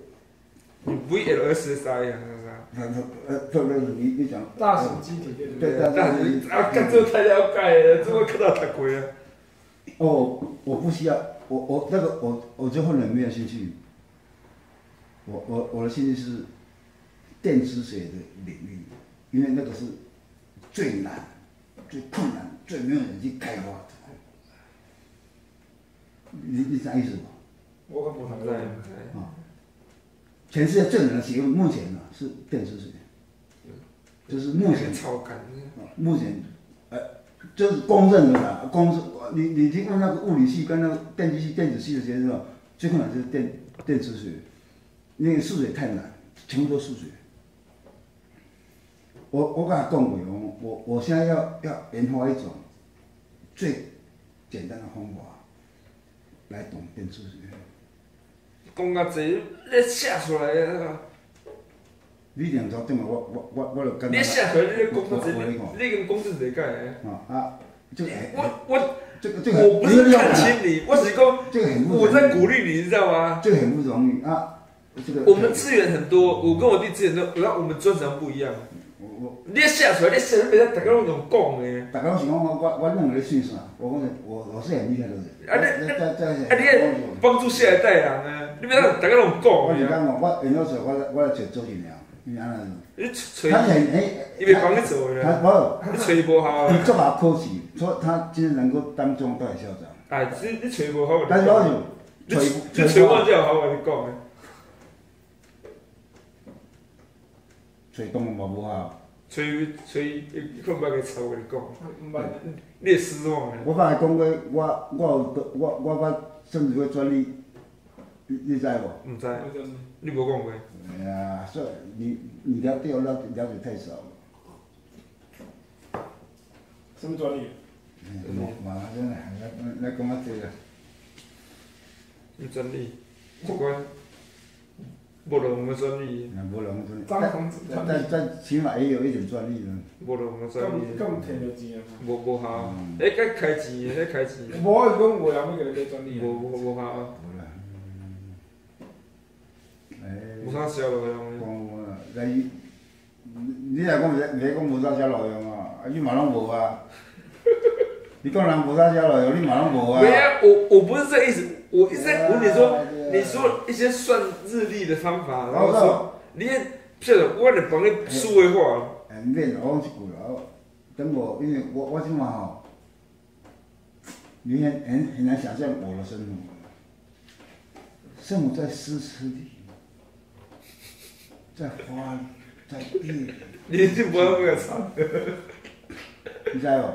[SPEAKER 3] V L S S I 啊，
[SPEAKER 5] 他他呃，不不，你你讲
[SPEAKER 4] 大型机体
[SPEAKER 5] 对对
[SPEAKER 3] 大型啊，干这太了解了，这我看到太贵了。
[SPEAKER 5] 哦，我不需要，我我那个我我这份人没有兴趣。我我我的兴趣是电磁学的领域，因为那个是最难、最困难、最没有人去开发的。你你啥意思吗？
[SPEAKER 4] 我可不知道。
[SPEAKER 5] 啊。全世界最难的学问，目前呢是电磁学，就是目前
[SPEAKER 3] 超感，
[SPEAKER 5] 目前呃就是公认的啦，公认你你去问那个物理系跟那个电机系、电子系的学生， 最困难就是电电磁学，因为数学太难，全部都数学。我我跟他讲过，我我我现在要要研发一种最简单的方法来懂电磁学。
[SPEAKER 3] 讲到这，你写出来啊！
[SPEAKER 5] 你两招对嘛？我我我我就跟
[SPEAKER 3] 你写出来，你讲到这，你跟讲这理解的。
[SPEAKER 5] 啊啊，这个
[SPEAKER 3] 我我
[SPEAKER 5] 这个这个
[SPEAKER 3] 我不是看轻你，我是讲
[SPEAKER 5] 这个很不容易，
[SPEAKER 3] 我在鼓励你，你知道吗？
[SPEAKER 5] 这个很不容易啊。这个
[SPEAKER 3] 我们资源很多，我跟我弟资源都，然后我们专长不一样。
[SPEAKER 5] 我我
[SPEAKER 3] 你写出来，你写出来，大家拢用讲的。
[SPEAKER 5] 大家拢是讲我我我弄个算算，我讲我我是很厉害的人。
[SPEAKER 3] 啊你
[SPEAKER 5] 在在在
[SPEAKER 3] 啊你帮助下一代人啊！你不要大家拢讲
[SPEAKER 5] 我是
[SPEAKER 3] 的啊。
[SPEAKER 5] 讲哦，我研究所我我来找周锦良，你安尼。
[SPEAKER 3] 你吹，
[SPEAKER 5] 他很很，
[SPEAKER 3] 伊袂帮你做的
[SPEAKER 5] 他
[SPEAKER 3] 啦。
[SPEAKER 5] 不，
[SPEAKER 3] 你吹无效啊！
[SPEAKER 5] 你做好可惜，说他今天能够当中代校长。
[SPEAKER 3] 哎，你你吹无好，
[SPEAKER 5] 但是我
[SPEAKER 3] 你
[SPEAKER 5] 就
[SPEAKER 3] 你吹我才有好话你讲的。
[SPEAKER 5] 吹东嘛无好。
[SPEAKER 3] 吹吹，可能捌个臭话你讲，你会失望的。
[SPEAKER 5] 我刚才讲过，我我有我我我甚至个专利，你你知无？
[SPEAKER 3] 唔知，你无讲过。
[SPEAKER 5] 哎呀，所以你你了对我了了解太少了。
[SPEAKER 4] 什么专利？
[SPEAKER 5] 嘛嘛真来来来讲啊这个。
[SPEAKER 3] 有专利，这关无龙的专利。
[SPEAKER 5] 无龙专利。
[SPEAKER 4] 张宏
[SPEAKER 5] 但但但起码也有一点专利呢。
[SPEAKER 3] 无龙的专利。
[SPEAKER 4] 咁咁摕到钱啊？
[SPEAKER 3] 无无效，迄该开钱的，迄开钱的。
[SPEAKER 4] 无，是讲有人要给你专利。
[SPEAKER 3] 无无无效。
[SPEAKER 5] 无啦。
[SPEAKER 3] 无啥销路用的。
[SPEAKER 5] 讲我啦，但伊，你若讲袂袂讲无啥销路用啊，啊你嘛拢无啊。你讲人无啥销路用，你嘛拢无啊。
[SPEAKER 3] 没啊，我我不是这意思，我一直在鼓你说，你说一些算日历的方法，然后说你也晓得，我得帮你数位化。
[SPEAKER 5] 哎，免我讲一句啦，等我，因为我我即马吼，你很很很难想象我的生活，生活在诗词里，在花，在叶，
[SPEAKER 3] 你就不要不要唱。
[SPEAKER 5] 你知无？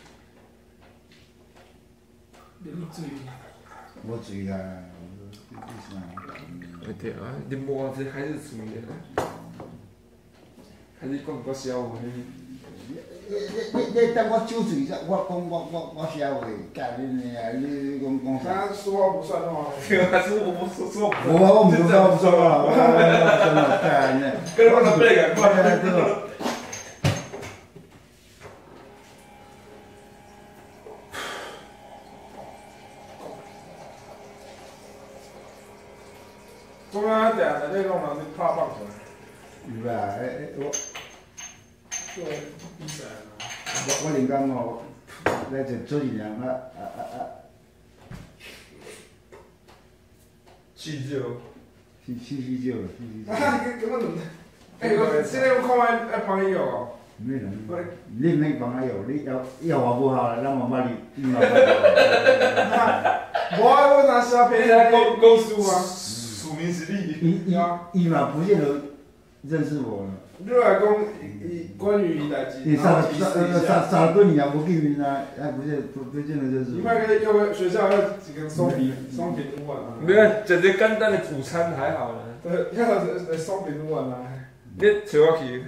[SPEAKER 4] 你水。
[SPEAKER 5] 无水啦，你啥？
[SPEAKER 3] 对啊，你摸这还是水的，还是讲个笑话。
[SPEAKER 5] 你你你你等我酒醉才，我讲我我我写话，教你呢啊！你讲讲啥？
[SPEAKER 4] 他说话不算话。
[SPEAKER 3] 对啊，是我不说说。
[SPEAKER 5] 我我唔说我唔说啊，我我真的干呢。
[SPEAKER 3] 跟我那背个，
[SPEAKER 5] 快点这个。
[SPEAKER 4] 中央点的那种人是怕放出来。
[SPEAKER 5] 是吧？哎哎我。
[SPEAKER 4] 对，比赛嘛。
[SPEAKER 5] 我我灵感哦，来就做一样啊啊啊啊！
[SPEAKER 3] 酗酒。
[SPEAKER 5] 酗酗酗酒了，酗酗酒。
[SPEAKER 4] 啊，你根本唔，哎，我现在我看完爱帮伊哦。
[SPEAKER 5] 没人，你免帮我有，你要要我不好了，咱我把你你嘛。
[SPEAKER 4] 无啊，我拿写片来讲讲书啊。
[SPEAKER 3] 署名是你。
[SPEAKER 5] 伊伊伊嘛不见得认识我了。
[SPEAKER 4] 你来讲，伊关于伊代志，
[SPEAKER 5] 你上上上上多年不见面啊，还不见不不见得认识。
[SPEAKER 4] 你卖个要个学校要几个松饼松饼五碗啊？
[SPEAKER 3] 没有，整个简单的午餐还好呢。
[SPEAKER 4] 对，要松饼五碗啊。
[SPEAKER 3] 你找我去。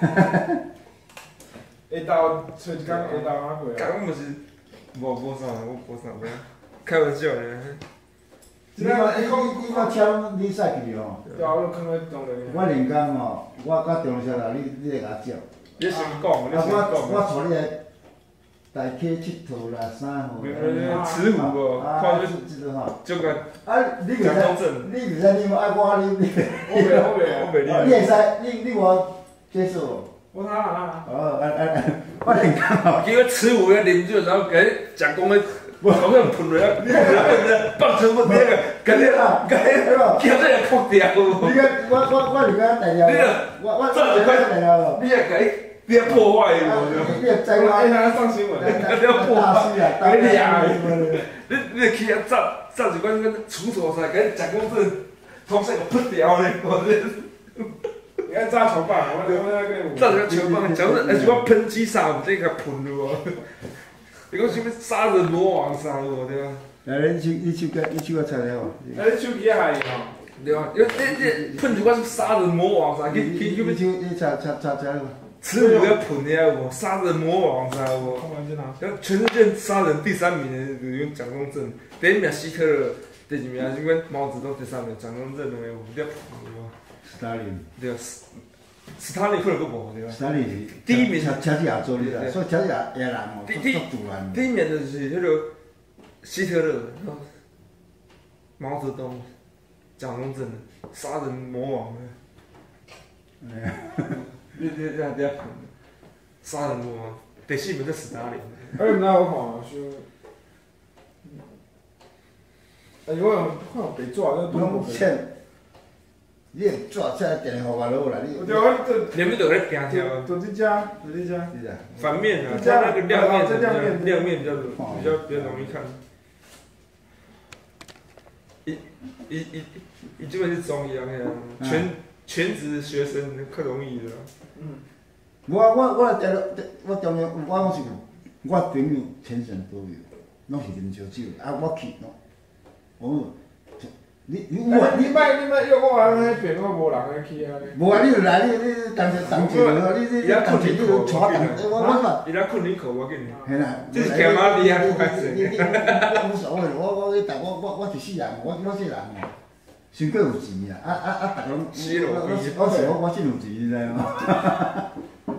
[SPEAKER 4] 下昼找一工下晝哪过啊？
[SPEAKER 3] 讲毋是，无无啥，我无啥无，开玩笑的。
[SPEAKER 5] 你讲伊讲伊讲签你赛去吼。
[SPEAKER 4] 对啊，我就囥咧当咧。
[SPEAKER 5] 我连工吼，我甲中山啦，你你来甲我照。
[SPEAKER 3] 你先讲，你先讲。
[SPEAKER 5] 我我带你来大溪佚佗啦，啥吼？
[SPEAKER 3] 慈湖无，看
[SPEAKER 5] 这这个吼。
[SPEAKER 3] 这个。
[SPEAKER 5] 啊，你袂使，你袂使啉，爱我啉你。
[SPEAKER 4] 我袂，我袂，
[SPEAKER 3] 我袂啉。
[SPEAKER 5] 你会使，你你我接受。
[SPEAKER 4] 我哪哪？
[SPEAKER 5] 哦，啊啊啊！我连工吼。
[SPEAKER 3] 叫慈湖个啉酒，然后给食讲个。我好像喷落啊！放成不那个，跟那个，跟那个，叫这个哭掉。
[SPEAKER 5] 你看，我我我连个大条，我我这连个大条，
[SPEAKER 3] 你也给，你也破坏我。
[SPEAKER 5] 你也在我
[SPEAKER 4] 哎呀，上新闻，
[SPEAKER 5] 你要破坏，
[SPEAKER 3] 给你啊！你你去遐造造一款那个锄头出来，给讲讲这，通说个喷掉嘞，我这。
[SPEAKER 4] 你看炸球棒，我我那个。
[SPEAKER 3] 炸个球棒，讲说，而且我喷击啥，这个喷的哦。你讲什么杀人魔王杀我对吧？
[SPEAKER 5] 来，你手你手个你手个菜了无？
[SPEAKER 4] 哎，你手机还有吼？
[SPEAKER 3] 对啊，因为你你喷一款杀人魔王啥，去去去
[SPEAKER 5] 你手你炒炒炒炒个。
[SPEAKER 3] 吃五个喷的有无？杀人魔王啥有无？
[SPEAKER 4] 看完真啊。
[SPEAKER 3] 像全世界杀人第三名的就是蒋中正，第一名希特勒，第二名是阮毛泽东，第三名蒋中正两个有在喷对无？
[SPEAKER 5] 斯大林。
[SPEAKER 3] 对啊，斯斯大林可能佫无对啊。
[SPEAKER 5] 斯大林
[SPEAKER 3] 第一名
[SPEAKER 5] 车车子也做你啦，所以车子也也人哦，足足突然。
[SPEAKER 3] 第一名就是迄个希特勒，毛泽东、蒋中正，杀人魔王的。
[SPEAKER 5] 哎呀。
[SPEAKER 3] 你你你你喷，杀人魔王，第四名是斯大林。
[SPEAKER 4] 哎，毋知我看想，哎，我有看有白纸，那
[SPEAKER 5] 拢欠，你个纸册电话互我落来，你。
[SPEAKER 4] 对，我这
[SPEAKER 3] 连面都在行条。
[SPEAKER 4] 就这家，就这家。
[SPEAKER 5] 是啊。
[SPEAKER 3] 反面啊，它那个亮面，亮面亮面比较比较比较容易看。一一一一基本是中医啊，全全职学生较容易的。
[SPEAKER 4] 嗯。
[SPEAKER 5] 我我我伫落，我中央我拢是，我朋友全省都有，拢是啉烧酒，啊我去喏，哦，你你我
[SPEAKER 4] 你摆你摆约我安尼边，我无人来去啊。
[SPEAKER 5] 无啊，你就来，你你当时当时咯，你你你当时你就带当，我我嘛。
[SPEAKER 3] 伊拉困恁口我紧。
[SPEAKER 5] 嘿啦。
[SPEAKER 3] 这是骑马厉害不开始。
[SPEAKER 5] 你你我无所谓，我我你逐我我我一世人，我我这人哦，伤过有钱啊，啊啊啊，逐个拢，我我是我我真有钱，你知无？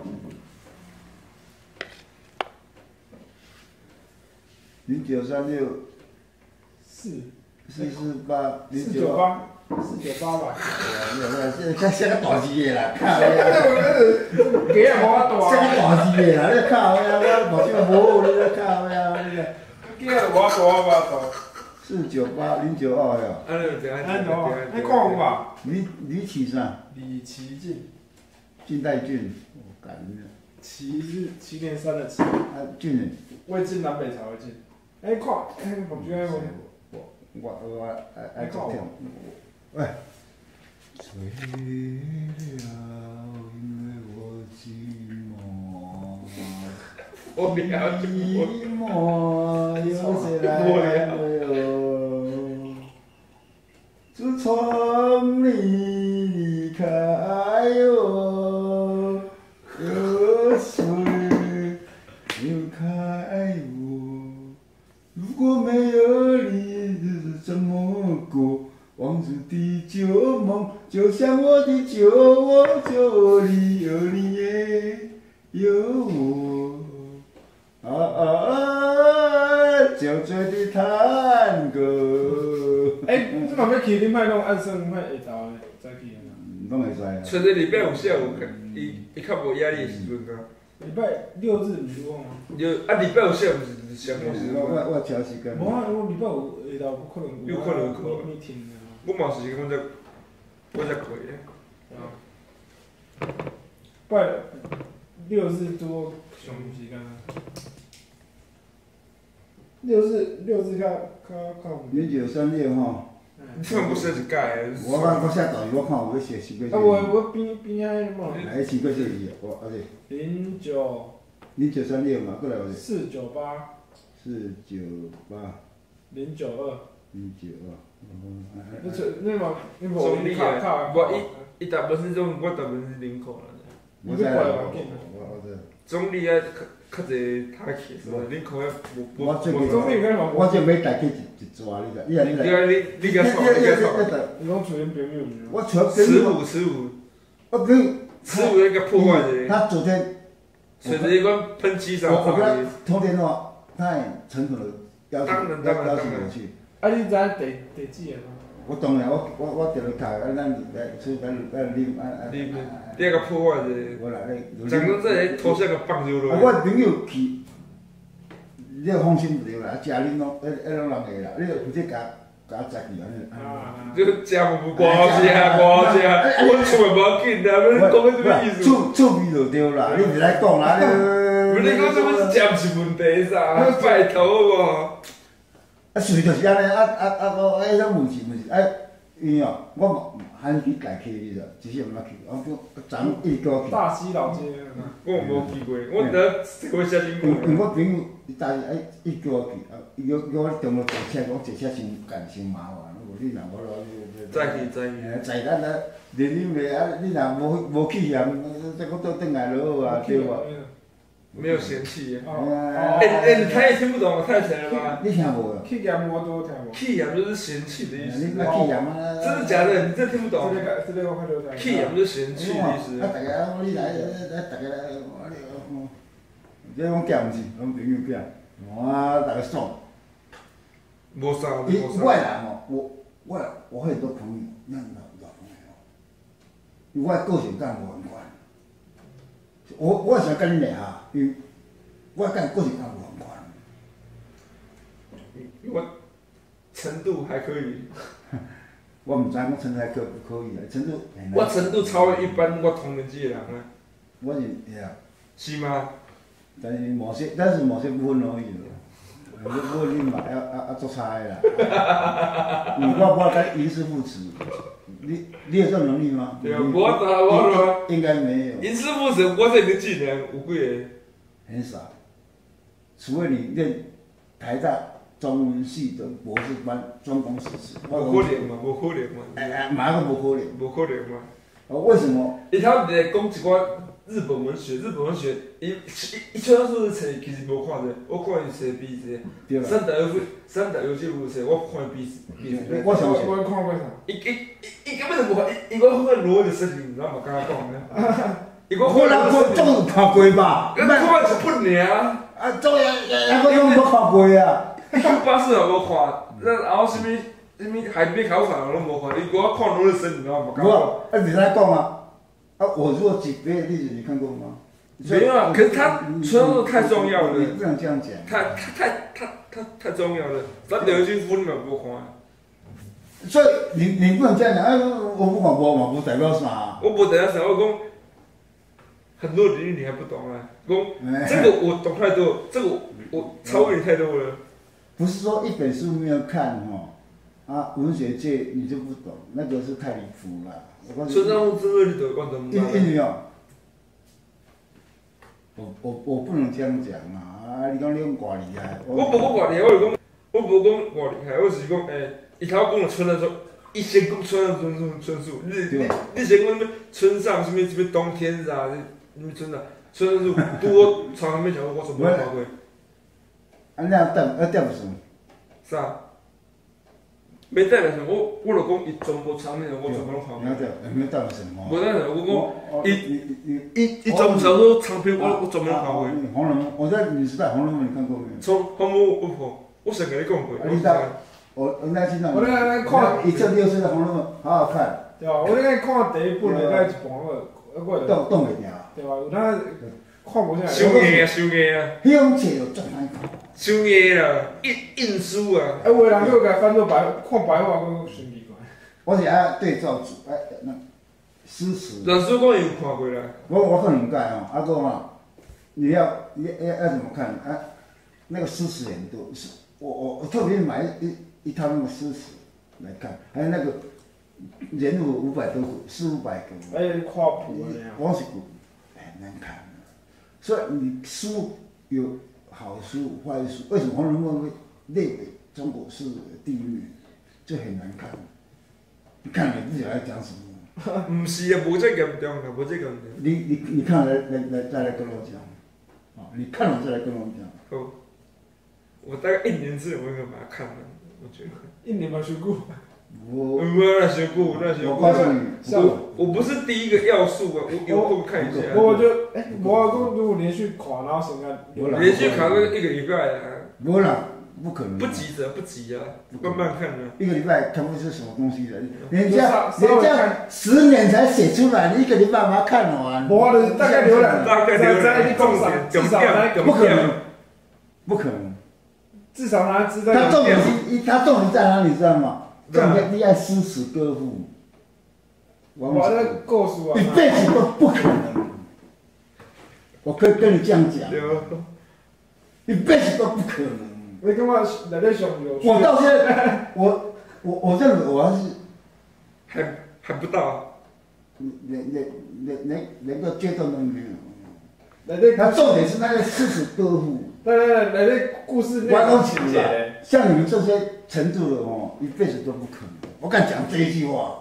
[SPEAKER 5] 零九三六
[SPEAKER 4] 四
[SPEAKER 5] 四四八零
[SPEAKER 4] 四九八四九八吧。
[SPEAKER 5] 对啊，这这写个大字的啦，靠
[SPEAKER 4] 呀！几啊无法大。
[SPEAKER 5] 写个大字的啦，你靠呀！我目睭无，你咧靠呀！你个。
[SPEAKER 4] 几啊无法大无法大。
[SPEAKER 5] 四九八零九二哟。
[SPEAKER 3] 安尼就安尼。
[SPEAKER 4] 你看有吧？
[SPEAKER 5] 李李启啥？
[SPEAKER 4] 李奇俊。
[SPEAKER 5] 俊代俊，我干你。
[SPEAKER 4] 奇是七连三的奇。
[SPEAKER 5] 啊，俊呢？
[SPEAKER 4] 魏晋南北朝的晋。哎，看，哎，我觉得我
[SPEAKER 5] 我我爱爱看听。喂。醉了，因为我寂寞。
[SPEAKER 3] 我不要
[SPEAKER 5] 寂寞，有谁来安慰我？自从你离开我，有谁离开我？如果没有你，日子怎么过？往日的旧梦，就像我的酒窝，酒里有你也有我。啊啊啊！酒醉的探戈。
[SPEAKER 4] 哎，你嘛要去，你莫拢按算莫下昼再去啊？
[SPEAKER 5] 拢会使啊。
[SPEAKER 3] 找个礼拜有下午，伊伊较无压力的时阵个。
[SPEAKER 4] 礼拜六日毋是我吗？
[SPEAKER 3] 就啊，礼拜有下午是上好时。
[SPEAKER 5] 我我我调时间。
[SPEAKER 4] 无啊，我礼拜有下昼不可能有。
[SPEAKER 3] 有可能可能。
[SPEAKER 4] 你听啊。
[SPEAKER 3] 我嘛是阮才我才过的。
[SPEAKER 4] 啊。拜六日多上时间啊。六日六日较较较。
[SPEAKER 5] 零九三六吼。
[SPEAKER 3] 这不是一改的。
[SPEAKER 5] 我我我写导游，我看有写四几。
[SPEAKER 4] 啊，我我边边仔嘛。
[SPEAKER 5] 来四几字我啊对。
[SPEAKER 4] 零九。
[SPEAKER 5] 零九三六嘛，过来有。
[SPEAKER 4] 四九八。
[SPEAKER 5] 四九八。
[SPEAKER 4] 零九二。
[SPEAKER 5] 零九二。
[SPEAKER 4] 你这你嘛你无
[SPEAKER 3] 中立啊！我伊伊大部分是种，我大部分是林口啦。
[SPEAKER 5] 我知我我知。
[SPEAKER 3] 中立啊，较较济他去，林口遐无无。
[SPEAKER 5] 我最近
[SPEAKER 4] 中立干嘛？
[SPEAKER 5] 我这买大去一一抓你个，你啊你来。
[SPEAKER 3] 对啊，你你甲错，你甲错。
[SPEAKER 4] 你讲找恁朋友？
[SPEAKER 5] 我找朋友。
[SPEAKER 3] 十五十五。
[SPEAKER 5] 我朋友。
[SPEAKER 3] 十五那个破坏的。
[SPEAKER 5] 他昨天。
[SPEAKER 3] 随着一罐喷漆上。
[SPEAKER 5] 我我跟他通电话，他很诚恳的邀请邀邀请我去。
[SPEAKER 4] 啊，你知地地址啊？
[SPEAKER 5] 我当然，我我我伫落头，啊，咱来出来来啉啊啊！
[SPEAKER 3] 啉，第二个破坏者。
[SPEAKER 5] 我来咧。
[SPEAKER 3] 讲到这里，头像个棒球落。
[SPEAKER 5] 啊，我朋友去，你放心就对啦，食啉拢，迄迄种人个啦，你负责甲甲食去安尼。
[SPEAKER 3] 啊。就食无偌好食，偌好食，我厝诶无要紧啦，你讲迄什么意思？
[SPEAKER 5] 趣趣味就对啦，你是来讲啦，你。
[SPEAKER 3] 你讲什么食毋是问题啥？拜托无。
[SPEAKER 5] 啊，随就是安尼，啊啊啊！我迄种问是问是，啊， 因为哦，我罕去家去，你知道，只是毋捌去，我昨昏一直叫我去。
[SPEAKER 4] 大溪老街，
[SPEAKER 3] 我无去过，我得我写真
[SPEAKER 5] 因因
[SPEAKER 3] 过。
[SPEAKER 5] 我朋友伊搭哎，伊叫我去，啊，伊叫叫我中午坐车，我坐车真干真麻烦，无你若无落去。
[SPEAKER 3] 再去再去。
[SPEAKER 5] 在咱啊，连你袂啊，你若无无去嫌，这我倒转来就好啊，对无？
[SPEAKER 3] 没有嫌弃。
[SPEAKER 4] 哦。
[SPEAKER 3] 哎哎，他也听不懂太谁了吗？
[SPEAKER 5] 你听无？
[SPEAKER 4] 去嫌我都听无。
[SPEAKER 3] 弃养就是嫌弃的意思。
[SPEAKER 5] 你那去嫌啊？
[SPEAKER 3] 真的假的？你这听不懂？
[SPEAKER 4] 这个这个我看到听。
[SPEAKER 3] 弃养就是嫌弃的意思。
[SPEAKER 5] 啊，大家你来来，大家来，我你，这阮囝毋是，阮朋友囝，哇，大家爽。
[SPEAKER 3] 无啥，
[SPEAKER 5] 伊
[SPEAKER 3] 无啥。
[SPEAKER 5] 我人哦，我我我很多朋友，那老老朋友，我个性敢无共款。我我想跟你俩哈，因为我敢个性敢无共款。
[SPEAKER 3] 我程度还可以。
[SPEAKER 5] 我毋知我程度还可不可以啊？程度。
[SPEAKER 3] 我程度超越一般我同年纪的人啊。
[SPEAKER 5] 我是呀。
[SPEAKER 3] 是吗？
[SPEAKER 5] 但是某些，但是某些部分而已咯。某些部分你嘛要要要做差的啦。你我我跟银师父子，你你有这种能力吗？
[SPEAKER 3] 对啊，我啊我
[SPEAKER 5] 应该没有。
[SPEAKER 3] 银师父子，我这个技能有几个？
[SPEAKER 5] 很少，除非你念台大中文系的博士班专攻史实。
[SPEAKER 3] 无可能嘛，无可能嘛。
[SPEAKER 5] 哎哎，马上无可能。
[SPEAKER 3] 无可能嘛。
[SPEAKER 5] 哦，为什么？
[SPEAKER 3] 伊头伫讲一寡日本文学，日本文学，伊伊伊出到书册其实无看者，我看伊册比这个。三岛由三岛由纪夫册，我看比比。
[SPEAKER 5] 我相信。
[SPEAKER 4] 我看过啥？
[SPEAKER 3] 伊伊伊伊根本就无看，伊伊我看罗的身体，你知道嘛？刚刚讲的。伊我
[SPEAKER 5] 我人我总有看过吧？
[SPEAKER 3] 咱看一本尔。
[SPEAKER 5] 啊，总也也我拢无看过啊。
[SPEAKER 3] 伊看巴士也无看，那然后什么什么海边考场我拢无看，伊给我看罗的身体，你知道嘛？
[SPEAKER 5] 我啊，你在讲啊？啊，我如果举别的例子，你看过吗？
[SPEAKER 3] 没有啊，可是他村上太重要了。
[SPEAKER 5] 你不能这样讲。
[SPEAKER 3] 太太太太太太重要了，咱刘军夫你们无看。
[SPEAKER 5] 所以你你不能这样讲，哎，我不管我嘛，不代表啥。
[SPEAKER 3] 我不代表啥，我讲很多领域你还不懂啊。讲这个我懂太多，这个我我超越你太多了。
[SPEAKER 5] 不是说一本书没有看哈，啊，文学界你就不懂，那个是太离谱了。
[SPEAKER 3] 村上春树你都关得唔
[SPEAKER 5] 因因为哦，我我我不能这样讲啊！啊，你讲你讲偌厉害？
[SPEAKER 3] 我无讲偌厉害，我是讲，我无讲偌厉害，我是讲诶，伊头讲了村上春，伊先讲村上春树春树，你你你先讲什么村上什么什么冬天啊，什么村上村上春树，拄我从来没想过我怎么看过。
[SPEAKER 5] 啊，那代要代表什么？
[SPEAKER 3] 啥？没代表什么，我我就讲伊全部场面我全部拢看过。
[SPEAKER 5] 没有代表，没有代表什么？
[SPEAKER 3] 无代表，我讲伊
[SPEAKER 5] 伊
[SPEAKER 3] 伊伊全部小说长篇我我全部拢看过。
[SPEAKER 5] 红楼梦，我在你时代红楼梦你看过没有？
[SPEAKER 3] 从红楼梦我看，我先跟你讲过。
[SPEAKER 5] 你知道？我我那经常。
[SPEAKER 4] 我那那看，
[SPEAKER 5] 一这六岁的红楼梦好好看。
[SPEAKER 4] 对吧？我那看第一本的那一半个，我
[SPEAKER 5] 动动袂掉。
[SPEAKER 4] 对吧？有那看不下来。
[SPEAKER 3] 收硬啊，收硬啊！
[SPEAKER 5] 迄种册就足难看。
[SPEAKER 3] 收硬啦，印印书啊。
[SPEAKER 4] 哎，有的人就甲翻做白，看白话佫神奇怪。
[SPEAKER 5] 我是爱对照组，哎，那诗词。
[SPEAKER 3] 阮叔讲伊有看过啦。
[SPEAKER 5] 我我看两届哦，啊个嘛，你要要要要怎么看啊？那个诗词很多，是我我我特别买一一套那个诗词来看，还有那个人物五百多个，四五百个。
[SPEAKER 4] 哎，跨谱的呀。
[SPEAKER 5] 我是很难看的，所以你书有好书坏书，为什么《红楼梦》会列为中国是第一名？就很难看，你看也不晓得讲什么。
[SPEAKER 3] 唔是啊，无这严重啊，无这严重。
[SPEAKER 5] 你你你看来来来再来跟我讲，啊，你看了再来跟我讲。
[SPEAKER 3] 好，我大概一年之前我应该把它看了，我觉得。
[SPEAKER 4] 一年嘛，修过。
[SPEAKER 5] 我
[SPEAKER 3] 嗯，那学过，那学过。
[SPEAKER 5] 我告诉你，
[SPEAKER 3] 我我不是第一个要素啊，我有空看一下。
[SPEAKER 4] 我就哎，我讲如果连续看，然后先看。
[SPEAKER 3] 连续看个一个礼拜啊。
[SPEAKER 5] 没啦，不可能。
[SPEAKER 3] 不急着，不急啊，慢慢看呢。
[SPEAKER 5] 一个礼拜看不出什么东西来，人家人家十年才写出来，你一个礼拜把它看完。
[SPEAKER 4] 我的大概浏览，
[SPEAKER 3] 大概浏览重点，
[SPEAKER 4] 至少他
[SPEAKER 5] 不可能，不可能。
[SPEAKER 4] 至少他知道。
[SPEAKER 5] 他重点是，他重点在哪里，你知道吗？重点你爱诗词歌赋。
[SPEAKER 4] 我这故事啊，
[SPEAKER 5] 一辈子都不可能。我可以跟你这样讲，一辈子都不可能。
[SPEAKER 4] 你感觉内底上有？
[SPEAKER 5] 我到现在，我我我认为我还是
[SPEAKER 3] 还还不到，
[SPEAKER 5] 连连连连连个阶段都没有。
[SPEAKER 4] 来这
[SPEAKER 5] 他重点是那个诗词歌赋。
[SPEAKER 4] 来来来，来这故事内容情节嘞。
[SPEAKER 5] 像你们这些程度的哦，一辈子都不可能。我敢讲这一句话。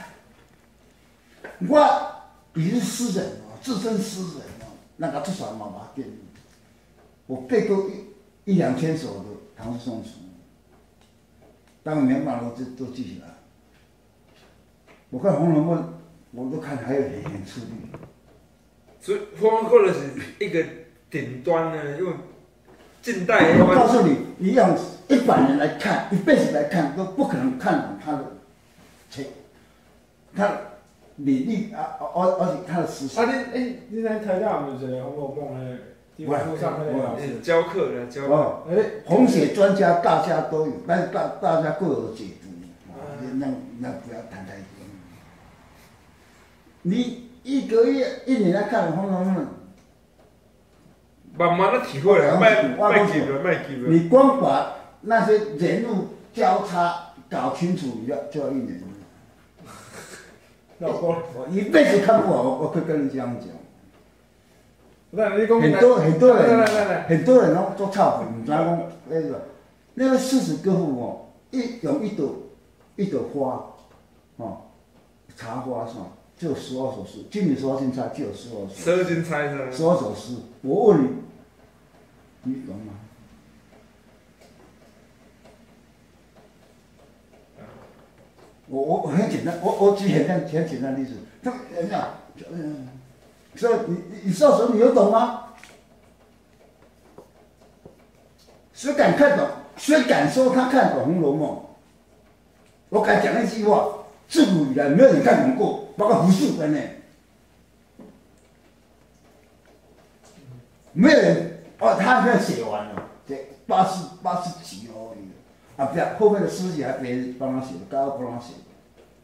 [SPEAKER 5] 我你是诗人哦，自称诗人哦，那个至少妈妈给你。我背过一一两千首的唐诗宋词，当然连马都都记起来。我看《红楼梦》，我都看还有很很吃力。
[SPEAKER 3] 所以《红楼梦》是一个顶端呢，因为近代。
[SPEAKER 5] 我告诉你，你让一百人来看，一辈子来看，都不可能看懂他的，他理力啊，而而且他的思想。
[SPEAKER 4] 啊，你哎，你在台大有没有《红楼梦》的？题目上那个老师
[SPEAKER 3] 教课的教
[SPEAKER 5] 课。哎，红写专家大家都有，但是大大家各有解读。那那不要谈太多。你一个月、一年来看《红楼梦》，
[SPEAKER 3] 慢慢的体会了，卖卖记了，卖记了。
[SPEAKER 5] 你光把那些人物交叉搞清楚，要就要一年。我一辈子看不完，我我可以跟你这样讲。很多很多人，很多人都都差不多，你知道讲那个那个诗词歌赋哦，一用一朵一朵花，哦，茶花是吧？就有十二首诗，今年十二金钗就有十二首。
[SPEAKER 3] 十二金钗是。
[SPEAKER 5] 十二首诗，我问你，你懂吗？我我很简单，我我举很简很简单的例子，他们人家，嗯，所以你你你十二首你有懂吗？谁敢看懂？谁敢说他看懂《红楼梦》？我敢讲一句话。自古以来没有人看懂过，包括胡适在内，没有人哦，他现在写完了，这八十八十几而已，啊，不要后面的诗集还别人帮他写的，高不让他写的，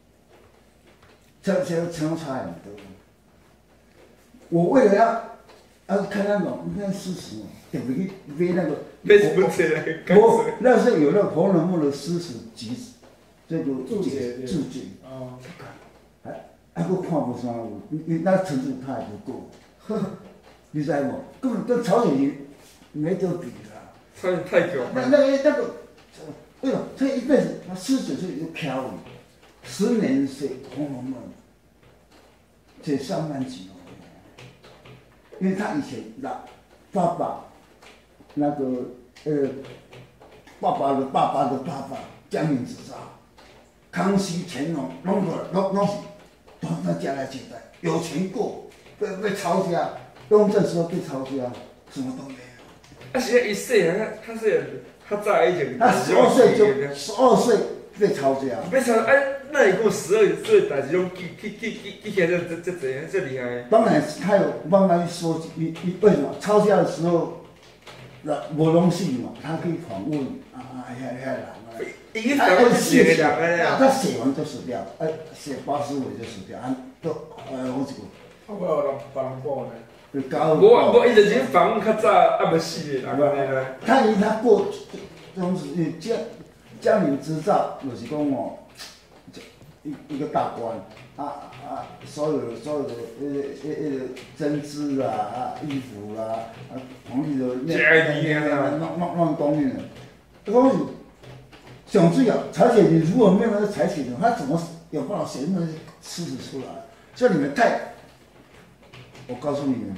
[SPEAKER 5] 这这程度差很多。我为了要要看那种那诗词，对不对？背那个，我那时候有那个《红楼梦》的诗词集子。这个注解注解哦，还还佫看不上我，你你那程度他还不够，你知无？根本跟曹雪芹没得比啦。
[SPEAKER 3] 曹雪芹太屌了。
[SPEAKER 5] 那那个那个，哎呦，这一辈子他诗词是一个飘逸，十年写《红楼梦》，写上万集哦。因为他以前那爸爸，那个呃，爸爸的爸爸的爸爸江宁之杀。康熙、乾隆，拢个拢拢是，都那加来接待，有钱过，被被抄家，雍正时候被抄家，什么都没有。
[SPEAKER 3] 啊，现在一岁啊，他他是他早以前。
[SPEAKER 5] 他十二岁就十二岁被抄家。
[SPEAKER 3] 被抄哎，那你讲十二岁的代志，拢记记记记记起来，这这这这这厉害。
[SPEAKER 5] 当然，他有慢慢说，你你为什么抄家的时候，那我荣幸嘛，他可以访问啊啊呀呀啦。
[SPEAKER 3] 他写
[SPEAKER 5] 他写完就死掉，哎，写八十尾就死掉，啊，都呃，我这个。
[SPEAKER 4] 啊，我有人帮过呢。
[SPEAKER 3] 我我伊就是访问较早啊，无死的人安尼啦。
[SPEAKER 5] 他以他过，当时江江宁织造就是讲哦，一一个大官，啊啊，所有所有的呃呃呃针织啦啊衣服啦啊，皇帝的那那那那那东西呢，这东西。想这样，曹雪芹如果没有那个才写的，他怎么有办法写那些诗词出来？这里面太，我告诉你们，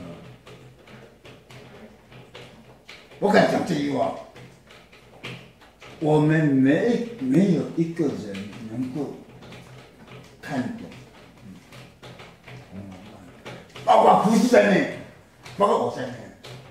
[SPEAKER 5] 我敢讲这句话，我们没没有一个人能够看懂，嗯，包括胡适在内，包括我在内。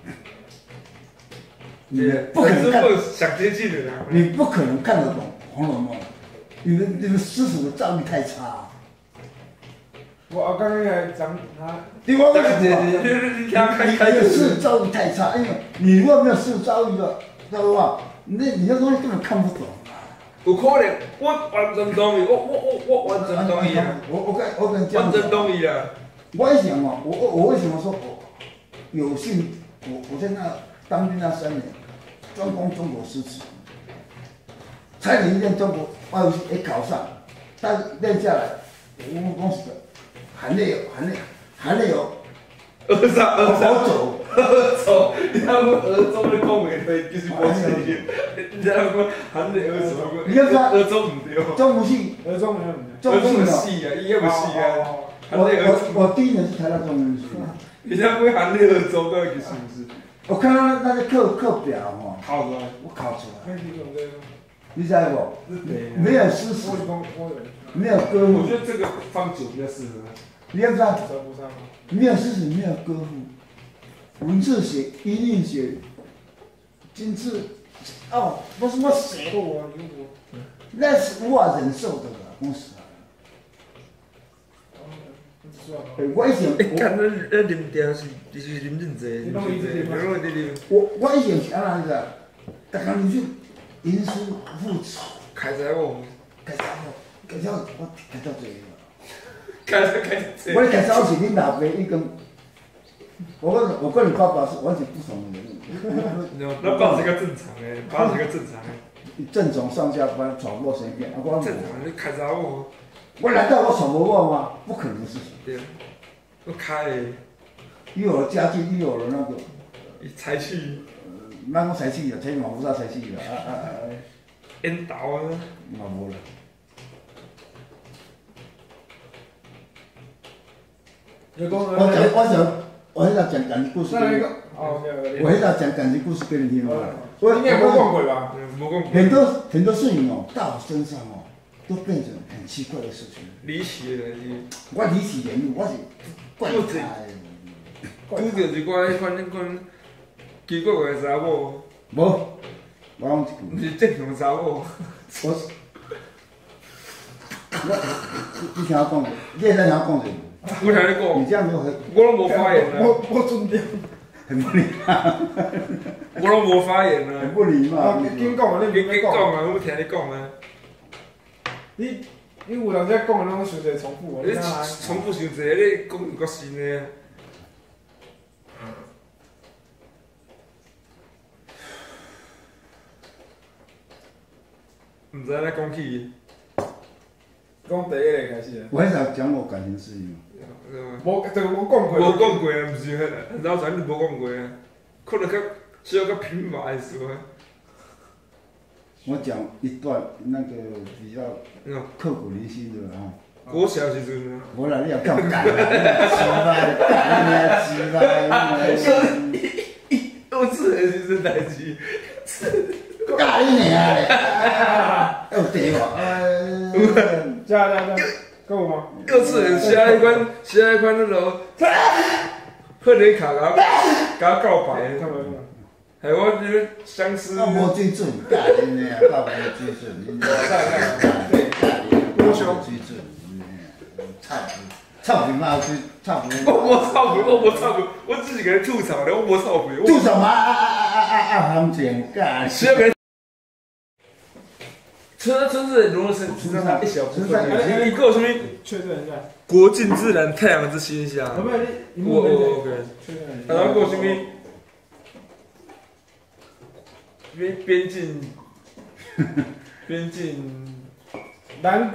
[SPEAKER 5] 你不可能看，
[SPEAKER 3] 想接近的人，
[SPEAKER 5] 你不可能看得懂《红楼梦》，你们你们诗词的造诣太差。
[SPEAKER 4] 我刚刚来讲他，
[SPEAKER 5] 你我跟你
[SPEAKER 3] 讲，
[SPEAKER 5] 你你的诗词造诣太差，因为你如果没有诗词造诣的的话，那你那东西根本看不懂。
[SPEAKER 3] 有可能，我完全同意，我我我我完全同意啊！
[SPEAKER 5] 我我跟我跟你讲，
[SPEAKER 3] 完全同意啊！
[SPEAKER 5] 我也想嘛，我我我为什么说我有幸，我我在那当兵那三年。专攻中国诗词，差点练中国外语系也考上，但是练下来我讲实在，含泪有，含泪，含泪有。
[SPEAKER 3] 二三二三
[SPEAKER 5] 好走，
[SPEAKER 3] 二走，你看我二中的讲话对，就是无信心。你知道我喊你二中，
[SPEAKER 5] 你要看
[SPEAKER 3] 二中唔对，
[SPEAKER 5] 中不是，
[SPEAKER 4] 二中没有，
[SPEAKER 5] 中不是
[SPEAKER 3] 死啊，伊也不死啊。
[SPEAKER 5] 我我我第一年是台大中文系，
[SPEAKER 3] 你知道我喊你二中到底是不是？
[SPEAKER 5] 我看到那个课课表哦，
[SPEAKER 3] 考出来，
[SPEAKER 5] 我考出来，
[SPEAKER 4] 你
[SPEAKER 5] 你知道不？没有诗词，没有歌
[SPEAKER 3] 我
[SPEAKER 5] 赋，
[SPEAKER 3] 觉得这个放久比较适合。
[SPEAKER 5] 你要知道，
[SPEAKER 4] 找不上吗？
[SPEAKER 5] 没有诗词，没有歌赋，文字写、音韵写、精致，哦，不是我写的，
[SPEAKER 4] 我如果
[SPEAKER 5] 那是无法忍受的啦，公司啊。我以前
[SPEAKER 3] 哎，看那那啉调是就是啉真济，
[SPEAKER 4] 你拢一直啉吗？
[SPEAKER 3] 我直啉。
[SPEAKER 5] 我我以前是安那个，逐工你去吟诗赋词，
[SPEAKER 3] 开在我，
[SPEAKER 5] 介绍我，介绍我介绍济。
[SPEAKER 3] 开在开在。
[SPEAKER 5] 我介绍是恁老爸已经，我跟我跟你爸爸是完全不同的人。
[SPEAKER 3] 那爸是个正常的，爸是个正常的。
[SPEAKER 5] 正常上下班闯过身边，啊我
[SPEAKER 3] 正常，你开在我。
[SPEAKER 5] 我难道我闯不过吗？不可能的事情。
[SPEAKER 3] 对，我开的。
[SPEAKER 5] 又有了家具，又有了那个。
[SPEAKER 3] 才气。
[SPEAKER 5] 那讲才气了，才嘛无啥才气了，啊啊啊！
[SPEAKER 3] 引导啊。
[SPEAKER 5] 嘛无啦。
[SPEAKER 4] 我讲
[SPEAKER 5] 我想，我很想讲感情故事。
[SPEAKER 4] 那一个，哦，
[SPEAKER 5] 我很想讲感情故事给你听嘛。
[SPEAKER 4] 我应该没讲过吧？
[SPEAKER 3] 没讲过。
[SPEAKER 5] 很多很多事情哦，到我身上哦，都变成很奇怪的事情。
[SPEAKER 3] 离奇的是。
[SPEAKER 5] 我离奇人物，我是怪咖。
[SPEAKER 3] 拄着一寡迄款迄款奇怪怪的查某。
[SPEAKER 5] 无，我讲一句。
[SPEAKER 3] 是正常查某。
[SPEAKER 5] 我，我，你听我讲，你会使听我讲者？
[SPEAKER 3] 我听你讲。
[SPEAKER 5] 你这样没有很。
[SPEAKER 3] 我拢无发言啊。
[SPEAKER 4] 我我尊重。
[SPEAKER 5] 很不礼貌。
[SPEAKER 3] 我拢无发言啊。
[SPEAKER 5] 很不礼貌。
[SPEAKER 4] 你紧讲啊，你
[SPEAKER 3] 紧讲啊，我听你讲啊。
[SPEAKER 4] 你你有人在讲的，拢想在重复啊。
[SPEAKER 3] 你重复伤济，你讲有够新的啊。唔知咱讲起。
[SPEAKER 4] 讲第一个开始。
[SPEAKER 5] 我很少讲我感情事情。
[SPEAKER 4] 无，这个我讲过。
[SPEAKER 3] 无讲过啊，毋是迄个，老早你无讲过啊，可能较需要较平凡的时候。
[SPEAKER 5] 我讲一段那个比较刻骨铭心的啊。
[SPEAKER 3] 国小时阵啊。
[SPEAKER 5] 无啦，你也够干啦，你鸡巴，干你啊鸡巴！
[SPEAKER 3] 幼稚的时阵代志。
[SPEAKER 5] 干你娘嘞！有地无？呃，
[SPEAKER 4] 这样这样这样，够吗？
[SPEAKER 3] 幼稚的写迄款写迄款迄落，喝点卡甲甲告白，系我这个相思。
[SPEAKER 5] 我无水准，干你娘！告白无水准，你娘！
[SPEAKER 4] 多凶！
[SPEAKER 5] 水准，操操你妈去操你！
[SPEAKER 3] 我我操你！我我操你！我自己给人吐槽的，我我操你！
[SPEAKER 5] 吐槽嘛啊啊啊啊啊！行情干！
[SPEAKER 3] 需要给人。车车子融入身身上一小部分。你给我什么？
[SPEAKER 4] 确认一下。
[SPEAKER 3] 国境自然，太阳之心下。
[SPEAKER 4] 我
[SPEAKER 3] 我我 OK。然后给我什么？边边境，边境，
[SPEAKER 4] 南。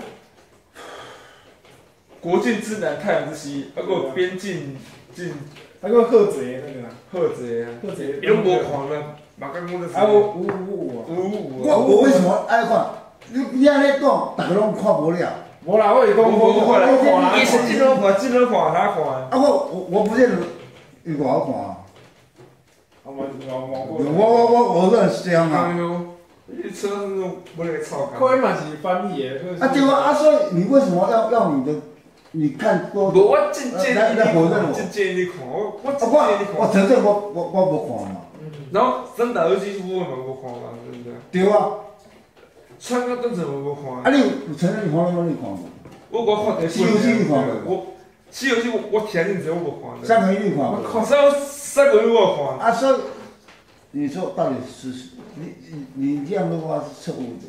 [SPEAKER 3] 国境之南，太阳之西。啊，给我边境境。
[SPEAKER 4] 啊，个贺贼那个。
[SPEAKER 3] 贺贼啊。
[SPEAKER 4] 贺贼。
[SPEAKER 3] 你都无看啊？马刚讲的是。
[SPEAKER 4] 啊，我五五五啊。
[SPEAKER 3] 五五五。
[SPEAKER 5] 我我为什么爱看？你你安尼讲，大家拢看无了。
[SPEAKER 4] 无啦，我是讲我我我看。
[SPEAKER 3] 伊是真好看，真好看，哪看？
[SPEAKER 5] 啊，我我我不见得有偌好看啊。
[SPEAKER 4] 我我
[SPEAKER 5] 我我我认识这样啊。
[SPEAKER 3] 你车那种不能操干。
[SPEAKER 4] 可以嘛是翻译的。
[SPEAKER 5] 啊对啊，啊所以你为什么要要你的？你看多。
[SPEAKER 3] 无，我真建议你看，真建议你看，我我真建议你看。
[SPEAKER 5] 我承认我我我无看嘛。
[SPEAKER 3] 然后三打游击我嘛无看嘛，对不对？
[SPEAKER 5] 对啊。
[SPEAKER 3] 穿个等阵我无看。
[SPEAKER 5] 啊你有承认你看了你看无？
[SPEAKER 3] 我我看第
[SPEAKER 5] 西游记你看无？
[SPEAKER 3] 我西游记我我听认真我无看。
[SPEAKER 5] 三国演义你看无？
[SPEAKER 3] 看三三国演义我看。
[SPEAKER 5] 啊所以你说到底是你你你这样的话是错误的。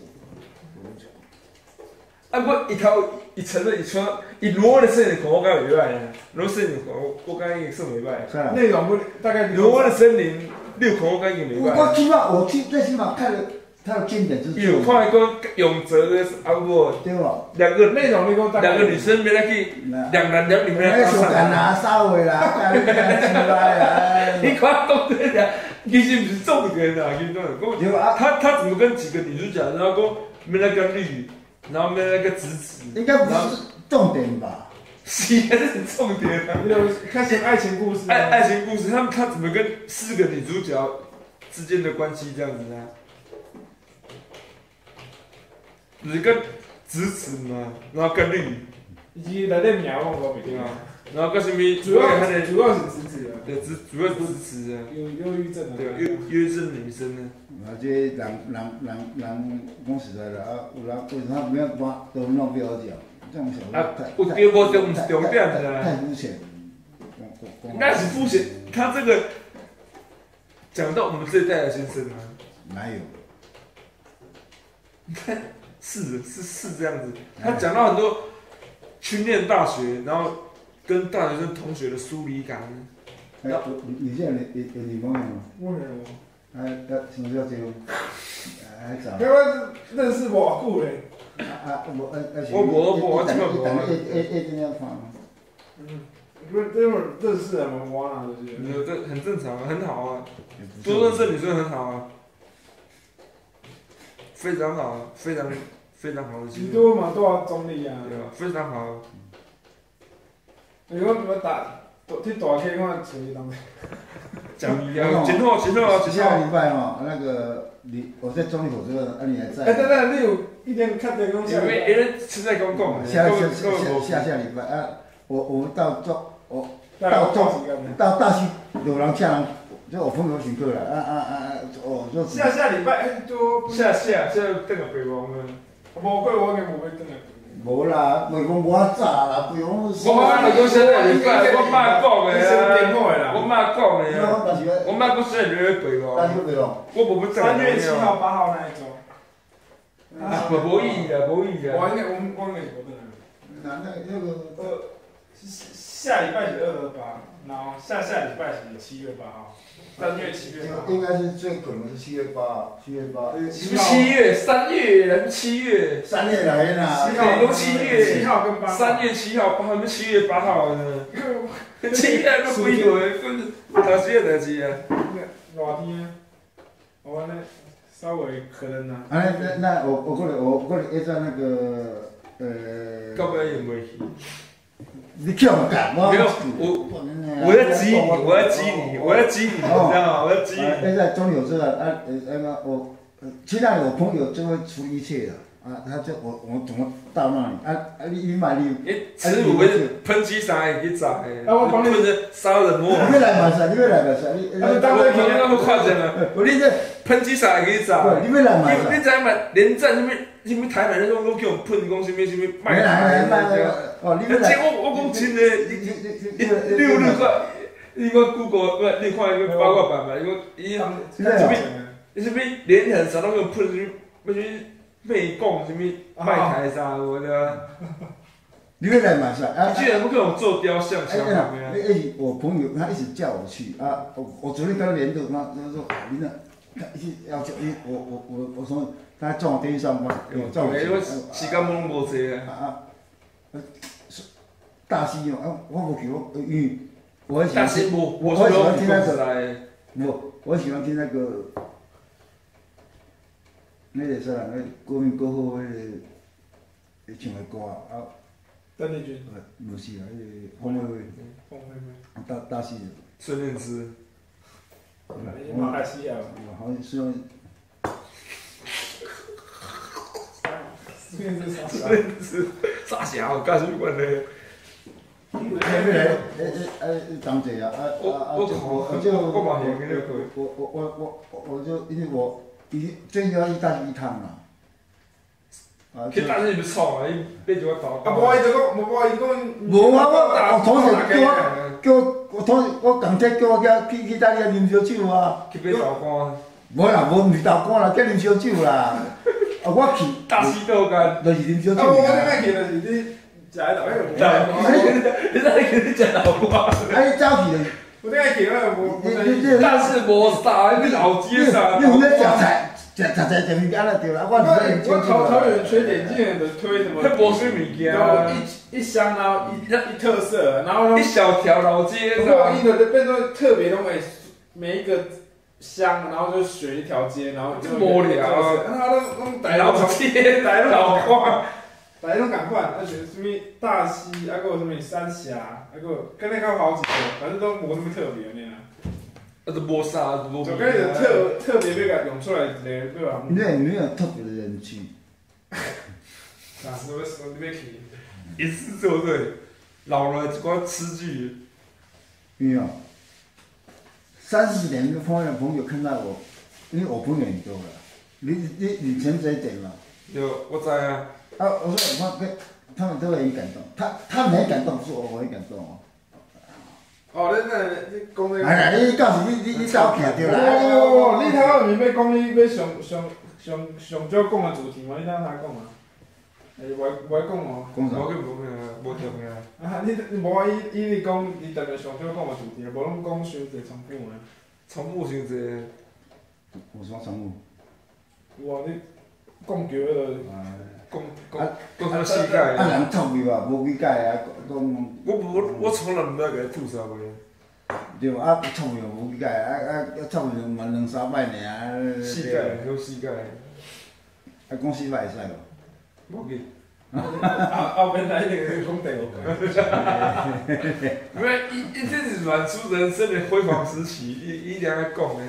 [SPEAKER 3] 啊我一头一承认一穿一罗的森林看我感觉袂歹啊，罗森林看我我感觉算袂歹。
[SPEAKER 4] 内容不大概。
[SPEAKER 3] 罗的森林，你有看我感觉袂歹。
[SPEAKER 5] 我起码我起最起码看了他的经典是
[SPEAKER 3] 有看过永泽的啊不？
[SPEAKER 5] 对吧？
[SPEAKER 3] 两个
[SPEAKER 4] 内容你讲
[SPEAKER 3] 两个女生没来去，两男两女没来
[SPEAKER 5] 那手感啦、稍微啦，干你干起来啦。
[SPEAKER 3] 你看懂这俩，其实不是重点啊，其实重点。他他怎么跟几个女主角，然后讲没那个绿，然后没那个直直，
[SPEAKER 5] 应该不是重点吧？
[SPEAKER 3] 是还是很重点啊？
[SPEAKER 4] 看成爱情故事，
[SPEAKER 3] 爱爱情故事，他们他怎么跟四个女主角之间的关系这样子呢？就是跟直直嘛，然后跟绿，
[SPEAKER 4] 以及内底名我我袂记啊。
[SPEAKER 3] 然后跟什么？
[SPEAKER 4] 主要主要是直直啊。
[SPEAKER 3] 对，主主要是直直啊。
[SPEAKER 4] 有忧郁症啊。
[SPEAKER 3] 对，忧忧郁症女生呢。
[SPEAKER 5] 啊，这人人人人讲实在的啊，有人为什么没有把都弄不好讲？这种小
[SPEAKER 3] 啊，有对无重重点的。
[SPEAKER 5] 太肤浅。
[SPEAKER 3] 那是肤浅，他这个讲到我们这一代的先生啊。
[SPEAKER 5] 哪有？
[SPEAKER 3] 你看。是是是这样子，他讲到很多去念大学，然后跟大学生同学的疏离感。
[SPEAKER 5] 哎，你你现在有有女朋友吗？
[SPEAKER 4] 我没有。
[SPEAKER 5] 哎，要什么时候结婚？还早。
[SPEAKER 4] 因为认识我久嘞。
[SPEAKER 5] 啊啊，我呃呃，
[SPEAKER 3] 我我我我
[SPEAKER 5] 等等等一一一定要放吗？
[SPEAKER 4] 嗯，不是这会儿认识的蛮晚啊，这些。
[SPEAKER 3] 没有，这很正常啊，很好啊，多认识女生很好啊，非常好啊，非常。非常好的机会。
[SPEAKER 4] 你都嘛都要中立啊。
[SPEAKER 3] 对啊，非常好。
[SPEAKER 4] 你讲怎么打去大 K 看找伊当。
[SPEAKER 3] 讲一样，前后前后
[SPEAKER 5] 下礼拜哈，那个你我在中立火车，啊你还在？
[SPEAKER 4] 哎，等等，你有一天看这讲下。
[SPEAKER 3] 因为因为现在刚讲。
[SPEAKER 5] 下下下下下礼拜啊，我我们到中我到中到大溪有人叫人。就我朋友请客了，啊啊啊啊！哦，就
[SPEAKER 4] 下下礼拜哎，就
[SPEAKER 3] 下下下等个北王了。
[SPEAKER 4] 无过我应该无要等来。
[SPEAKER 5] 无啦，袂讲我早啦，不用。
[SPEAKER 3] 我妈就讲下个礼拜，我妈讲的啊。我妈讲的啊。我妈讲生日北王。
[SPEAKER 5] 但是北王。
[SPEAKER 3] 我无要等。
[SPEAKER 4] 三月七号、八号那一周。
[SPEAKER 3] 啊，无无意义啊，无意义啊。
[SPEAKER 4] 我应该我我应该是无等来。
[SPEAKER 5] 那那那个
[SPEAKER 4] 呃，下礼拜是二二八，然后下下礼拜是七月八号。三月、七月
[SPEAKER 5] 应该是最可能是七月八号，七月八。
[SPEAKER 3] 七月、三月，人七月。
[SPEAKER 5] 三月来啦。
[SPEAKER 4] 七号
[SPEAKER 3] 都七月。
[SPEAKER 4] 七号跟八号。
[SPEAKER 3] 三月七号，八号，们七月八号呢？七月都几月？份头时个代志啊。
[SPEAKER 4] 热天啊，我呢稍微可能啊。
[SPEAKER 5] 啊，那那我我可能我可能会在那个呃。
[SPEAKER 3] 到尾用袂去。
[SPEAKER 5] 你叫我干嘛？
[SPEAKER 3] 没有，我我要激你，我要激你，我要激你，你知道吗？我要激你。
[SPEAKER 5] 现在中有这个啊呃那个我，现在我朋友就会出一切的啊，他就我我怎么到那里啊啊你你买你。
[SPEAKER 3] 诶，吃有个喷漆衫会去炸诶，
[SPEAKER 4] 啊我帮你
[SPEAKER 3] 喷的杀人魔。
[SPEAKER 5] 你要来买噻，你要来买噻，你。
[SPEAKER 3] 啊，当然肯定那么夸张啊！我你这喷漆衫会去炸。
[SPEAKER 5] 你要来买噻。
[SPEAKER 3] 你知影嘛？连战什么什么台南那种都叫喷讲什么什么卖
[SPEAKER 5] 台的。哦，你要来。
[SPEAKER 3] 我我讲真诶，你你你你有你看，你看 Google 不？你看一个八卦版嘛？伊讲伊什么什么连很少那个喷什么什么媚讲什么卖台啥我的。
[SPEAKER 5] 你要来买噻？啊！
[SPEAKER 3] 居然不跟我做雕像，
[SPEAKER 5] 哎呀，哎哎，我朋友他一直叫我去啊，我我昨天跟他联络，他他说啊，你那一直要求，因为我我我我从他叫我电上班，我叫我去。
[SPEAKER 3] 我时间拢无济
[SPEAKER 5] 啊啊！大溪哦，啊，我无去，我因为我很喜欢听，我很喜欢听那个，我我喜欢听那个，那个啥，那国民歌后那个唱的歌啊。
[SPEAKER 4] 邓丽君。
[SPEAKER 5] 不是啊，那个冯慧慧。
[SPEAKER 4] 冯慧慧。
[SPEAKER 5] 大大溪的。
[SPEAKER 3] 孙燕姿。
[SPEAKER 4] 马来西亚。
[SPEAKER 5] 好像是。
[SPEAKER 4] 孙燕姿啥？
[SPEAKER 3] 孙燕姿啥小？干什么关的？
[SPEAKER 5] 还没来，诶诶诶，当姐啊，啊啊啊！我我就我我我我我我就因为我一最近要去大溪一趟嘛。
[SPEAKER 3] 啊！去大溪你不吵嘛？你别叫我打。
[SPEAKER 5] 啊！无伊就讲，无无伊讲。无啊！我我同学叫我叫我我同学我共体叫我去去去大溪啉烧酒啊。
[SPEAKER 3] 去买豆干。
[SPEAKER 5] 无啦，无毋是豆干啦，叫啉烧酒啦。啊！我去。
[SPEAKER 3] 大溪豆干。
[SPEAKER 5] 就是啉烧酒。
[SPEAKER 4] 啊！我那边去就是你。食迄豆迄
[SPEAKER 3] 你在你食豆干？
[SPEAKER 5] 啊！你早去
[SPEAKER 4] 我顶下去了，无。
[SPEAKER 3] 但是无啥，你老鸡啥？
[SPEAKER 5] 你有咧食菜？ 食食食食物件就对啦。我
[SPEAKER 4] 我桃桃园缺点经理的推什么？
[SPEAKER 3] 它无什物件
[SPEAKER 4] 啊，一一箱然后一一特色，然后
[SPEAKER 3] 一小条老街，
[SPEAKER 4] 哇，伊的变做特别拢会每一个乡，然后就选一条街，然后就
[SPEAKER 3] 无聊啊，
[SPEAKER 4] 然后拢拢大
[SPEAKER 3] 老街，大老看。
[SPEAKER 4] 大家拢共款，而且什么大溪，啊，还有什么三峡，啊，还有跟那个好几个，反正都无什么特别的呢。
[SPEAKER 3] 啊，都无啥，都无。
[SPEAKER 4] 就跟着特特别要甲用出来一个，对吧？
[SPEAKER 5] 因为没有特别的人去。
[SPEAKER 4] 啊，什么什么要去？
[SPEAKER 3] 一次做对，老了一寡吃具。
[SPEAKER 5] 没有。三十年的朋友朋友看到我，因为我朋友很多了，你你你前这一点嘛。
[SPEAKER 3] 有，我知啊。
[SPEAKER 5] 啊，我说我跟他们都会很感动，他他们很感动，不是我我很感动哦。
[SPEAKER 4] 哦，你那你讲那个。
[SPEAKER 5] 哎呀，你到时你你你走徛着啦。
[SPEAKER 4] 哦，你头下面要讲你要上上上上少讲的主题吗？你哪哪讲啊？哎，我我讲哦。
[SPEAKER 5] 讲啥？
[SPEAKER 3] 无去无去啊，无重要。
[SPEAKER 4] 啊，你你无伊伊你讲你特别上少讲的主题，无拢讲伤济重复的。
[SPEAKER 3] 重复伤济。
[SPEAKER 5] 有啥重复？
[SPEAKER 4] 有啊，你讲叫迄个。
[SPEAKER 3] 讲讲讲什么世界？啊，
[SPEAKER 5] 人臭味啊，无几届啊，讲。
[SPEAKER 3] 我无，我从来毋捌甲伊吐槽过。
[SPEAKER 5] 对啊，臭味无几届，啊啊，臭味嘛两三摆尔。
[SPEAKER 3] 四届，有四届。
[SPEAKER 5] 啊，讲四摆会使无？
[SPEAKER 3] 无紧。
[SPEAKER 4] 后后面来一个讲第五
[SPEAKER 3] 届。因为伊伊这是阮主人生的辉煌时期，伊伊一定爱讲的。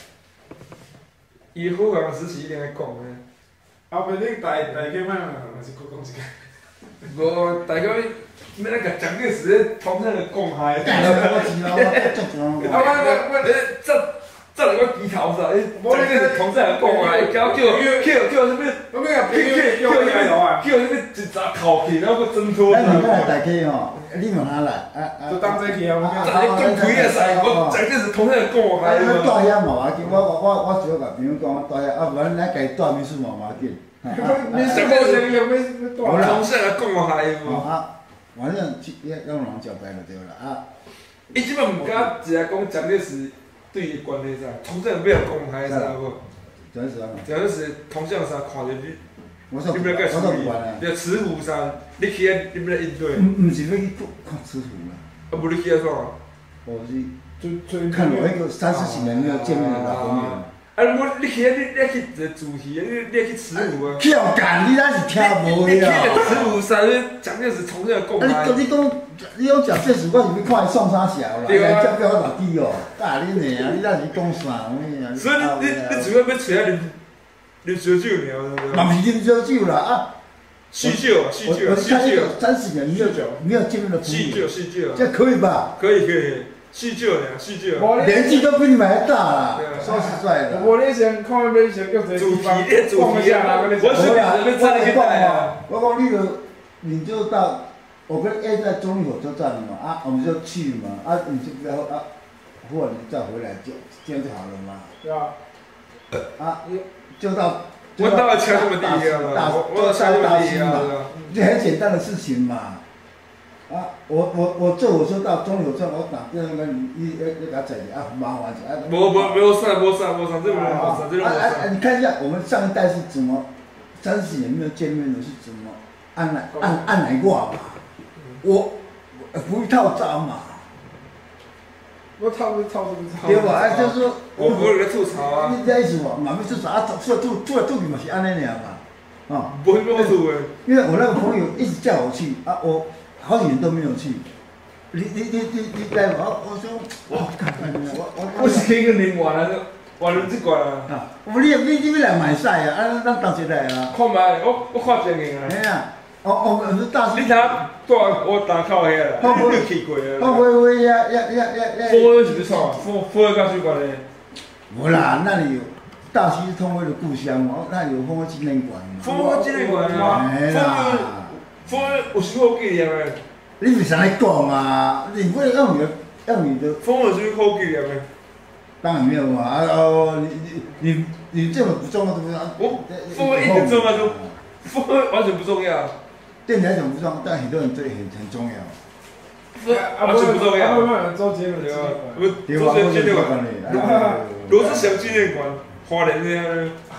[SPEAKER 3] 伊辉煌时期一定爱讲的。
[SPEAKER 4] 后面你大大家卖嘛，还是佫讲一个？
[SPEAKER 3] 无，大家要来甲蒋介石咧同向的讲下。
[SPEAKER 5] 我知道，我足知。
[SPEAKER 3] 啊，我我我诶，这这个我低头噻，蒋介石同向的讲下，伊叫叫叫叫什么？
[SPEAKER 4] 我咩啊？叫叫叫叫啊！
[SPEAKER 3] 叫什么一扎头去，然后佫挣脱。
[SPEAKER 5] 咱两个大家吼，你问下来，啊啊。
[SPEAKER 4] 就当这去啊！我
[SPEAKER 3] 讲开啊噻，我蒋介石同向的讲下。
[SPEAKER 5] 啊，你带遐嘛要紧，我我我我只好甲朋友讲，我带遐，啊，不然咱家己带秘书嘛要紧。
[SPEAKER 4] 你什么人有咩咩带？
[SPEAKER 3] 同向的讲下伊无。
[SPEAKER 5] 啊，反正要让人交代就对了啊。
[SPEAKER 3] 伊即摆毋敢直接讲蒋介石对伊关系啥，同向要讲下啥无？
[SPEAKER 5] 蒋介石啊？
[SPEAKER 3] 蒋介石同向啥看着你？
[SPEAKER 5] 我说
[SPEAKER 3] 你要甲
[SPEAKER 5] 我说不管啊。
[SPEAKER 3] 要慈湖啥？你去遐你要来应对？
[SPEAKER 5] 毋毋是要去看慈湖啦。
[SPEAKER 3] 啊，无你去遐创？
[SPEAKER 5] 我是就看我一个三十几年没有见面的老朋友。
[SPEAKER 3] 啊！我你去遐，你你去一个主题，你你去慈湖啊？
[SPEAKER 5] 去互干，你那是听无的
[SPEAKER 3] 啊！你去慈湖山，你蒋介石从小讲
[SPEAKER 5] 啊！你讲你讲你讲蒋介石，我是要看伊创啥潲啦？对啊！接表我落地哦，教恁的啊！你那是讲啥物啊？
[SPEAKER 3] 所以你你你主要要找遐啉啉烧酒尔，对不对？
[SPEAKER 5] 嘛毋是啉烧酒啦啊！
[SPEAKER 3] 酗酒啊，酗酒，酗酒，
[SPEAKER 5] 三十年没有没有见面的朋友，
[SPEAKER 3] 酗酒，酗酒，
[SPEAKER 5] 这可以吧？
[SPEAKER 3] 可以可以。酗酒俩，酗酒。
[SPEAKER 5] 年纪都比你们还大啦，说实在的。
[SPEAKER 4] 我咧先看要先叫谁
[SPEAKER 3] 主题咧，主题啊！我
[SPEAKER 5] 我
[SPEAKER 3] 是要真的讲啊，
[SPEAKER 5] 我讲你就你就到，我跟 A 在中立火车站嘛，啊，我们就去嘛，啊，你就不要啊，或者你再回来就这样就好了嘛。
[SPEAKER 4] 对啊。
[SPEAKER 5] 啊，就到。
[SPEAKER 3] 我到车这么低啊！
[SPEAKER 5] 大
[SPEAKER 3] 我车这么低啊！
[SPEAKER 5] 这很简单的事情嘛。啊，我我我坐火车到中火车，我打电话跟你，要要甲载去啊，麻烦一下。
[SPEAKER 3] 无无无啥无啥无啥，这个无啥，这个无啥。
[SPEAKER 5] 啊啊！你看一下我们上一代是怎么三十年没有见面的，是怎么按来按按来挂嘛？我不会套招嘛。
[SPEAKER 4] 我套就套就套。
[SPEAKER 5] 对吧？啊，就是说。
[SPEAKER 3] 我不会来吐槽啊。
[SPEAKER 5] 你这意思嘛？嘛要吐槽啊，出来吐出来吐去嘛是安尼尔嘛，啊。
[SPEAKER 3] 不会跟我吐诶。
[SPEAKER 5] 因为我那个朋友一直叫我去啊，我。好几年都没有去，你你你你你带我，我说我看看我我
[SPEAKER 3] 我是去个啉完了，完了这罐啊。
[SPEAKER 5] 啊，我你你你要来买菜啊？啊，咱当时来啊。
[SPEAKER 3] 看卖，我我看正经啊。
[SPEAKER 5] 嘿啊，哦哦，是大师。
[SPEAKER 3] 你睇带我打靠遐啦，你有去过啊？
[SPEAKER 5] 我我我呀呀呀呀呀。
[SPEAKER 3] 佛是不是创？佛佛甲水关嘞？
[SPEAKER 5] 无啦，那里有大溪是通威的故乡嘛，那里有烽火纪念馆嘛。
[SPEAKER 3] 烽火纪念馆啊，
[SPEAKER 5] 嘿啦。
[SPEAKER 3] 烽火有啥好纪念诶？
[SPEAKER 5] 你为啥来讲啊？你不要用你的用你的。
[SPEAKER 3] 烽火有啥好纪念诶？
[SPEAKER 5] 当然没有嘛，啊哦，你你你你这种不重要对不对？
[SPEAKER 3] 我烽火一点重要都，烽火完全不重要。
[SPEAKER 5] 对你来讲不重要，但很多人对很很重要。
[SPEAKER 3] 完全不重要。
[SPEAKER 4] 周杰伦对吧？
[SPEAKER 3] 不，周杰伦纪念馆，罗志祥纪念馆，花莲那样。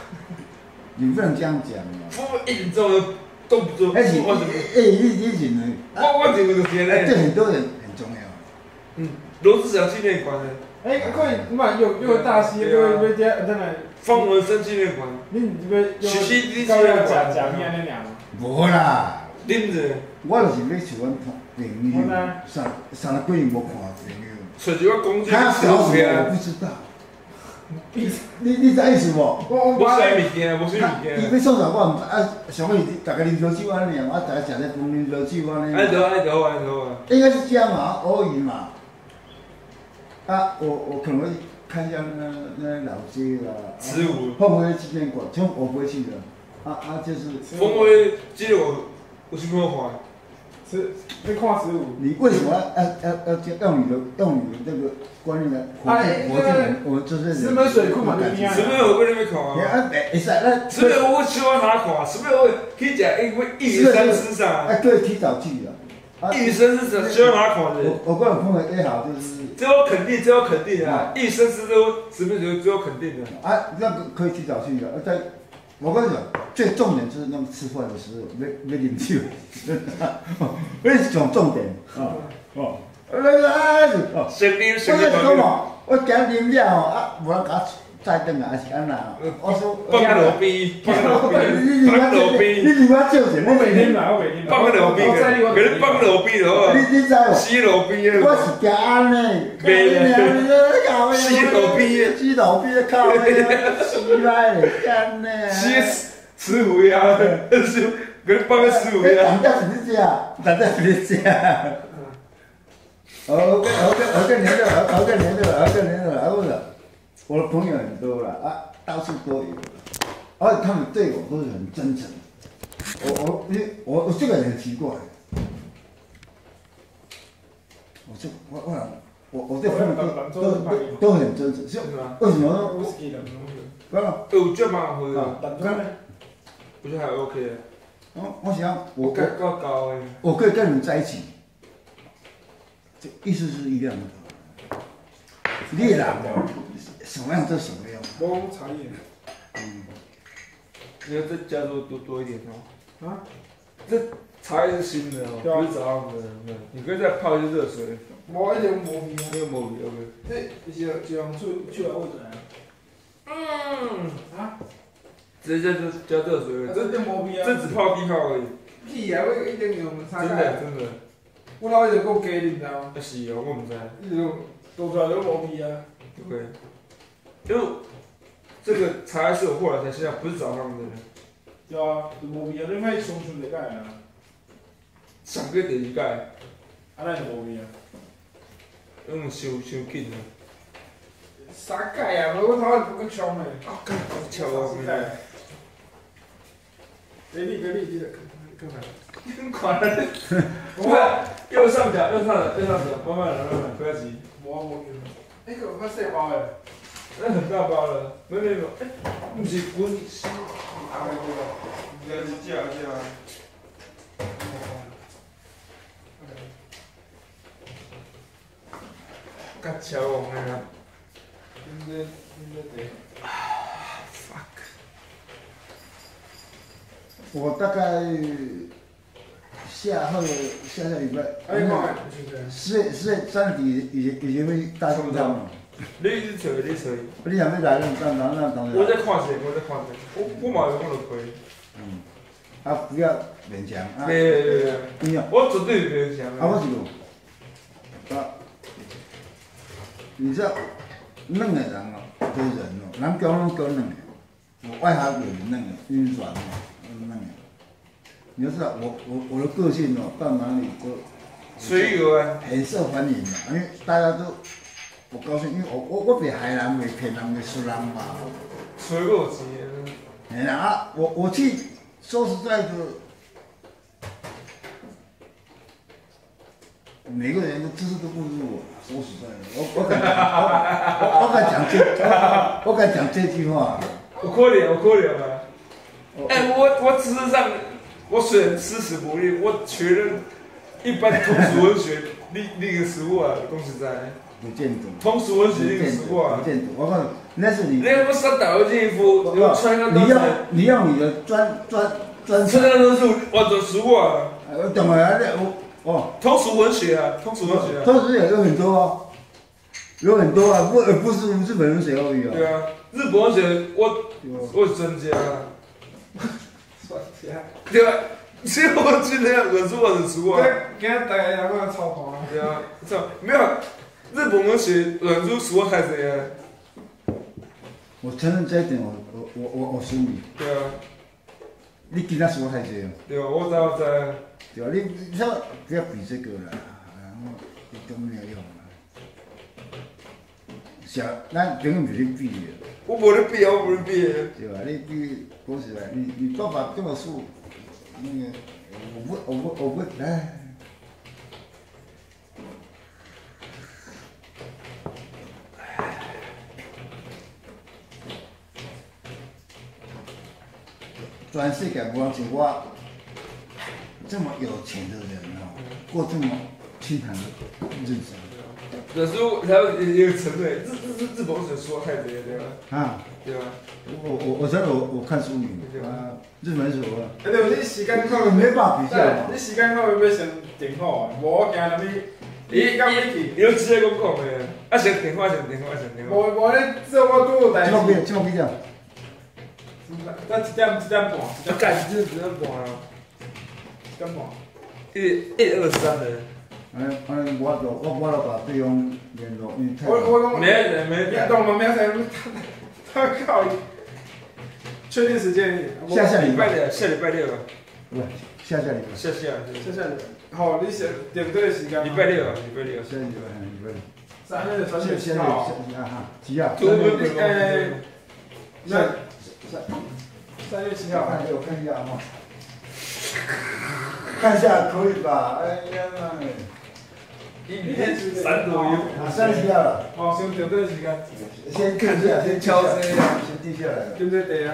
[SPEAKER 5] 你不能这样讲啊。
[SPEAKER 3] 服务一点做都不做，
[SPEAKER 5] 而且，
[SPEAKER 3] 我怎么？
[SPEAKER 5] 哎，你你是呢？
[SPEAKER 3] 我我这个就觉得，
[SPEAKER 5] 对很多人很重要。
[SPEAKER 3] 嗯，罗志祥纪念馆的。
[SPEAKER 4] 哎，可以，嘛又又大溪，又又要真来。
[SPEAKER 3] 方文山纪念馆。
[SPEAKER 4] 你这边
[SPEAKER 3] 徐熙娣纪
[SPEAKER 4] 高要
[SPEAKER 3] 念馆。
[SPEAKER 4] 食食面那样吗？
[SPEAKER 5] 无啦，
[SPEAKER 3] 啉着。
[SPEAKER 5] 我就是要像阮朋友，三三十几年无看朋友。
[SPEAKER 3] 找一个工具
[SPEAKER 5] 他
[SPEAKER 3] 吃
[SPEAKER 5] 搞什么？
[SPEAKER 3] 物件。
[SPEAKER 5] 我不知道。你你知意思无？
[SPEAKER 3] 我我买物件，我买物件。
[SPEAKER 5] 伊要送啥我毋知啊，上尾大家啉烧酒安尼啊，我大家食咧饭啉烧酒安尼。
[SPEAKER 3] 爱得爱得爱得啊！
[SPEAKER 5] 应该是这样嘛，偶尔嘛。啊，我我可能会看一下那那老街啦，
[SPEAKER 3] 十五
[SPEAKER 5] 会不会纪念馆？就我不会去的。啊啊，就是。
[SPEAKER 3] 峰威纪念馆有什么看？
[SPEAKER 4] 是要看十五。
[SPEAKER 5] 你为什么要要要要用你的用你的这个观念来活活这人？我就是
[SPEAKER 4] 石门水库嘛，
[SPEAKER 5] 感觉。
[SPEAKER 3] 石门我跟你们看啊。
[SPEAKER 5] 啊，会使咱。
[SPEAKER 3] 石门我喜欢哪看？石门我去食因为一鱼三吃啥？
[SPEAKER 5] 啊，可以提早去的。
[SPEAKER 3] 一鱼三吃啥？喜欢哪看的？
[SPEAKER 5] 我我跟我朋友约好就是。
[SPEAKER 3] 只有肯定，只有肯定啊！一鱼三吃都石门水只有肯定的。
[SPEAKER 5] 啊，那个可以提早去的，而在。我跟你讲，最重点就是那个吃饭的时候，没没饮酒，那是种重点啊哦。那个啊，哦，
[SPEAKER 3] 生病生
[SPEAKER 5] 病。我讲嘛，我今啉了吼，啊，无人甲载转来，还是安那？我说
[SPEAKER 3] 放路边，放路边，放路边。
[SPEAKER 5] 你你妈借钱？
[SPEAKER 4] 我袂啉啦，我袂啉。
[SPEAKER 3] 放路边个，给你放路边咯。
[SPEAKER 5] 你你知无？
[SPEAKER 3] 死路边
[SPEAKER 5] 我是行安尼。
[SPEAKER 3] 袂
[SPEAKER 5] 啦。
[SPEAKER 3] 死路边，
[SPEAKER 5] 死路边靠边，死来嘞，干呢？
[SPEAKER 3] 死吃虎呀，是给你放个吃虎呀。
[SPEAKER 5] 人家是你食，人家是你食。熬个熬个熬个年的，熬个年的，熬个年的，熬个。我的朋友很多了啊，到处都有，而且他们对我都是很真诚。我我你我我这个人很奇怪，我这我我我我对朋友都都都都很真诚，是为什么呢？刚刚
[SPEAKER 3] 有这蛮好的，
[SPEAKER 5] 刚刚
[SPEAKER 3] 我觉得还 OK 的。
[SPEAKER 5] 我我想我
[SPEAKER 3] 够够高的，
[SPEAKER 5] 我可以跟你在一起，这意思是一样的。猎人哦。什么样就什么样。
[SPEAKER 4] 我茶叶。
[SPEAKER 5] 嗯。
[SPEAKER 3] 你要再加多多多一点哦。
[SPEAKER 4] 啊？
[SPEAKER 3] 这茶叶是新的哦，不是早上的。你可以再泡一些热水。
[SPEAKER 4] 无一定无味啊。
[SPEAKER 3] 那个无味 OK。
[SPEAKER 4] 这是就用出出来味的。
[SPEAKER 3] 嗯。
[SPEAKER 4] 啊？
[SPEAKER 3] 直接就加热水了。
[SPEAKER 4] 这就无味啊。
[SPEAKER 3] 这只泡低泡而已。
[SPEAKER 4] 屁啊！我一定用茶
[SPEAKER 3] 真的真的。
[SPEAKER 4] 我老一直讲加你知道吗？
[SPEAKER 3] 是哦，我唔知。
[SPEAKER 4] 一直倒出来都无味啊。
[SPEAKER 3] 对。因为这个茶是我后来才知道，不是早上的。
[SPEAKER 4] 对啊，就无味啊！你莫冲出一届啊。
[SPEAKER 3] 上过第二届。
[SPEAKER 4] 啊，那就无味啊。
[SPEAKER 3] 嗯，伤伤紧啊。
[SPEAKER 4] 三届啊！我头一不去冲诶。
[SPEAKER 3] 啊，干好巧啊！
[SPEAKER 4] 三届。给你给你，这个看看。很快了。
[SPEAKER 3] 我右上角，右上角，右上角，慢慢来，慢慢来，不要急。
[SPEAKER 4] 无啊无。那个我细包诶。
[SPEAKER 3] 那很大包了，没没没，哎，不是滚是阿妹这个，应该是这样这样。较巧王的啦。应该应该得。啊 ，fuck。
[SPEAKER 5] 我大概下后下下礼拜，四月四月三底以前以前会大送餐嘛。
[SPEAKER 3] 你一直找，你找。
[SPEAKER 5] 你若要来，咱咱咱咱当然。
[SPEAKER 3] 我在看者，我在看者，我我嘛有看到亏。
[SPEAKER 5] 嗯。啊，不要勉强啊。
[SPEAKER 3] 对对对对。
[SPEAKER 5] 你啊。
[SPEAKER 3] 我绝对不勉强。
[SPEAKER 5] 啊，我是讲，啊，你知道，嫩的人哦，都人哦，咱讲拢讲嫩的，我外行有嫩的，晕船哦，嫩的。你要知道，我我我的个性哦，到哪里都。
[SPEAKER 3] 随遇而安。很
[SPEAKER 5] 受欢迎的，因为大家都。我高兴，因为我我我袂害人，袂骗人，袂输人嘛。
[SPEAKER 3] 水果节。
[SPEAKER 5] 哎呀，我我去，说实在的，每个人的知识都不如我。说实在的，我我敢我我敢讲这，我敢讲这句话。
[SPEAKER 3] 有可能，有可能啊。哎、欸，我我知识上，我虽然知识不力，我学了一般通俗文学历历个实物啊，讲实在。
[SPEAKER 5] 不见得。
[SPEAKER 3] 通俗文学一定输过啊。
[SPEAKER 5] 不见得，我告诉你，那是你。
[SPEAKER 3] 那什么三打游记夫，有穿个
[SPEAKER 5] 你用你用你的专专专。
[SPEAKER 3] 这个都是完全输过啊。
[SPEAKER 5] 呃，懂了，我哦。
[SPEAKER 3] 通俗文学啊，通俗文学啊。
[SPEAKER 5] 通俗文学有很多哦，有很多啊，不不是日本人写而已哦。
[SPEAKER 3] 对啊，日本文学我我是专家啊。专家。对啊。所以我今天忍住我忍住啊！
[SPEAKER 4] 今日大家也过来操盘啊！
[SPEAKER 3] 对啊，操，没有，日本文学忍住输太济啊！
[SPEAKER 5] 我承认这一点，我我我我我输你。
[SPEAKER 3] 对啊。
[SPEAKER 5] 你今仔输太济啊！
[SPEAKER 3] 对啊，我知我知。
[SPEAKER 5] 对啊，你你说不要比这个啦，我你都没有用啦。小，咱根本就是比的。
[SPEAKER 3] 我无咧比啊，我无咧比。
[SPEAKER 5] 对啊，你比讲实在，你你爸爸这么输。那个，我不，我不，我不，哎。全世界无人像我这么有钱的人哦，过这么清寒的日子。
[SPEAKER 3] 可是还有一个承认，日日日日本人说太对了，对吧？啊，对吧？
[SPEAKER 5] 我我我真的我我看书名啊，日本书啊。
[SPEAKER 4] 哎对，你时间到
[SPEAKER 5] 没办法比较。
[SPEAKER 4] 你时间到要先电话啊，无我惊什么？你敢要去？
[SPEAKER 3] 你要直接跟我讲的，啊先电话先电话先电话。
[SPEAKER 4] 无无咧，这我拄有代志。
[SPEAKER 5] 这么比这么比较。
[SPEAKER 4] 咱一点一点半，
[SPEAKER 3] 一干就是一点半啊。
[SPEAKER 4] 一点半。
[SPEAKER 3] 一一二三的。
[SPEAKER 5] 哎哎，我就我我来把对方联络，因为太。
[SPEAKER 4] 我我讲。
[SPEAKER 3] 没人没人。
[SPEAKER 4] 懂吗？没才他他靠！确定时间。
[SPEAKER 5] 下下礼拜
[SPEAKER 3] 六，下礼拜六。
[SPEAKER 5] 不，下下礼拜。
[SPEAKER 3] 下下
[SPEAKER 4] 下下礼拜。好，你写点对时间。
[SPEAKER 3] 礼拜六，礼拜六。
[SPEAKER 5] 下礼拜，礼拜六。
[SPEAKER 4] 三月三月七
[SPEAKER 5] 号。啊哈，几号？三月
[SPEAKER 4] 呃，那三三月七号。
[SPEAKER 5] 看给我看一下哈。看一下可以吧？哎呀妈呀！
[SPEAKER 3] 一天三多月。
[SPEAKER 5] 啊，三十号了。
[SPEAKER 4] 哦，先点对时间。
[SPEAKER 5] 先看一下，先敲声，先定下来。
[SPEAKER 4] 对不对？对啊。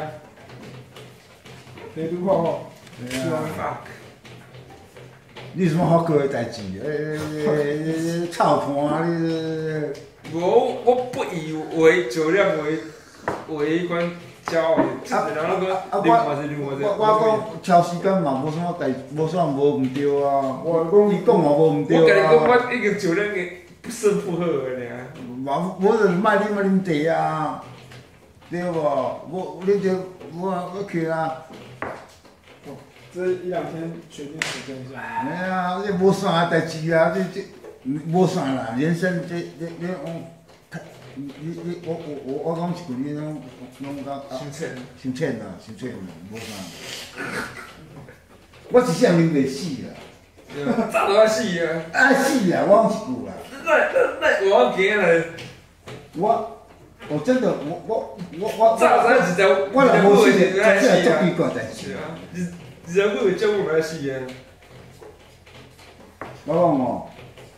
[SPEAKER 4] 地拄好吼。
[SPEAKER 5] 对啊。你有什么好过的代志？诶，操盘你。
[SPEAKER 3] 我我不以为酒量为为一关骄傲，啊然后个另外是另外是。
[SPEAKER 5] 我我讲挑时间嘛，无什么代，无啥无唔对啊。我讲你讲嘛无唔对啊。
[SPEAKER 3] 我跟你讲，我已经酒量个不胜负荷了呢。
[SPEAKER 5] 我我就是卖啉卖啉茶啊，对无？我你就我我去啊。
[SPEAKER 4] 这一两天决定时间一下。
[SPEAKER 5] 哎呀，这无啥代志啊，这这无啥啦，人生这这这哦，你你你我我我我讲一句，你拢拢讲
[SPEAKER 3] 伤浅，
[SPEAKER 5] 伤浅啦，伤浅啦，无啥。我一世人袂死啦。
[SPEAKER 3] 早都要死啊！
[SPEAKER 5] 爱死啦，我讲一句啦。
[SPEAKER 3] 那那那我惊了。
[SPEAKER 5] 我我真的我我我我。
[SPEAKER 3] 早早是在
[SPEAKER 5] 我若无死，真正足奇怪代志
[SPEAKER 3] 啊。人会有叫我来吸烟。
[SPEAKER 5] 我讲哦，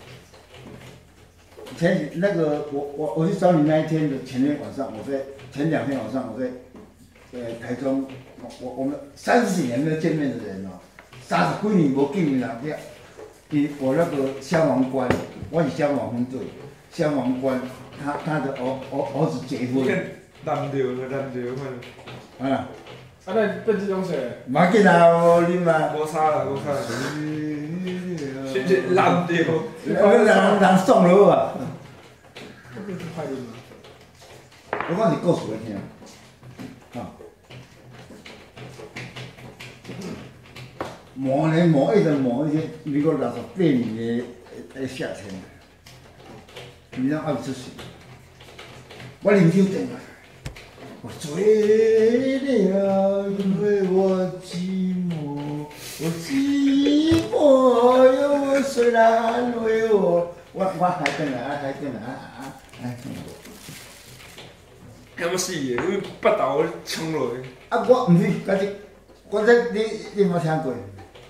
[SPEAKER 5] 前那个我我我去找你那一天的前天晚上，我在前两天晚上我在呃台中，我我我们三十几年没有见面的人哦，三十几年无见面啦，你我那个消防官，我是消防分队，消防官他他的儿儿儿子结婚。
[SPEAKER 3] 男着个男着
[SPEAKER 5] 反正。啊。
[SPEAKER 4] 啊，那笨鸡东西。
[SPEAKER 5] 马紧啊，你嘛。
[SPEAKER 3] 无差啦，无差。甚至男着。
[SPEAKER 5] 人人人送了啊。
[SPEAKER 4] 快点嘛。
[SPEAKER 5] 我讲是故事来听。啊。某年某一的某一天，民国六十八年的的夏天，你让俺出事，我啉酒醉啊。我醉了，因为我寂寞，我寂寞，有我谁来安慰我？我我还等来，还等来，啊啊！
[SPEAKER 3] 还么死的，因为八斗冲落去。
[SPEAKER 5] 啊，我唔是，但是我这你你有冇听过？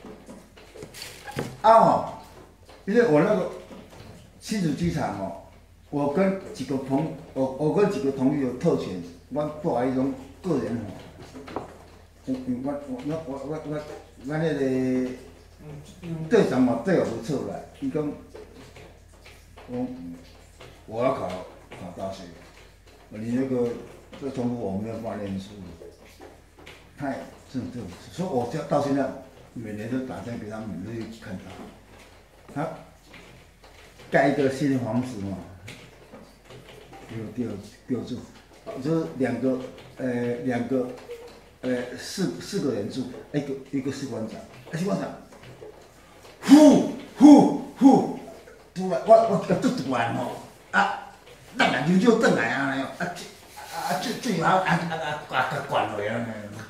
[SPEAKER 5] 啊哦，因为我那个新竹机场哦，我跟几个朋，我我跟几个同学有特权。我做一种个人吼，我我我我我我我我迄个队长嘛对我不错啦，伊讲，我我要考考大学，你那个这中国我没有办法念书，太这这，所以我到现在每年都打电给他们，每日去看他，他盖一个新的房子嘛，给我给我给我住，就是两个呃两个呃四四个人住，一个一个士官长，士官长，呼呼呼，突然我我这突然哦啊，咱人就就转来啊，啊啊最最后啊啊啊啊灌落啊，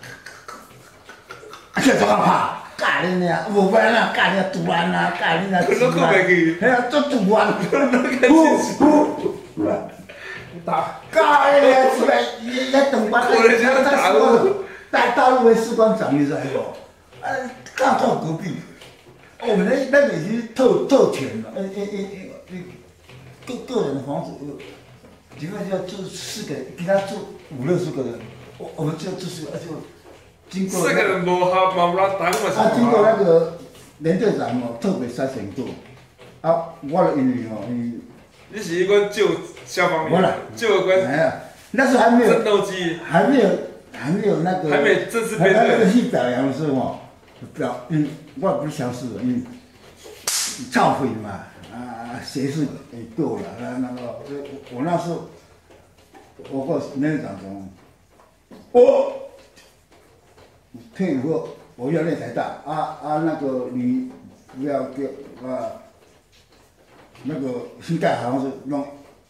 [SPEAKER 5] 啊这怎么拍？教你呢，无办啦，教你突然啦，教你啦，突然，嘿啊，做突然，呼呼，
[SPEAKER 4] 打，
[SPEAKER 5] 教你啊，出来，你那当官，哎，他他士官，大大陆的士官长，你知无？啊，刚好隔壁，我们那那边是特特权的，呃呃呃呃，个个人的房子，基本上就四个，其他住五六十个人，我我们就就是就。经过
[SPEAKER 3] 四个人无合，嘛无人打嘛是。
[SPEAKER 5] 啊，经过那个连队长哦，特别筛选过，啊，我就因为哦，因
[SPEAKER 3] 你是迄个旧消防员，旧官。
[SPEAKER 5] 哎呀，那时候还没有
[SPEAKER 3] 战斗机，
[SPEAKER 5] 还没有还没有那个，
[SPEAKER 3] 还没正式编
[SPEAKER 5] 队，还没
[SPEAKER 3] 队。
[SPEAKER 5] 去表扬的时候哦，表嗯，我不是想死的，因为忏悔嘛，啊，学士也够了，那那个，我我那时候，我跟连队长讲，我。退伍后，我要练台大，啊啊那个你不要给啊，那个新盖好像是弄，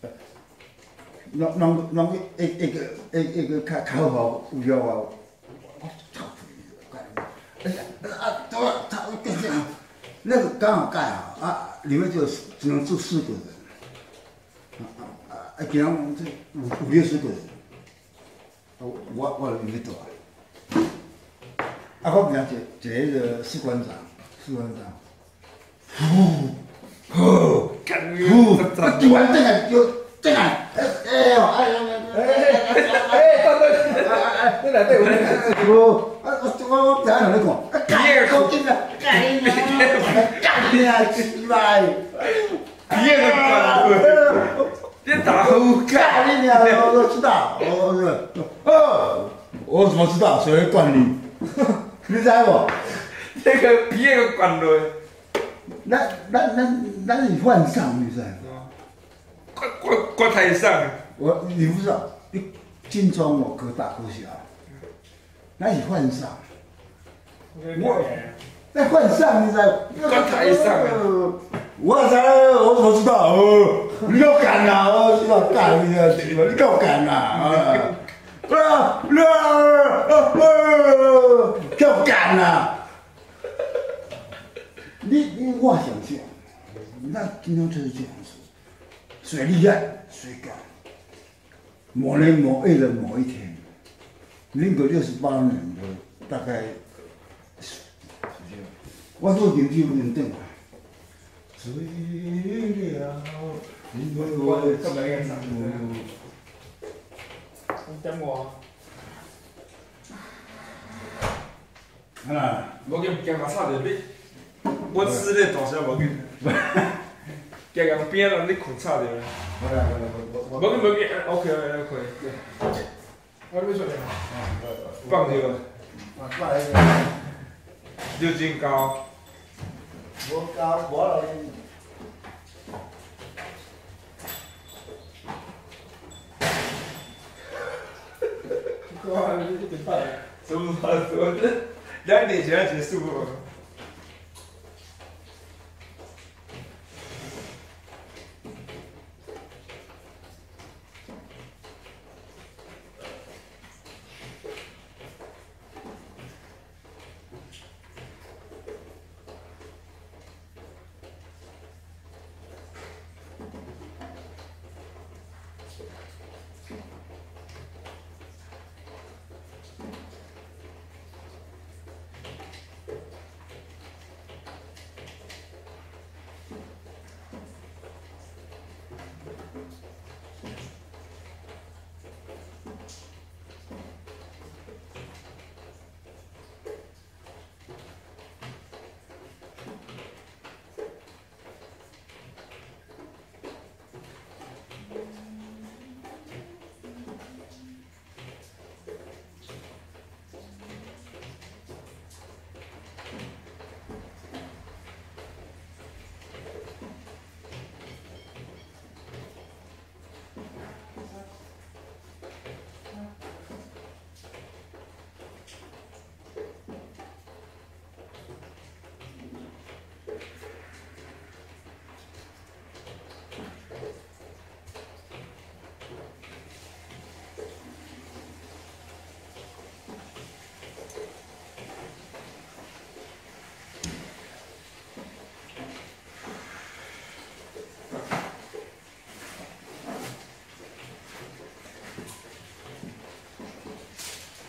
[SPEAKER 5] 弄弄弄一一个一一个开开好有要啊，我操！哎呀啊，怎么他跟这样，那个刚好盖好啊，里面就只能住四个人，啊啊啊，给他们这五五六十个人，我我里面多。啊，我名一一个个士官长，士官长，呼呼呼，我突然进来就进来，哎哎呦，哎哎哎哎，对对，哎哎哎，进来对，我我我我在哪里讲？干我进来，干你啊，干你啊，鸡巴！
[SPEAKER 3] 别个管了，别打呼，
[SPEAKER 5] 干你啊！我我知道，我我哦，我怎么知道？谁会管你？你知无？
[SPEAKER 3] 那个别个管落。
[SPEAKER 5] 咱咱咱咱是犯上，你知？
[SPEAKER 3] 国国国台上。
[SPEAKER 5] 我你不知道，你金庄哦，科大科小，咱是犯上。我在犯上，你知？
[SPEAKER 3] 国台上。
[SPEAKER 5] 我才我怎么知道？哦，你够敢呐！我知道干你啊！你够敢呐！啊！啊啊啊！够干呐！你你我想想，那经常就是这样子，谁厉害谁干。某年某月的某一天，民国六十八年的大概，我做研究认定啊，醉了，因为我的寂寞。
[SPEAKER 4] 点我。
[SPEAKER 5] 啊！
[SPEAKER 3] 无紧，惊我吵着你。我室内大声无紧。惊人边人你困吵着。
[SPEAKER 5] 无啦无啦，
[SPEAKER 3] 无紧无紧 ，OK OK。
[SPEAKER 4] 我要出来。
[SPEAKER 3] 放着。
[SPEAKER 5] 放来。
[SPEAKER 3] 刘金高。
[SPEAKER 5] 无高，无啦。
[SPEAKER 4] 哇，你一点半。
[SPEAKER 3] 什么什么？两点前要结束了。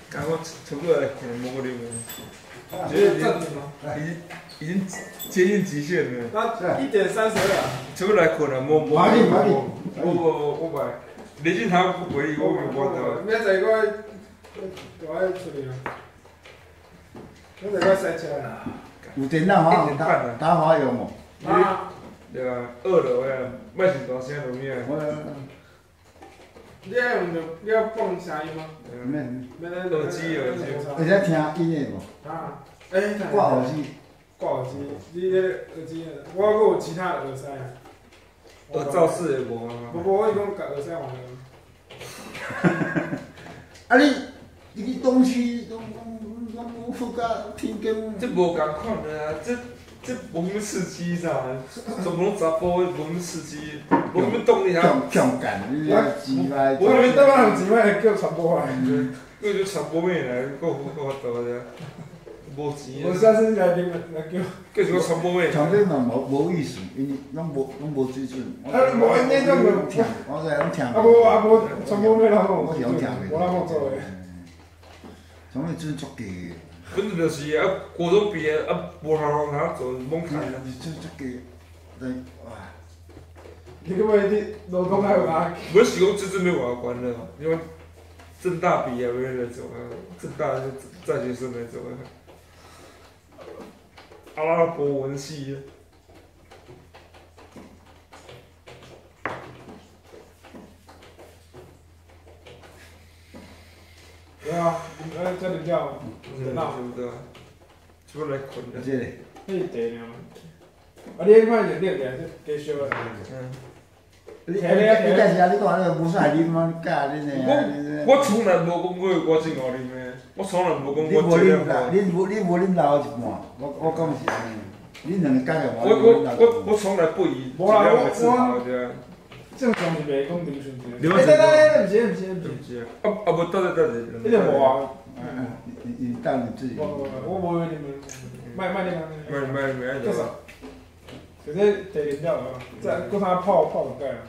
[SPEAKER 3] 刚我差不多来可能摸过你们，
[SPEAKER 4] 觉得正常吗？
[SPEAKER 3] 已经已经接近极限了。
[SPEAKER 4] 那一点三十二，
[SPEAKER 3] 差不多来可能摸摸。
[SPEAKER 5] 马力马力，
[SPEAKER 3] 我我我买，李俊他不回我我的。
[SPEAKER 4] 明仔我我爱处理啊，明仔我塞车啦。
[SPEAKER 5] 有电脑哈，打打华用无？
[SPEAKER 4] 啊，
[SPEAKER 3] 对啊，二楼呀，卖是大声路面。
[SPEAKER 4] 你爱用着你要放声音吗？
[SPEAKER 5] 免，
[SPEAKER 4] 免咧
[SPEAKER 3] 耳机耳机。
[SPEAKER 5] 会使听音乐无？
[SPEAKER 4] 啊，诶，
[SPEAKER 5] 挂耳机。
[SPEAKER 4] 挂耳机，你迄个耳机，我还有其他耳塞。
[SPEAKER 3] 耳罩式的无啊？
[SPEAKER 4] 不不，我是讲甲耳塞换的。
[SPEAKER 5] 啊你，你东西拢拢拢拢附甲天光。
[SPEAKER 3] 这无共款的啊，这这无什么刺激噻，怎么拢查甫无什么刺激，无什么动力啊。
[SPEAKER 5] 强强干，你个鸡排。
[SPEAKER 4] 我以为台湾人钱买叫传播啊。
[SPEAKER 3] 我就传播妹来，够够法度的。无钱。
[SPEAKER 4] 我下次来来来叫。
[SPEAKER 3] 继续传播妹。
[SPEAKER 5] 传播嘛无无意思，因为拢无拢无水准。
[SPEAKER 4] 啊，无那种个
[SPEAKER 5] 听，我在拢听。
[SPEAKER 4] 啊无啊无，传播妹啦吼，
[SPEAKER 5] 我是拢听袂。
[SPEAKER 4] 我哪好做诶？
[SPEAKER 5] 传播准足低。
[SPEAKER 3] 反正就是啊，高中毕业啊，无效通通做猛看啊。
[SPEAKER 5] 是准足低，对哇。
[SPEAKER 4] 你个话你劳动还有哪？
[SPEAKER 3] 我是讲这真没外关了，因为政大毕业没人来做啊，政大就在学生来做啊。阿拉伯文系。
[SPEAKER 4] 对啊，呃，这里叫热闹，
[SPEAKER 3] 对啊，出来困的。
[SPEAKER 5] 这个。
[SPEAKER 4] 迄地呢？啊，你看热热的，加烧的。
[SPEAKER 3] 嗯。
[SPEAKER 5] 你你你但是啊，你讲那个无啥啉嘛，假恁的啊。
[SPEAKER 3] 我我从来无讲过我真好啉的，我从来无讲
[SPEAKER 5] 我
[SPEAKER 3] 我这
[SPEAKER 5] 样好。你无你无啉老一半，我我讲是安尼，恁两个加起来
[SPEAKER 3] 我我我我从来不以质量为自豪的。
[SPEAKER 4] 正常是袂讲啉纯粹。
[SPEAKER 3] 你
[SPEAKER 4] 哎，等等，唔是唔是唔是。
[SPEAKER 3] 啊啊不，等等等等。
[SPEAKER 4] 你就无啊？
[SPEAKER 5] 你你当你自己。
[SPEAKER 4] 我我我无你们，卖卖你们。
[SPEAKER 3] 卖卖卖
[SPEAKER 4] 就是，就是第二条啊，再搁他泡泡就解啊。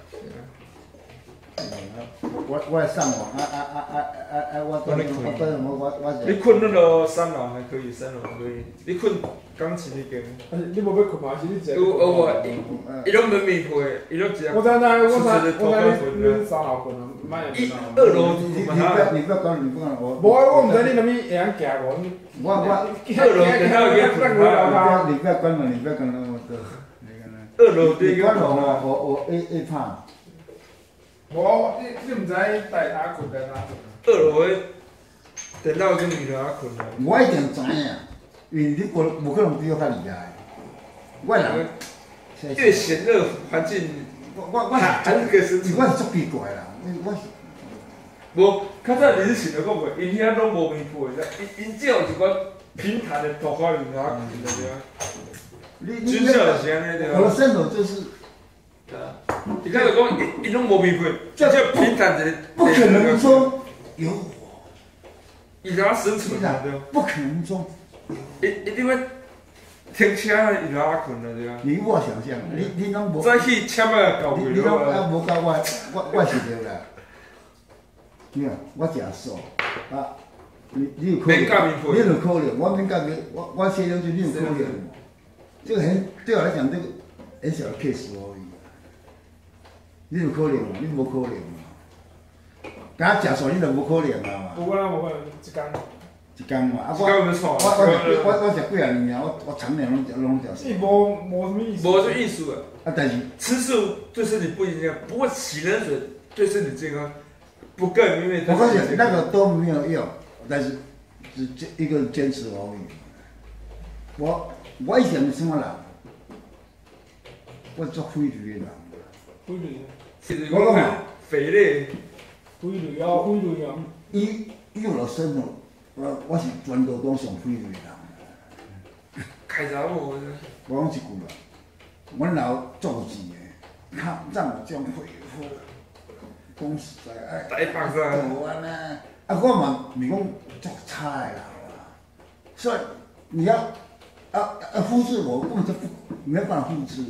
[SPEAKER 5] 我我上网啊啊啊啊啊啊！我等我等我我我。
[SPEAKER 3] 你困那个三楼还可以，三楼可以。你困钢琴那间。
[SPEAKER 4] 你无要困嘛？是你坐。
[SPEAKER 3] 有有啊，伊拢门面配，伊拢只。
[SPEAKER 4] 我知知，我知我知你你三楼困啊，卖人。
[SPEAKER 3] 二楼
[SPEAKER 5] 你你不要你不要讲你不讲我。
[SPEAKER 4] 无啊，我唔知你啥物会晓行我。
[SPEAKER 5] 我我
[SPEAKER 3] 二楼等下给困
[SPEAKER 5] 他。你不要管了，你不要管了，我的。
[SPEAKER 3] 二楼这个。
[SPEAKER 5] 我我我 A A 怕。
[SPEAKER 4] 无，你你毋知带他困在哪？
[SPEAKER 3] 二楼的电脑跟女人困啊。
[SPEAKER 5] 我一定知影，因为你无无可能比我较厉害。我人
[SPEAKER 3] 越险恶环境，
[SPEAKER 5] 我我我
[SPEAKER 3] 还是可以生存。
[SPEAKER 5] 我是足奇怪啦，我。
[SPEAKER 3] 无，较早你是想着讲过，因遐拢无面配的，因因只有一款平坦的桃花运甲困的对啊。
[SPEAKER 5] 你
[SPEAKER 3] 军校就是安尼对啊。
[SPEAKER 5] 我的身手就是。
[SPEAKER 3] 你看，就讲伊伊拢无面配，这叫平坦的。
[SPEAKER 5] 不可能说有我。
[SPEAKER 3] 伊哪生存啊？对。
[SPEAKER 5] 不可能说。
[SPEAKER 3] 一一定要停车伊哪困了对啊？
[SPEAKER 5] 你我想象，你你拢无。
[SPEAKER 3] 早起签啊到位
[SPEAKER 5] 你拢啊无甲我，我我是对啦。你看，我食素啊，你你有可能，你有可能，我免甲你，我我写两句，你有可能。这个很对我来讲，这个很小的 case 而已。你有可能嘛？你无可能嘛？敢食素，你就无可能啊嘛。
[SPEAKER 4] 无啦无啦，一工。
[SPEAKER 5] 一工嘛，啊
[SPEAKER 3] 我我
[SPEAKER 5] 我我我食几啊年啊，我我常年拢食拢食素。
[SPEAKER 4] 伊无无什么意思。
[SPEAKER 3] 无就艺术啊。
[SPEAKER 5] 啊，但是
[SPEAKER 3] 吃素对身体不影响，不过洗冷水对身体健康不更，因为
[SPEAKER 5] 我告诉你，那个都没有用，但是是一个坚持而已。我我以前是什么人？我做废类的人。
[SPEAKER 4] 废类。
[SPEAKER 3] 我讲嘛，肥类。
[SPEAKER 4] 废类啊，废类啊。
[SPEAKER 5] 伊伊有了身了，我我是全道拢上废类的人。
[SPEAKER 3] 开查某。
[SPEAKER 5] 我讲一句啦，阮老做有钱的，较让我这样恢复。讲实在，哎，
[SPEAKER 3] 大白菜。
[SPEAKER 5] 好安尼，啊，我嘛毋是讲做差的人啦，所以你要啊啊复制我，根本就不没办法复制。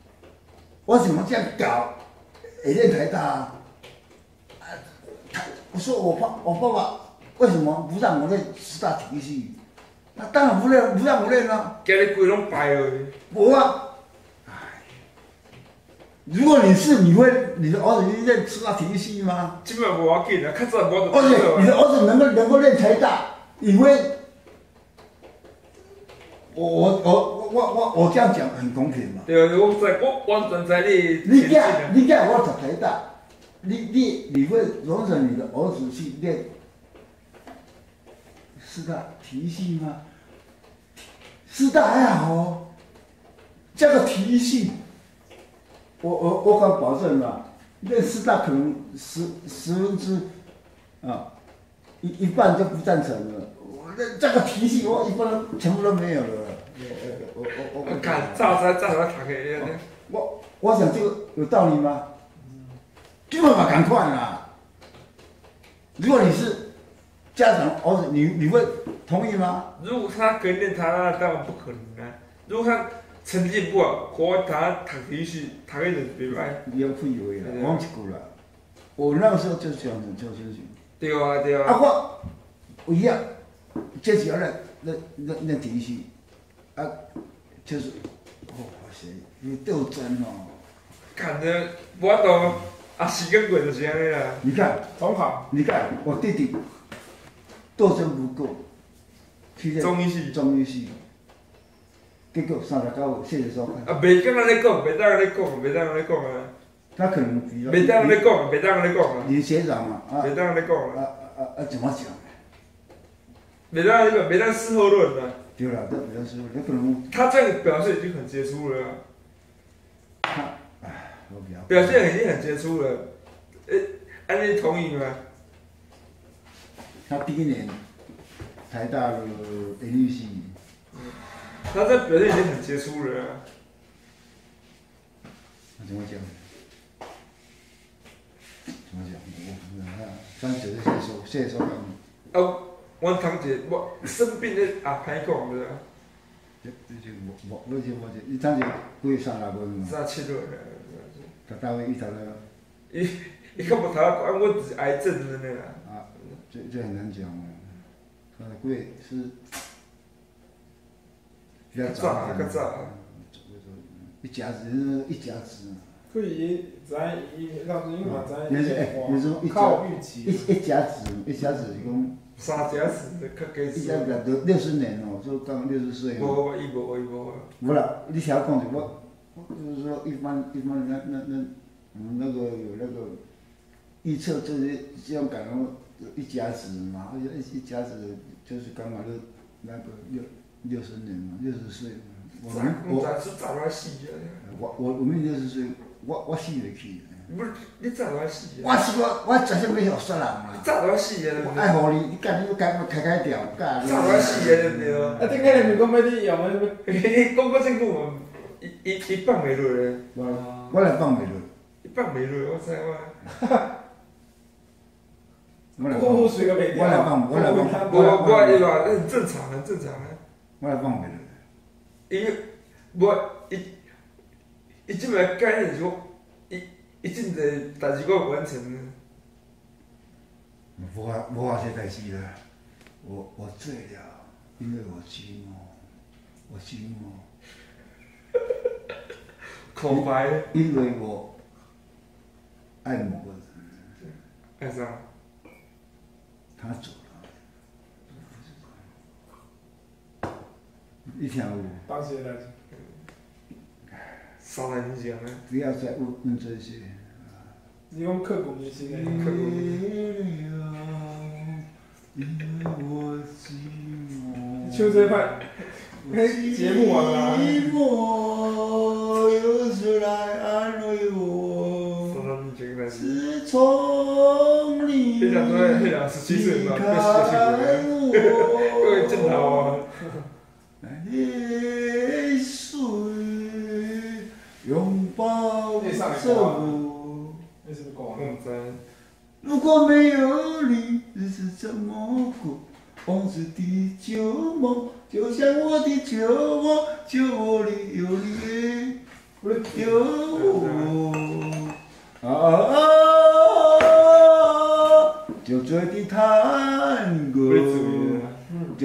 [SPEAKER 5] 我怎么这样搞？也练台大，啊，台我说我爸我爸爸为什么不让我练四大体育系？那当然不练，不让我练啊。
[SPEAKER 3] 今日规拢败了。
[SPEAKER 5] 我啊。如果你是，你会你的儿子去练四大体育系吗？
[SPEAKER 3] 基本无要紧啊，较早我就。
[SPEAKER 5] 而且你的儿子能够能够练台大，你会？我我我我我我这样讲很公平嘛？
[SPEAKER 3] 对，我知，我完全知你。
[SPEAKER 5] 你讲你讲我读台大，你你你会容忍你的儿子去练四大体育系吗？四大还好哦，这个体育系。我我我敢保证啊，练四大可能十十分之啊一一半就不赞成了。我这这个体系我一半都全部都没有了。我我我我。
[SPEAKER 3] 看，早知早我读个呢。
[SPEAKER 5] 我我想这个有道理吗？基本嘛，赶快啦！如果你是家长儿子，你你会同意吗？
[SPEAKER 3] 如果他可以练他，那当然不可能啊。如果他成绩不好，我他读体育系，读个就袂歹。
[SPEAKER 5] 你要废话啦，我一句啦。我那个时候就这样子做事情。
[SPEAKER 3] 对啊，对啊。
[SPEAKER 5] 啊，我我一样，这是要练练练练体育系，啊，就是，哦，哇塞，你斗争哦。
[SPEAKER 3] 看着无法度，啊，时间过就是安尼啦。
[SPEAKER 5] 你看，
[SPEAKER 4] 重考。
[SPEAKER 5] 你看我弟弟，斗争不够，去练
[SPEAKER 3] 中医系。
[SPEAKER 5] 中医系。结果三十九岁四十所。
[SPEAKER 3] 啊，袂当安尼讲，袂当安尼讲，袂当安尼讲啊。
[SPEAKER 5] 他可能比较。
[SPEAKER 3] 袂当安尼讲，袂当安尼讲啊。
[SPEAKER 5] 你学长嘛，啊。
[SPEAKER 3] 袂当安尼讲
[SPEAKER 5] 啊啊啊！怎么讲？
[SPEAKER 3] 袂当安尼讲，袂当事后论啊。
[SPEAKER 5] 对啦，这比较事后，有可能。
[SPEAKER 3] 他这样表现已经很杰出了。
[SPEAKER 5] 他，唉，我比较。
[SPEAKER 3] 表现已经很杰出了，诶，安尼同意吗？
[SPEAKER 5] 他第一年，台大的演艺系。
[SPEAKER 3] 他这表现已经很杰出了、啊。
[SPEAKER 5] 那怎么讲？怎么讲？我我三十九岁谢收，谢收他们。
[SPEAKER 3] 啊，阮堂姐我生病咧也歹讲的。
[SPEAKER 5] 这这就无无，我就我就，伊当时几月三十岁嘛？
[SPEAKER 3] 三七岁。
[SPEAKER 5] 读大学伊读了。
[SPEAKER 3] 伊伊较无读啊，阮是癌症的那啦。
[SPEAKER 5] 啊，这这很难讲哦。三十几岁是。比较早，
[SPEAKER 3] 较早。
[SPEAKER 5] 一家子，一家子。
[SPEAKER 4] 所以在伊老师因嘛在
[SPEAKER 5] 你是哎，你说一
[SPEAKER 4] 靠运气。
[SPEAKER 5] 一一家子，一家子是讲。
[SPEAKER 3] 三家子较加
[SPEAKER 5] 一家子都六十年哦，就刚六十岁。
[SPEAKER 3] 无，伊无，伊无。
[SPEAKER 5] 无啦，你听我讲者，我就是说一般一般那那那我们那个有那个预测就是这样感到一家子嘛，而且一一家子就是刚好就那个六。六十年嘛，六十岁，我们我
[SPEAKER 3] 是早来死的。
[SPEAKER 5] 我我我们六十岁，我我死袂去。
[SPEAKER 3] 不是，你早来死的。
[SPEAKER 5] 我死我我绝对要杀人啦。
[SPEAKER 3] 早来死的。
[SPEAKER 5] 我爱互你，你干你要干开开掉，干。
[SPEAKER 3] 早来死的对不？
[SPEAKER 4] 啊，顶个人讲要你用啊，
[SPEAKER 3] 伊讲过真久无，伊伊伊放袂落咧。
[SPEAKER 5] 我我来放袂落。
[SPEAKER 3] 伊放袂落，我知我。
[SPEAKER 5] 我来放。我来放，我来放。
[SPEAKER 3] 我我伊话很正常，很正常啊。
[SPEAKER 5] 我来放袂落。
[SPEAKER 3] 伊无伊伊即摆概念是讲，伊伊真侪代志阁完成。
[SPEAKER 5] 无啊无啊些代志啦，我我醉了，因为我寂寞，我寂寞。
[SPEAKER 3] 空白。
[SPEAKER 5] 因为我爱某个人。
[SPEAKER 3] 爱啥？
[SPEAKER 5] 他走了。一条路。
[SPEAKER 4] 当时的。
[SPEAKER 3] 三十年前呢？
[SPEAKER 5] 不要再问问这些。
[SPEAKER 4] 你讲刻骨铭心的。
[SPEAKER 3] 刻骨铭
[SPEAKER 5] 心。
[SPEAKER 4] 秋这派，迄节目啊。
[SPEAKER 5] 寂寞有时来安慰我。自从你离开我。
[SPEAKER 3] 各位镜头啊。
[SPEAKER 5] 泪水拥抱着我。如果没有你，日子怎么过？往日的旧梦，就像我的酒窝，酒窝里有你，有我。啊啊！就这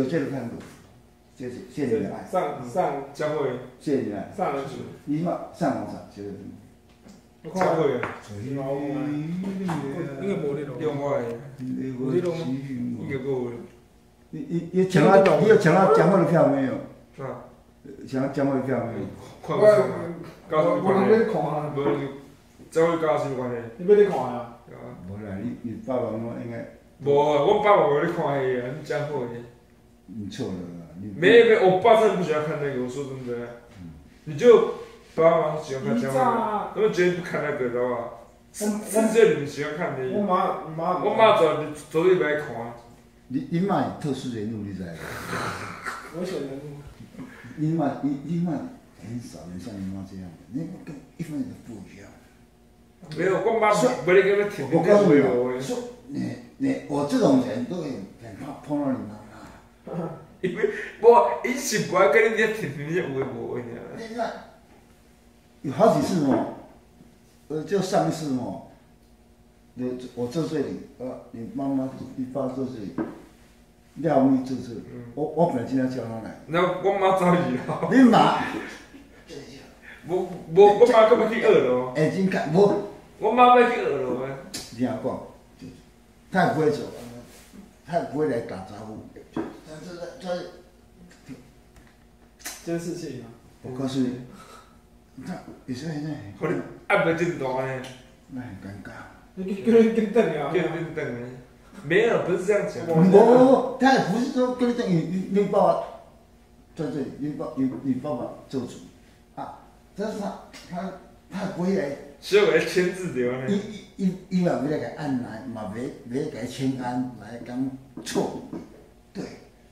[SPEAKER 5] 这个看过，谢谢谢谢你的爱。
[SPEAKER 4] 上上
[SPEAKER 3] 教会，
[SPEAKER 5] 谢谢你的爱。
[SPEAKER 4] 上了去，
[SPEAKER 5] 你嘛上网上就是。
[SPEAKER 4] 我看过，
[SPEAKER 3] 教会啊，
[SPEAKER 4] 是嘛有啊？应该无咧录。
[SPEAKER 3] 另外，
[SPEAKER 4] 有咧录吗？
[SPEAKER 3] 应该有。
[SPEAKER 5] 你你你抢到，你有抢到讲话的票没有？
[SPEAKER 3] 啊，
[SPEAKER 5] 抢到讲话的票没有？
[SPEAKER 3] 看不上啊，教什么
[SPEAKER 4] 我
[SPEAKER 3] 关系？
[SPEAKER 4] 通要看啊，
[SPEAKER 3] 无教会教什么关系？
[SPEAKER 4] 你要咧看啊？
[SPEAKER 5] 无啦，你你爸爸妈妈应该。
[SPEAKER 3] 无啊，我爸爸无咧看戏啊，你教会。
[SPEAKER 5] 你错了啦，你。
[SPEAKER 3] 没没，我爸真的不喜欢看那个，我说真的。你就爸妈喜欢看教会，他们绝对不看那个，知道吧？是是这你们喜欢看的。
[SPEAKER 4] 我妈妈，
[SPEAKER 3] 我妈昨昨天来看。
[SPEAKER 5] 你你妈有特殊人物，你知道？
[SPEAKER 4] 我选人物。
[SPEAKER 5] 你妈你你妈很少人像你妈这样的，你跟一般人不一样。
[SPEAKER 3] 没有，我妈不会跟他听。
[SPEAKER 5] 我告诉你啊，说你你我这种人都很很怕碰到你妈妈。
[SPEAKER 3] 因为我以前不爱跟人家听那些微博的。
[SPEAKER 5] 你看，有好几次哦，呃，就上一次哦，我我坐这里，呃，你妈妈你爸坐这里，廖咪坐这里，我我本来今天叫他来。
[SPEAKER 3] 那我妈早已了。
[SPEAKER 5] 你妈？
[SPEAKER 3] 我我我妈根本去二楼。
[SPEAKER 5] 眼睛看我。
[SPEAKER 3] 我妈要去二楼啊。
[SPEAKER 5] 你听我讲，他也不会走，他也不会来打招呼。但是这
[SPEAKER 4] 监视器吗？
[SPEAKER 5] 我告诉你，他有时候现在
[SPEAKER 3] 可能按不真大呢。
[SPEAKER 5] 那很尴尬。
[SPEAKER 4] 你跟你跟瞪啊？
[SPEAKER 3] 跟跟瞪呢？没有，不是这样讲。
[SPEAKER 5] 不不，他也不是说跟你瞪，你你爸爸在这里，你爸你你爸爸做主啊，但是他他他不会来。
[SPEAKER 3] 需要给他签字掉呢。
[SPEAKER 5] 伊伊伊伊嘛要来给按来，嘛要要给签安来讲错，对。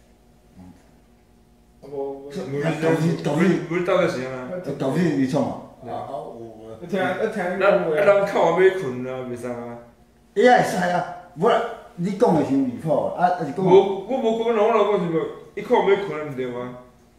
[SPEAKER 4] 我
[SPEAKER 5] 导致导致
[SPEAKER 3] 不是到底是啊？
[SPEAKER 5] 导致你错嘛？啊我
[SPEAKER 4] 我听我听你
[SPEAKER 3] 讲话。那人看我要困啊，袂使啊。
[SPEAKER 5] 伊也会使啊，无啦，你讲的是离谱啊，还是讲？
[SPEAKER 3] 无，我无可能，我老公是无，伊看我要困，毋对吗？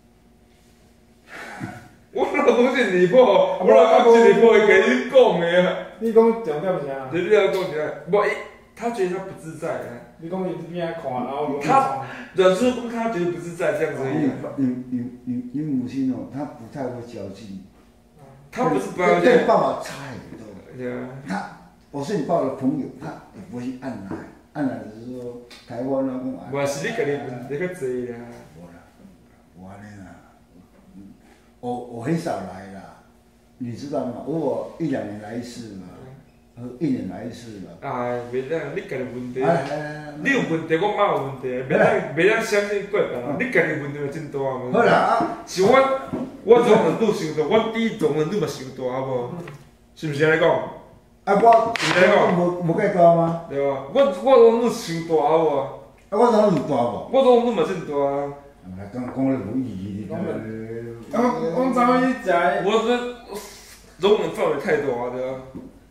[SPEAKER 3] 我老公是离谱，我老公是离谱，会跟你讲的啊。
[SPEAKER 4] 你讲重点是啥？
[SPEAKER 3] 你你要讲啥？无，他觉得他不自在啊。
[SPEAKER 4] 你讲伊边仔看，然后
[SPEAKER 3] 他，阮叔公他觉得不自在这样子而已。
[SPEAKER 5] 你你你你母亲哦，她不太会交际。
[SPEAKER 3] 他不是不要
[SPEAKER 5] 跟爸爸差很多。
[SPEAKER 3] 对啊。
[SPEAKER 5] 他，我是你爸爸的朋友，他也不会去按来，按来只是说台湾那种按。
[SPEAKER 3] 我是你家己问题较济啦。
[SPEAKER 5] 无啦，我安尼啦，我我很少来啦，你知道吗？我一两年来一次嘛。一年来一次嘛。
[SPEAKER 3] 哎，袂当，你家己问题。
[SPEAKER 5] 哎
[SPEAKER 3] 你有问题，我嘛有问题，袂当袂当相信怪别人。你家己问题嘛真大嘛。
[SPEAKER 5] 好啦啊。
[SPEAKER 3] 是我，我容忍度伤大，我弟容忍度嘛伤大，好无？是毋是安尼讲？
[SPEAKER 5] 啊，我我无无介大吗？
[SPEAKER 3] 对啊，我我容忍度伤大，好无？
[SPEAKER 5] 啊，我容忍度大无？
[SPEAKER 3] 我容忍度嘛真大啊。
[SPEAKER 5] 来讲讲咧无意义的。
[SPEAKER 4] 啊，我昨昏去食。
[SPEAKER 3] 我这容忍范围太大了，对啊。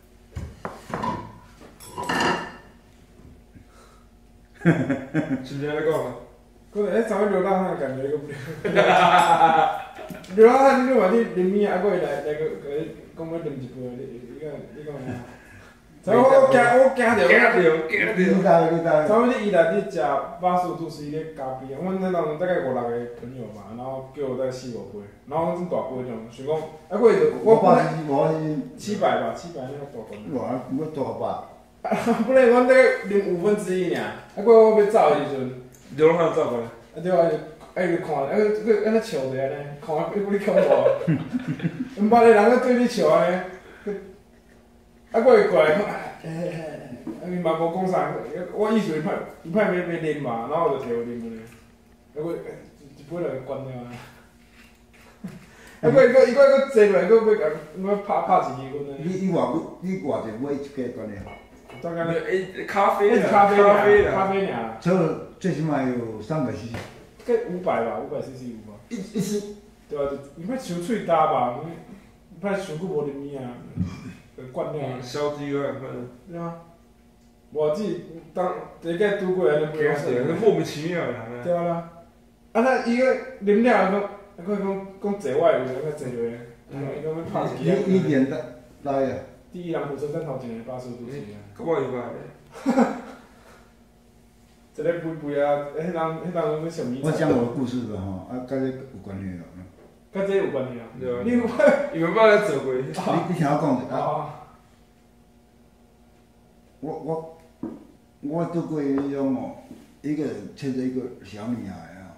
[SPEAKER 3] 是不是安尼讲啊？
[SPEAKER 4] 可能哎，昨昏流浪汉感觉一个不了。流浪汉，你话你啉米啊，还佫会来来个个讲要啉一杯，你你讲你讲啥？昨昏我惊我惊着，
[SPEAKER 3] 惊着惊着。
[SPEAKER 5] 你大你大。
[SPEAKER 4] 昨昏你伊来你食八十五度 C 咧咖啡，阮那当大概五六个朋友嘛，然后叫我再四五杯，然后真大杯种，想讲啊，佫会
[SPEAKER 5] 我八十我
[SPEAKER 4] 七百吧，七百那个大罐。
[SPEAKER 5] 我我大把。
[SPEAKER 4] 啊，本来阮大概啉五分之一尔，啊，佫我要走的时阵，
[SPEAKER 3] 流浪汉走过来。
[SPEAKER 4] 啊对啊，哎就看，啊佫安尼笑者安尼，看啊你恐怖，毋捌个人佫对你笑安尼，啊佫会过来讲，嘿嘿嘿，啊伊嘛无讲啥，我意思伊歹伊歹要要啉嘛，然后我就摕互啉安尼，啊佫一杯就关了啊，啊佫伊佫伊佫佫坐过来，佫要甲我拍拍一支阮安尼。
[SPEAKER 5] 你你偌你偌济买一个关了？
[SPEAKER 3] 大概诶，咖啡
[SPEAKER 4] 啦，咖啡啦，咖啡
[SPEAKER 5] 尔。这最起码有三百 C C。
[SPEAKER 4] 该五百吧，五百 C C 有吧？
[SPEAKER 5] 一一次。
[SPEAKER 4] 对啊，你莫伤喙焦吧？你莫伤久无啉米啊，灌了。
[SPEAKER 3] 消积啊，反正。
[SPEAKER 4] 对啊。我自己当第一个拄过安尼袂晓
[SPEAKER 3] 说。莫名其妙的人啊。
[SPEAKER 4] 对啊啦。啊，那伊个啉了讲，啊，佫讲讲坐我的位，佫坐落，伊讲要拍一支。
[SPEAKER 5] 你你点的哪个？第
[SPEAKER 4] 一人火车站头前的八十度 C 啊。
[SPEAKER 3] 我有吧？
[SPEAKER 4] 一个肥肥啊，迄人迄人要上米。
[SPEAKER 5] 我讲我的故事的吼，啊，跟这有关系咯。
[SPEAKER 4] 跟这有关系啊？
[SPEAKER 3] 对啊。
[SPEAKER 4] 你有
[SPEAKER 3] 伊有捌咧做过。
[SPEAKER 5] 你你听我讲者啊。我我我做过迄种哦，一个人牵着一个小女孩啊。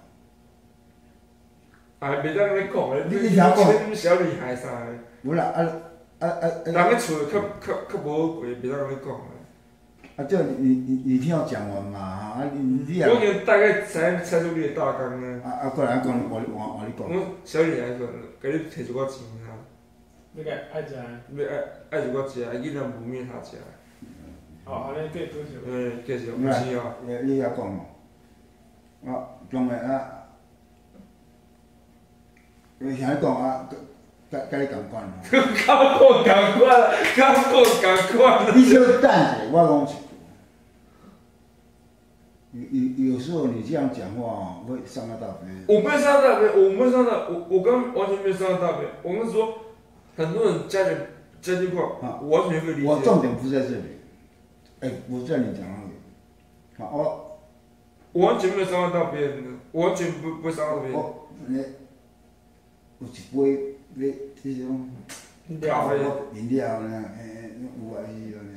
[SPEAKER 3] 哎，袂当咧讲诶，
[SPEAKER 5] 你你听我
[SPEAKER 3] 讲。小女孩啥诶？
[SPEAKER 5] 无啦，啊啊啊！
[SPEAKER 3] 人咧厝较较较无好过，袂当咧讲诶。
[SPEAKER 5] 啊，这你你你听我讲完嘛哈，啊你你
[SPEAKER 3] 啊。我已经大概猜猜出你的大纲啊。
[SPEAKER 5] 啊啊，过来讲，我我我你讲。
[SPEAKER 3] 我小女孩说，甲你摕一寡钱啊。
[SPEAKER 4] 你个爱食？
[SPEAKER 3] 要爱爱一寡食，囡仔无面通食。
[SPEAKER 4] 哦，安尼计多少？
[SPEAKER 3] 诶，计少，毋是哦。
[SPEAKER 5] 你你遐讲哦，啊，中个啊，你听你讲啊，甲甲你共款。
[SPEAKER 3] 甲我共款，甲我共款。
[SPEAKER 5] 你小等下，我讲一句。有有有时候你这样讲话哦，会伤到大别人。
[SPEAKER 3] 我没有伤到大别人，我没有伤到我，我刚完全没有伤到大别人。我跟你说，很多人家里家境不好，啊，我完全可以理解。
[SPEAKER 5] 我重点不是在这里。哎、欸，我在你讲那个，好，我
[SPEAKER 3] 我完全没有伤害到别人的，我完全不不会伤到别人。
[SPEAKER 5] 我你有一杯杯这种
[SPEAKER 3] 咖啡
[SPEAKER 5] 饮料呢，诶、欸，有啊伊了呢。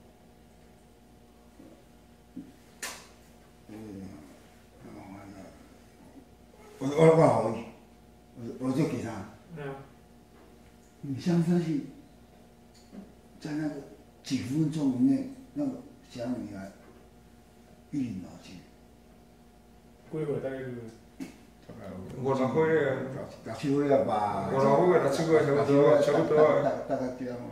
[SPEAKER 5] 我我我好意，我我就给他。嗯。你相不相信，在那个几分钟以内？那个小女孩一领老钱，
[SPEAKER 4] 几岁大概是？
[SPEAKER 3] 五十岁啊。
[SPEAKER 5] 六七岁了吧？
[SPEAKER 3] 五十岁、六七岁差不多，差不多啊。
[SPEAKER 5] 大概这样嘛。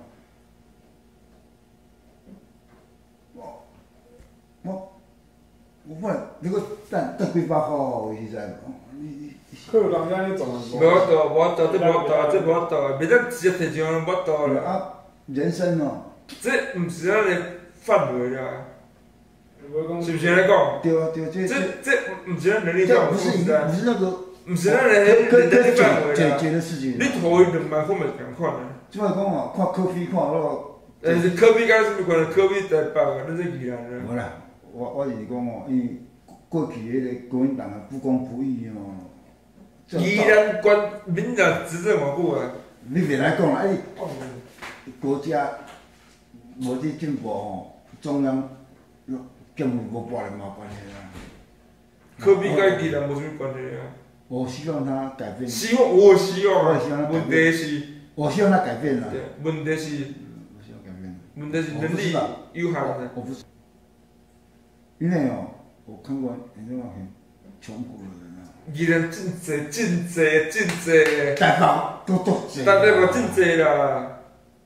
[SPEAKER 5] 我我我本来你个等等几百块，实在无。你你。
[SPEAKER 4] 可有人家你赚很多。
[SPEAKER 3] 无法度，无法度，这无法度，这无法度，袂当直接提上无法度啦。
[SPEAKER 5] 啊，人生哦。
[SPEAKER 3] 这毋是咱个范围啦。是不是安尼讲？
[SPEAKER 5] 对啊，对，这
[SPEAKER 3] 这这毋是咱能力范围，
[SPEAKER 5] 不是不是那个，
[SPEAKER 3] 毋是咱个能力范围啦。
[SPEAKER 5] 解决的事情。
[SPEAKER 3] 你拖伊两万块嘛共款啊。
[SPEAKER 5] 即摆讲哦，看科比看咯。
[SPEAKER 3] 呃，是科比甲什么关系？科比台北啊，那是宜兰啊。
[SPEAKER 5] 无啦，我我就是讲哦，因为过去迄个国民党啊不公不义哦。
[SPEAKER 3] 宜兰关民党执政偌久啊？
[SPEAKER 5] 你别来讲啦，哎，国家无伫进步吼，中央根本无拨人嘛关系啦。
[SPEAKER 3] 科比甲宜兰无什么关系啊？
[SPEAKER 5] 我希望他改变。
[SPEAKER 3] 希望，我希望。
[SPEAKER 5] 我也希望他改变。
[SPEAKER 3] 问题是。
[SPEAKER 5] 我希望他改变啦。
[SPEAKER 3] 对，问题是。
[SPEAKER 5] 我希望改变。
[SPEAKER 3] 问题是能力有限的。
[SPEAKER 5] 我不是。因为哦，我看过很多很穷苦的人。
[SPEAKER 3] 宜兰真济、真济、真济，
[SPEAKER 5] 台北都都济，
[SPEAKER 3] 台北嘛真济啦。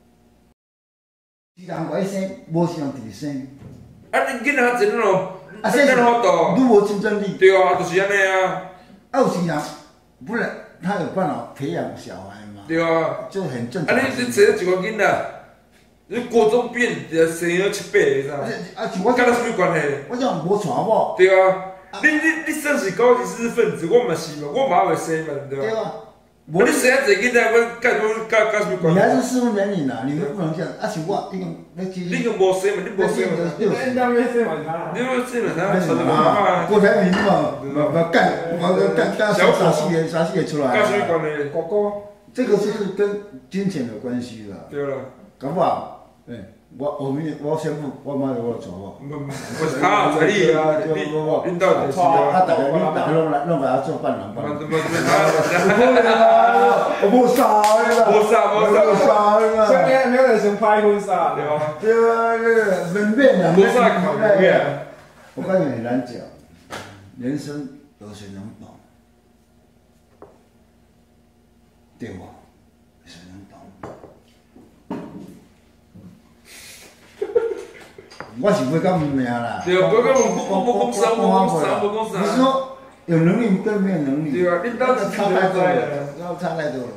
[SPEAKER 5] 是人外生，无是人地生。
[SPEAKER 3] 啊，你囡仔真咯，啊，怎法度？
[SPEAKER 5] 愈无竞争力。
[SPEAKER 3] 对啊，就是安尼啊。
[SPEAKER 5] 啊，有时人不然他有办法培养小孩嘛？
[SPEAKER 3] 对啊。
[SPEAKER 5] 就很正常。
[SPEAKER 3] 啊，你你找一个囡仔，你高中毕业生了七八个噻。
[SPEAKER 5] 啊，是我。
[SPEAKER 3] 跟他什么关系？
[SPEAKER 5] 我讲无娶某。
[SPEAKER 3] 对啊。你你你算是高级知识分子，我嘛是嘛，我嘛会生嘛，对吧？
[SPEAKER 5] 对啊。
[SPEAKER 3] 无你生啊侪囡仔，我甲我甲甲什么关系？
[SPEAKER 5] 你还是适婚年龄啦，你们不能这样。啊，是我已经要继续。
[SPEAKER 3] 你个无生嘛，你无生嘛。
[SPEAKER 4] 你人家要生嘛啥？
[SPEAKER 3] 你要生嘛啥？什么嘛？
[SPEAKER 5] 郭台铭嘛，嘛嘛干，嘛干干啥啥事业啥事业出来？
[SPEAKER 3] 甲什么关系？
[SPEAKER 4] 哥哥。
[SPEAKER 5] 这个是跟金钱有关系的。
[SPEAKER 3] 对了。
[SPEAKER 5] 搞不好，哎。我我明年我宣布，我妈就我娶某。
[SPEAKER 3] 不不，我是他财力啊，你领导就是
[SPEAKER 5] 啊。啊，大家你大家拢来拢来做伴郎伴。
[SPEAKER 3] 不不不，他
[SPEAKER 5] 不啦，我无啥啦。
[SPEAKER 3] 无啥无啥
[SPEAKER 5] 无啥啦。
[SPEAKER 4] 所以没有人想拍婚纱，
[SPEAKER 3] 对吧？
[SPEAKER 5] 对啊，门面啊。
[SPEAKER 3] 无啥考虑啊。
[SPEAKER 5] 我告诉你很难讲，人生有谁能懂？对吧？谁能懂？我是袂讲唔命啦。
[SPEAKER 3] 对啊，不讲不不讲啥，不讲啥，不讲啥。
[SPEAKER 5] 你说有能力跟没有能力。
[SPEAKER 3] 对啊，你当时
[SPEAKER 5] 差太多了，差太多了。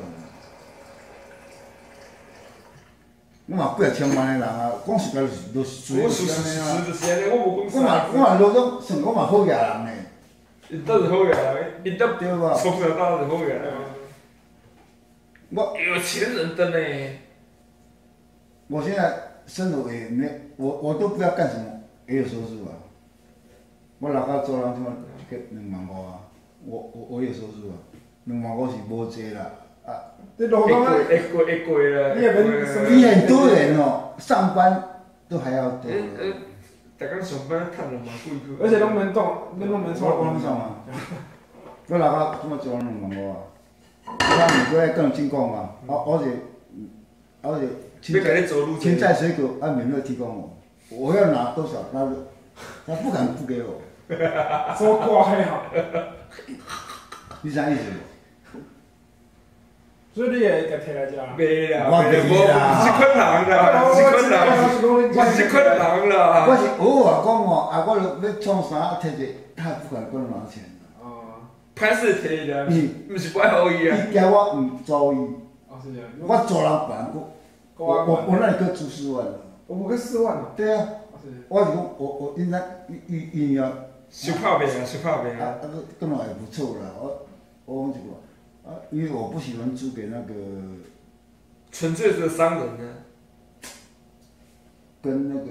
[SPEAKER 5] 我嘛几啊千万的人啊，讲实在就是都是
[SPEAKER 3] 我是是是就是安尼，我无讲啥。
[SPEAKER 5] 我嘛我嘛老总算我嘛好野人呢。
[SPEAKER 3] 因倒是好野人，因倒
[SPEAKER 5] 对吧？
[SPEAKER 3] 从小到大是好野人。
[SPEAKER 5] 我
[SPEAKER 3] 有钱人的呢。
[SPEAKER 5] 我现在生活也没我我都不知道干什么，也有收入啊。 我老家做人即马给两万五啊，我我我有收入啊，两万五是无济啦啊。
[SPEAKER 4] 你老公啊，
[SPEAKER 3] 会过会过啦，
[SPEAKER 4] 你也跟
[SPEAKER 5] 比很多人哦，上班都还要多。
[SPEAKER 3] 呃，逐工上班趁两万几去，
[SPEAKER 4] 而且拢免动，你拢免
[SPEAKER 5] 我
[SPEAKER 4] 创
[SPEAKER 5] 我拢上啊，我老家即马做人两万五啊，我每个月更进贡嘛，而而且而且青
[SPEAKER 3] 要甲你做路
[SPEAKER 5] 青菜水果按免费提供我，我要拿多少他他不敢不给我。
[SPEAKER 4] 做怪啊！
[SPEAKER 5] 你啥意思？
[SPEAKER 4] 所以你会甲摕来食？
[SPEAKER 3] 袂啦，
[SPEAKER 5] 我
[SPEAKER 3] 袂无，是款人啦，是款人，是款人啦。
[SPEAKER 5] 我是偶尔讲哦，啊，我要创啥摕者，他不敢跟我拿钱。
[SPEAKER 3] 哦，歹势摕啦，
[SPEAKER 5] 伊
[SPEAKER 3] 毋是不爱互伊啊。
[SPEAKER 5] 伊惊我唔注意，
[SPEAKER 4] 哦，是这样。
[SPEAKER 5] 我做老板，我我我我那里个租四万了。
[SPEAKER 4] 我个四万哦。
[SPEAKER 5] 对啊，我是讲我我应该伊伊伊要
[SPEAKER 3] 收泡面啊，收泡面
[SPEAKER 5] 啊，
[SPEAKER 3] 啊。
[SPEAKER 5] 啊，跟我也不错啦，我我讲一句啊，因为我不喜欢租给那个
[SPEAKER 3] 纯粹的商人呢。
[SPEAKER 5] 跟那个，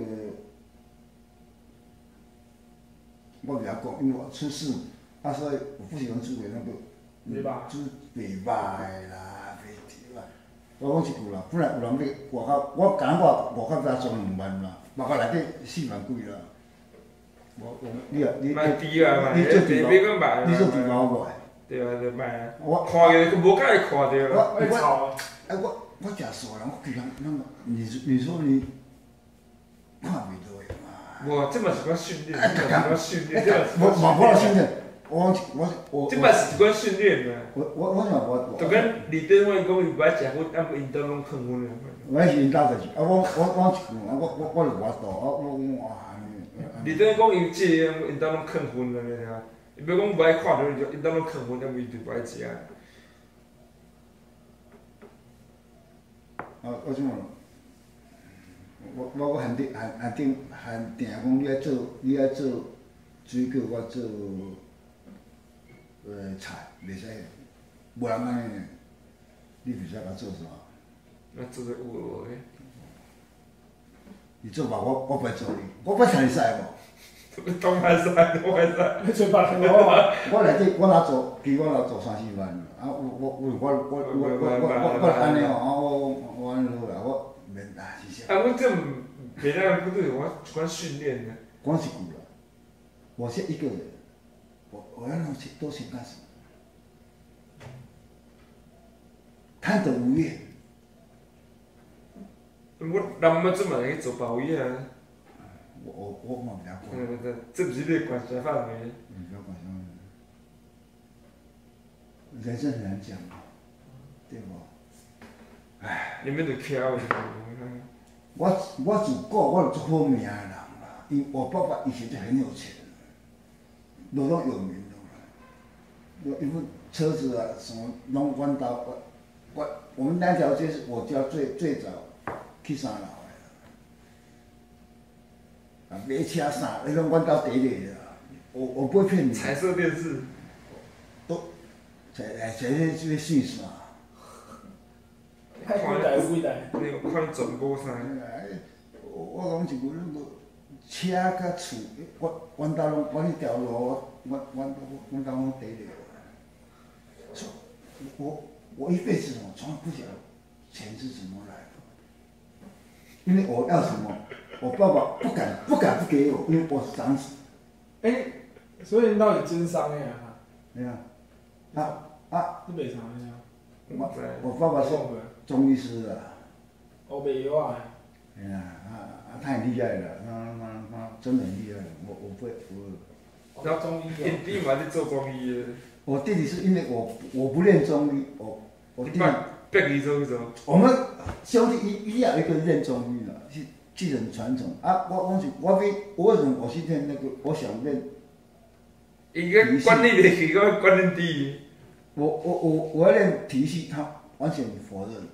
[SPEAKER 5] 我比较讲，因为我出事，啊，所以我不喜欢租给那个。
[SPEAKER 4] 袂歹。
[SPEAKER 5] 租袂歹啦，袂对啦。我讲一句啦，本来有人要外口，我讲我外口要装两万啦，外口内底四万几啦。我我你啊你
[SPEAKER 3] 卖低啊，卖，
[SPEAKER 5] 你做地
[SPEAKER 3] 别个卖，
[SPEAKER 5] 你做地毛卖。
[SPEAKER 3] 对啊，就卖啊。
[SPEAKER 5] 我
[SPEAKER 3] 看个无甲伊看到。
[SPEAKER 5] 我
[SPEAKER 4] 会吵啊！
[SPEAKER 5] 哎我我食素人，我居然那么你你说你看袂到的嘛？
[SPEAKER 3] 无，这嘛是款训练，这嘛是款训练，这嘛是
[SPEAKER 5] 我
[SPEAKER 3] 款
[SPEAKER 5] 我我训练，我我我
[SPEAKER 3] 这嘛是一款训练啊。
[SPEAKER 5] 我我我想我
[SPEAKER 3] 就跟李登辉讲伊不爱食薰，啊不因兜拢囥薰啊。
[SPEAKER 5] 我是因兜就是，啊我我我一句，啊我我我就我度，啊我我哇。
[SPEAKER 3] 李登辉讲伊即个因兜拢囥薰安尼啊，伊要讲不爱看到，因兜拢囥薰，啊伊就不爱食。
[SPEAKER 5] 啊，我怎么？我我我限定限限定限定讲你爱做你爱做水果，我做呃菜，袂使，无人安尼呢，你袂使甲做啥？
[SPEAKER 3] 那做得有无诶？
[SPEAKER 5] 你做吧，我我袂做你，我袂使你使无？
[SPEAKER 3] 当然使，当然使。
[SPEAKER 4] 你嘴巴挺好啊！
[SPEAKER 5] 我内底我若做，其实我若做三四万，啊我我我我我我我我我我安尼哦，啊我我安尼好啦，我免啊是啥？
[SPEAKER 3] 啊，我这袂当，不对，我一款训练呢。
[SPEAKER 5] 讲一句啦，我是一个人，我我要弄多钱干什么？贪得无厌。
[SPEAKER 3] 我人要做嘛去做别位啊。
[SPEAKER 5] 我我我嘛不要管。
[SPEAKER 3] 嗯对，这不是你的管辖范围。
[SPEAKER 5] 嗯，不要管什么。人生很难讲，对不？唉。
[SPEAKER 3] 你们就挑的。
[SPEAKER 5] 我我自古我就做好命的人啦，因为我爸爸以前就很有钱，都都有名的嘛。有一部车子啊，什么拢阮家我我我们那条街是我家最最早去三楼的。啊，买车啥，那种阮家第一个的，我我不会骗你。
[SPEAKER 3] 彩色电视。
[SPEAKER 5] 都，在哎在那这个信息嘛。
[SPEAKER 4] 太几台有几台？
[SPEAKER 3] 你有看转播啥？
[SPEAKER 5] 我我讲一句，那个车甲厝，我阮兜拢，阮迄条路，我阮阮阮兜拢第一个。所以，我我一辈子哦，从来不晓得钱是怎么来的，因为我要什么，我爸爸不敢不敢不给我，因为我是长子。
[SPEAKER 4] 哎，所以你到底经商的啊？
[SPEAKER 5] 对啊，啊啊！
[SPEAKER 4] 你袂啥呀？
[SPEAKER 5] 我我爸爸是中医师啊。
[SPEAKER 4] 哦，卖药啊。
[SPEAKER 5] 哎呀，啊啊，他很厉害的，他他他真的很厉害的，我我不会我。
[SPEAKER 4] 然后中医。
[SPEAKER 3] 因弟嘛在做中医的。
[SPEAKER 5] 我弟弟是因为我我不练中医，我我弟弟。
[SPEAKER 3] 别离做做。
[SPEAKER 5] 我们兄弟一一定要有一个练中医的，去继承传承啊！我我是我非我为什么我去练那个？我想练。
[SPEAKER 3] 伊个管理袂起，个管理低。
[SPEAKER 5] 我我我我要练体系，他完全否认。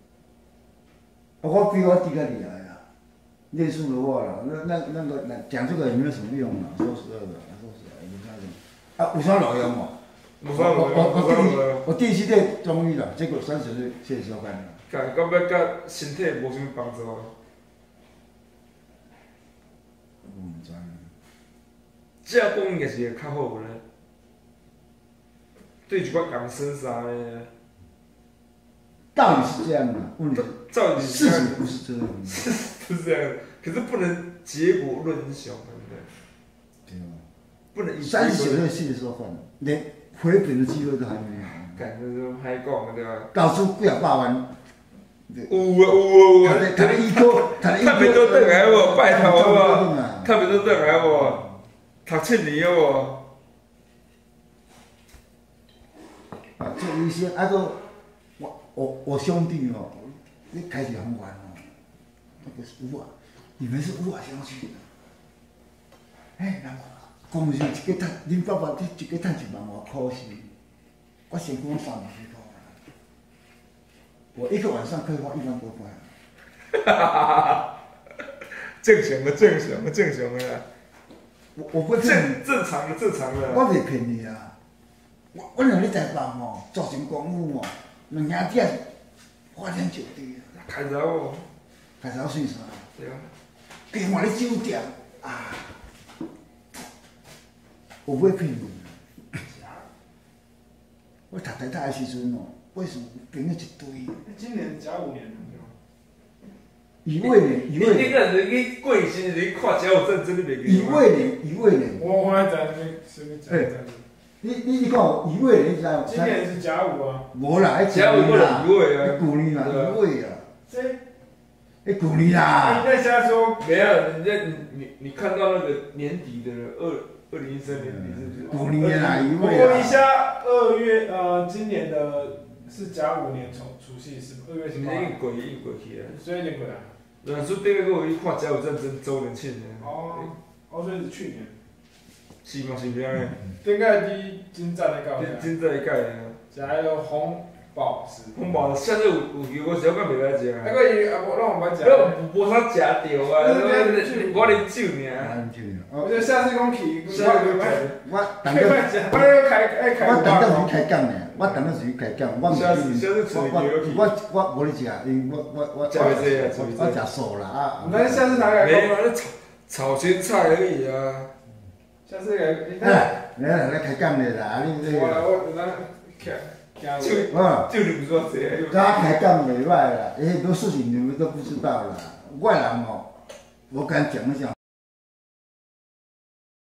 [SPEAKER 5] 我比我弟较厉害啊！念书的话啦，那那那个那讲这个也没有什么用啊，说实在的，说实在的，那种啊，有啥路用嘛？
[SPEAKER 3] 无啥路用，
[SPEAKER 5] 我
[SPEAKER 3] 无啥路用。
[SPEAKER 5] 我第一次练中医啦，结果三十岁退休干了。
[SPEAKER 3] 感觉要甲身体无什么帮助。
[SPEAKER 5] 我唔知。
[SPEAKER 3] 这样讲应该是会较好咧。对一寡养生啥的，
[SPEAKER 5] 道理是这样的，问题
[SPEAKER 3] 照理
[SPEAKER 5] 事实不是这样的，
[SPEAKER 3] 不是这样的，可是不能结果论雄，对不对？
[SPEAKER 5] 对吧？
[SPEAKER 3] 不能以
[SPEAKER 5] 三十九岁去的时候，连回本的机会都还没有。
[SPEAKER 3] 感觉就歹讲对吧？
[SPEAKER 5] 搞出几啊百万。
[SPEAKER 3] 有啊有啊有啊！
[SPEAKER 5] 读了医科，读了医科，
[SPEAKER 3] 看袂倒转来无？拜托好无？看袂倒转来无？读七年好无？
[SPEAKER 5] 啊，做医生，啊个我我我兄弟哦，你开始很晚哦，那个是乌啊，你们是乌啊乡区的，哎，人讲是一个赚，恁爸爸一个赚一万外块是，我先讲三万几块，我一个晚上可以花一万多块。
[SPEAKER 3] 哈哈哈哈！正常的，正常的，正常的啦。
[SPEAKER 5] 我我不
[SPEAKER 3] 正正常的，正常的。
[SPEAKER 5] 我袂骗你啊。我我两日台北吼，做成功夫吼，两兄弟花天酒地啊，
[SPEAKER 3] 开闸哦，
[SPEAKER 5] 开闸算啥？
[SPEAKER 3] 对啊。
[SPEAKER 5] 计划咧酒店啊，我不会骗你。我读台大的时阵哦，为什么朋友一堆？
[SPEAKER 4] 今年甲午年。
[SPEAKER 5] 乙未年，乙未年。
[SPEAKER 3] 你那人去过生日看甲午战争，你袂记？
[SPEAKER 5] 乙未年，乙未年。
[SPEAKER 4] 我我还知你什么甲午战争。
[SPEAKER 5] 你你你讲乙未年，你知道？
[SPEAKER 4] 今年是甲午啊。
[SPEAKER 5] 无啦，迄
[SPEAKER 3] 甲午不是乙未啊，
[SPEAKER 5] 旧年啦，乙未啊。
[SPEAKER 4] 这。
[SPEAKER 5] 迄旧年啦。
[SPEAKER 4] 你在瞎说。
[SPEAKER 3] 没有，人家你你你看到那个年底的二二零一三年底是不是？
[SPEAKER 5] 旧年啦，乙
[SPEAKER 4] 未啊。我问一下，二月呃，今年的是甲午年除除夕是二月十八。
[SPEAKER 3] 已经过已经过去了。
[SPEAKER 4] 所以已经过啊。
[SPEAKER 3] 对啊，所以顶个我去看甲午战争周年庆的。
[SPEAKER 4] 哦，哦，所以是去年。
[SPEAKER 3] 是嘛是这样的。
[SPEAKER 4] 顶个你真早来搞。
[SPEAKER 3] 真早来改的。
[SPEAKER 4] 食迄个红宝石。
[SPEAKER 3] 红宝石，现在有有有个小可袂歹食啊。
[SPEAKER 4] 啊，个伊啊无拢毋捌食。
[SPEAKER 3] 无无啥食着啊，我啉酒尔。
[SPEAKER 5] 我
[SPEAKER 4] 就下次讲去，
[SPEAKER 5] 我我等下
[SPEAKER 4] 我要开爱开。
[SPEAKER 5] 我等下去开讲呢，我等下去开讲，我毋我我我无咧食，因我我我我我食素啦啊。
[SPEAKER 4] 那下次拿来
[SPEAKER 3] 讲。炒炒青菜而已啊。
[SPEAKER 4] 下次来。
[SPEAKER 5] 来来来开讲咧啦，你这个。
[SPEAKER 4] 我我咱开。
[SPEAKER 5] 就啊，
[SPEAKER 3] 就你说谁？
[SPEAKER 5] 他开讲袂歹啦，很多事情你们都不知道啦。外人哦，我敢讲一讲。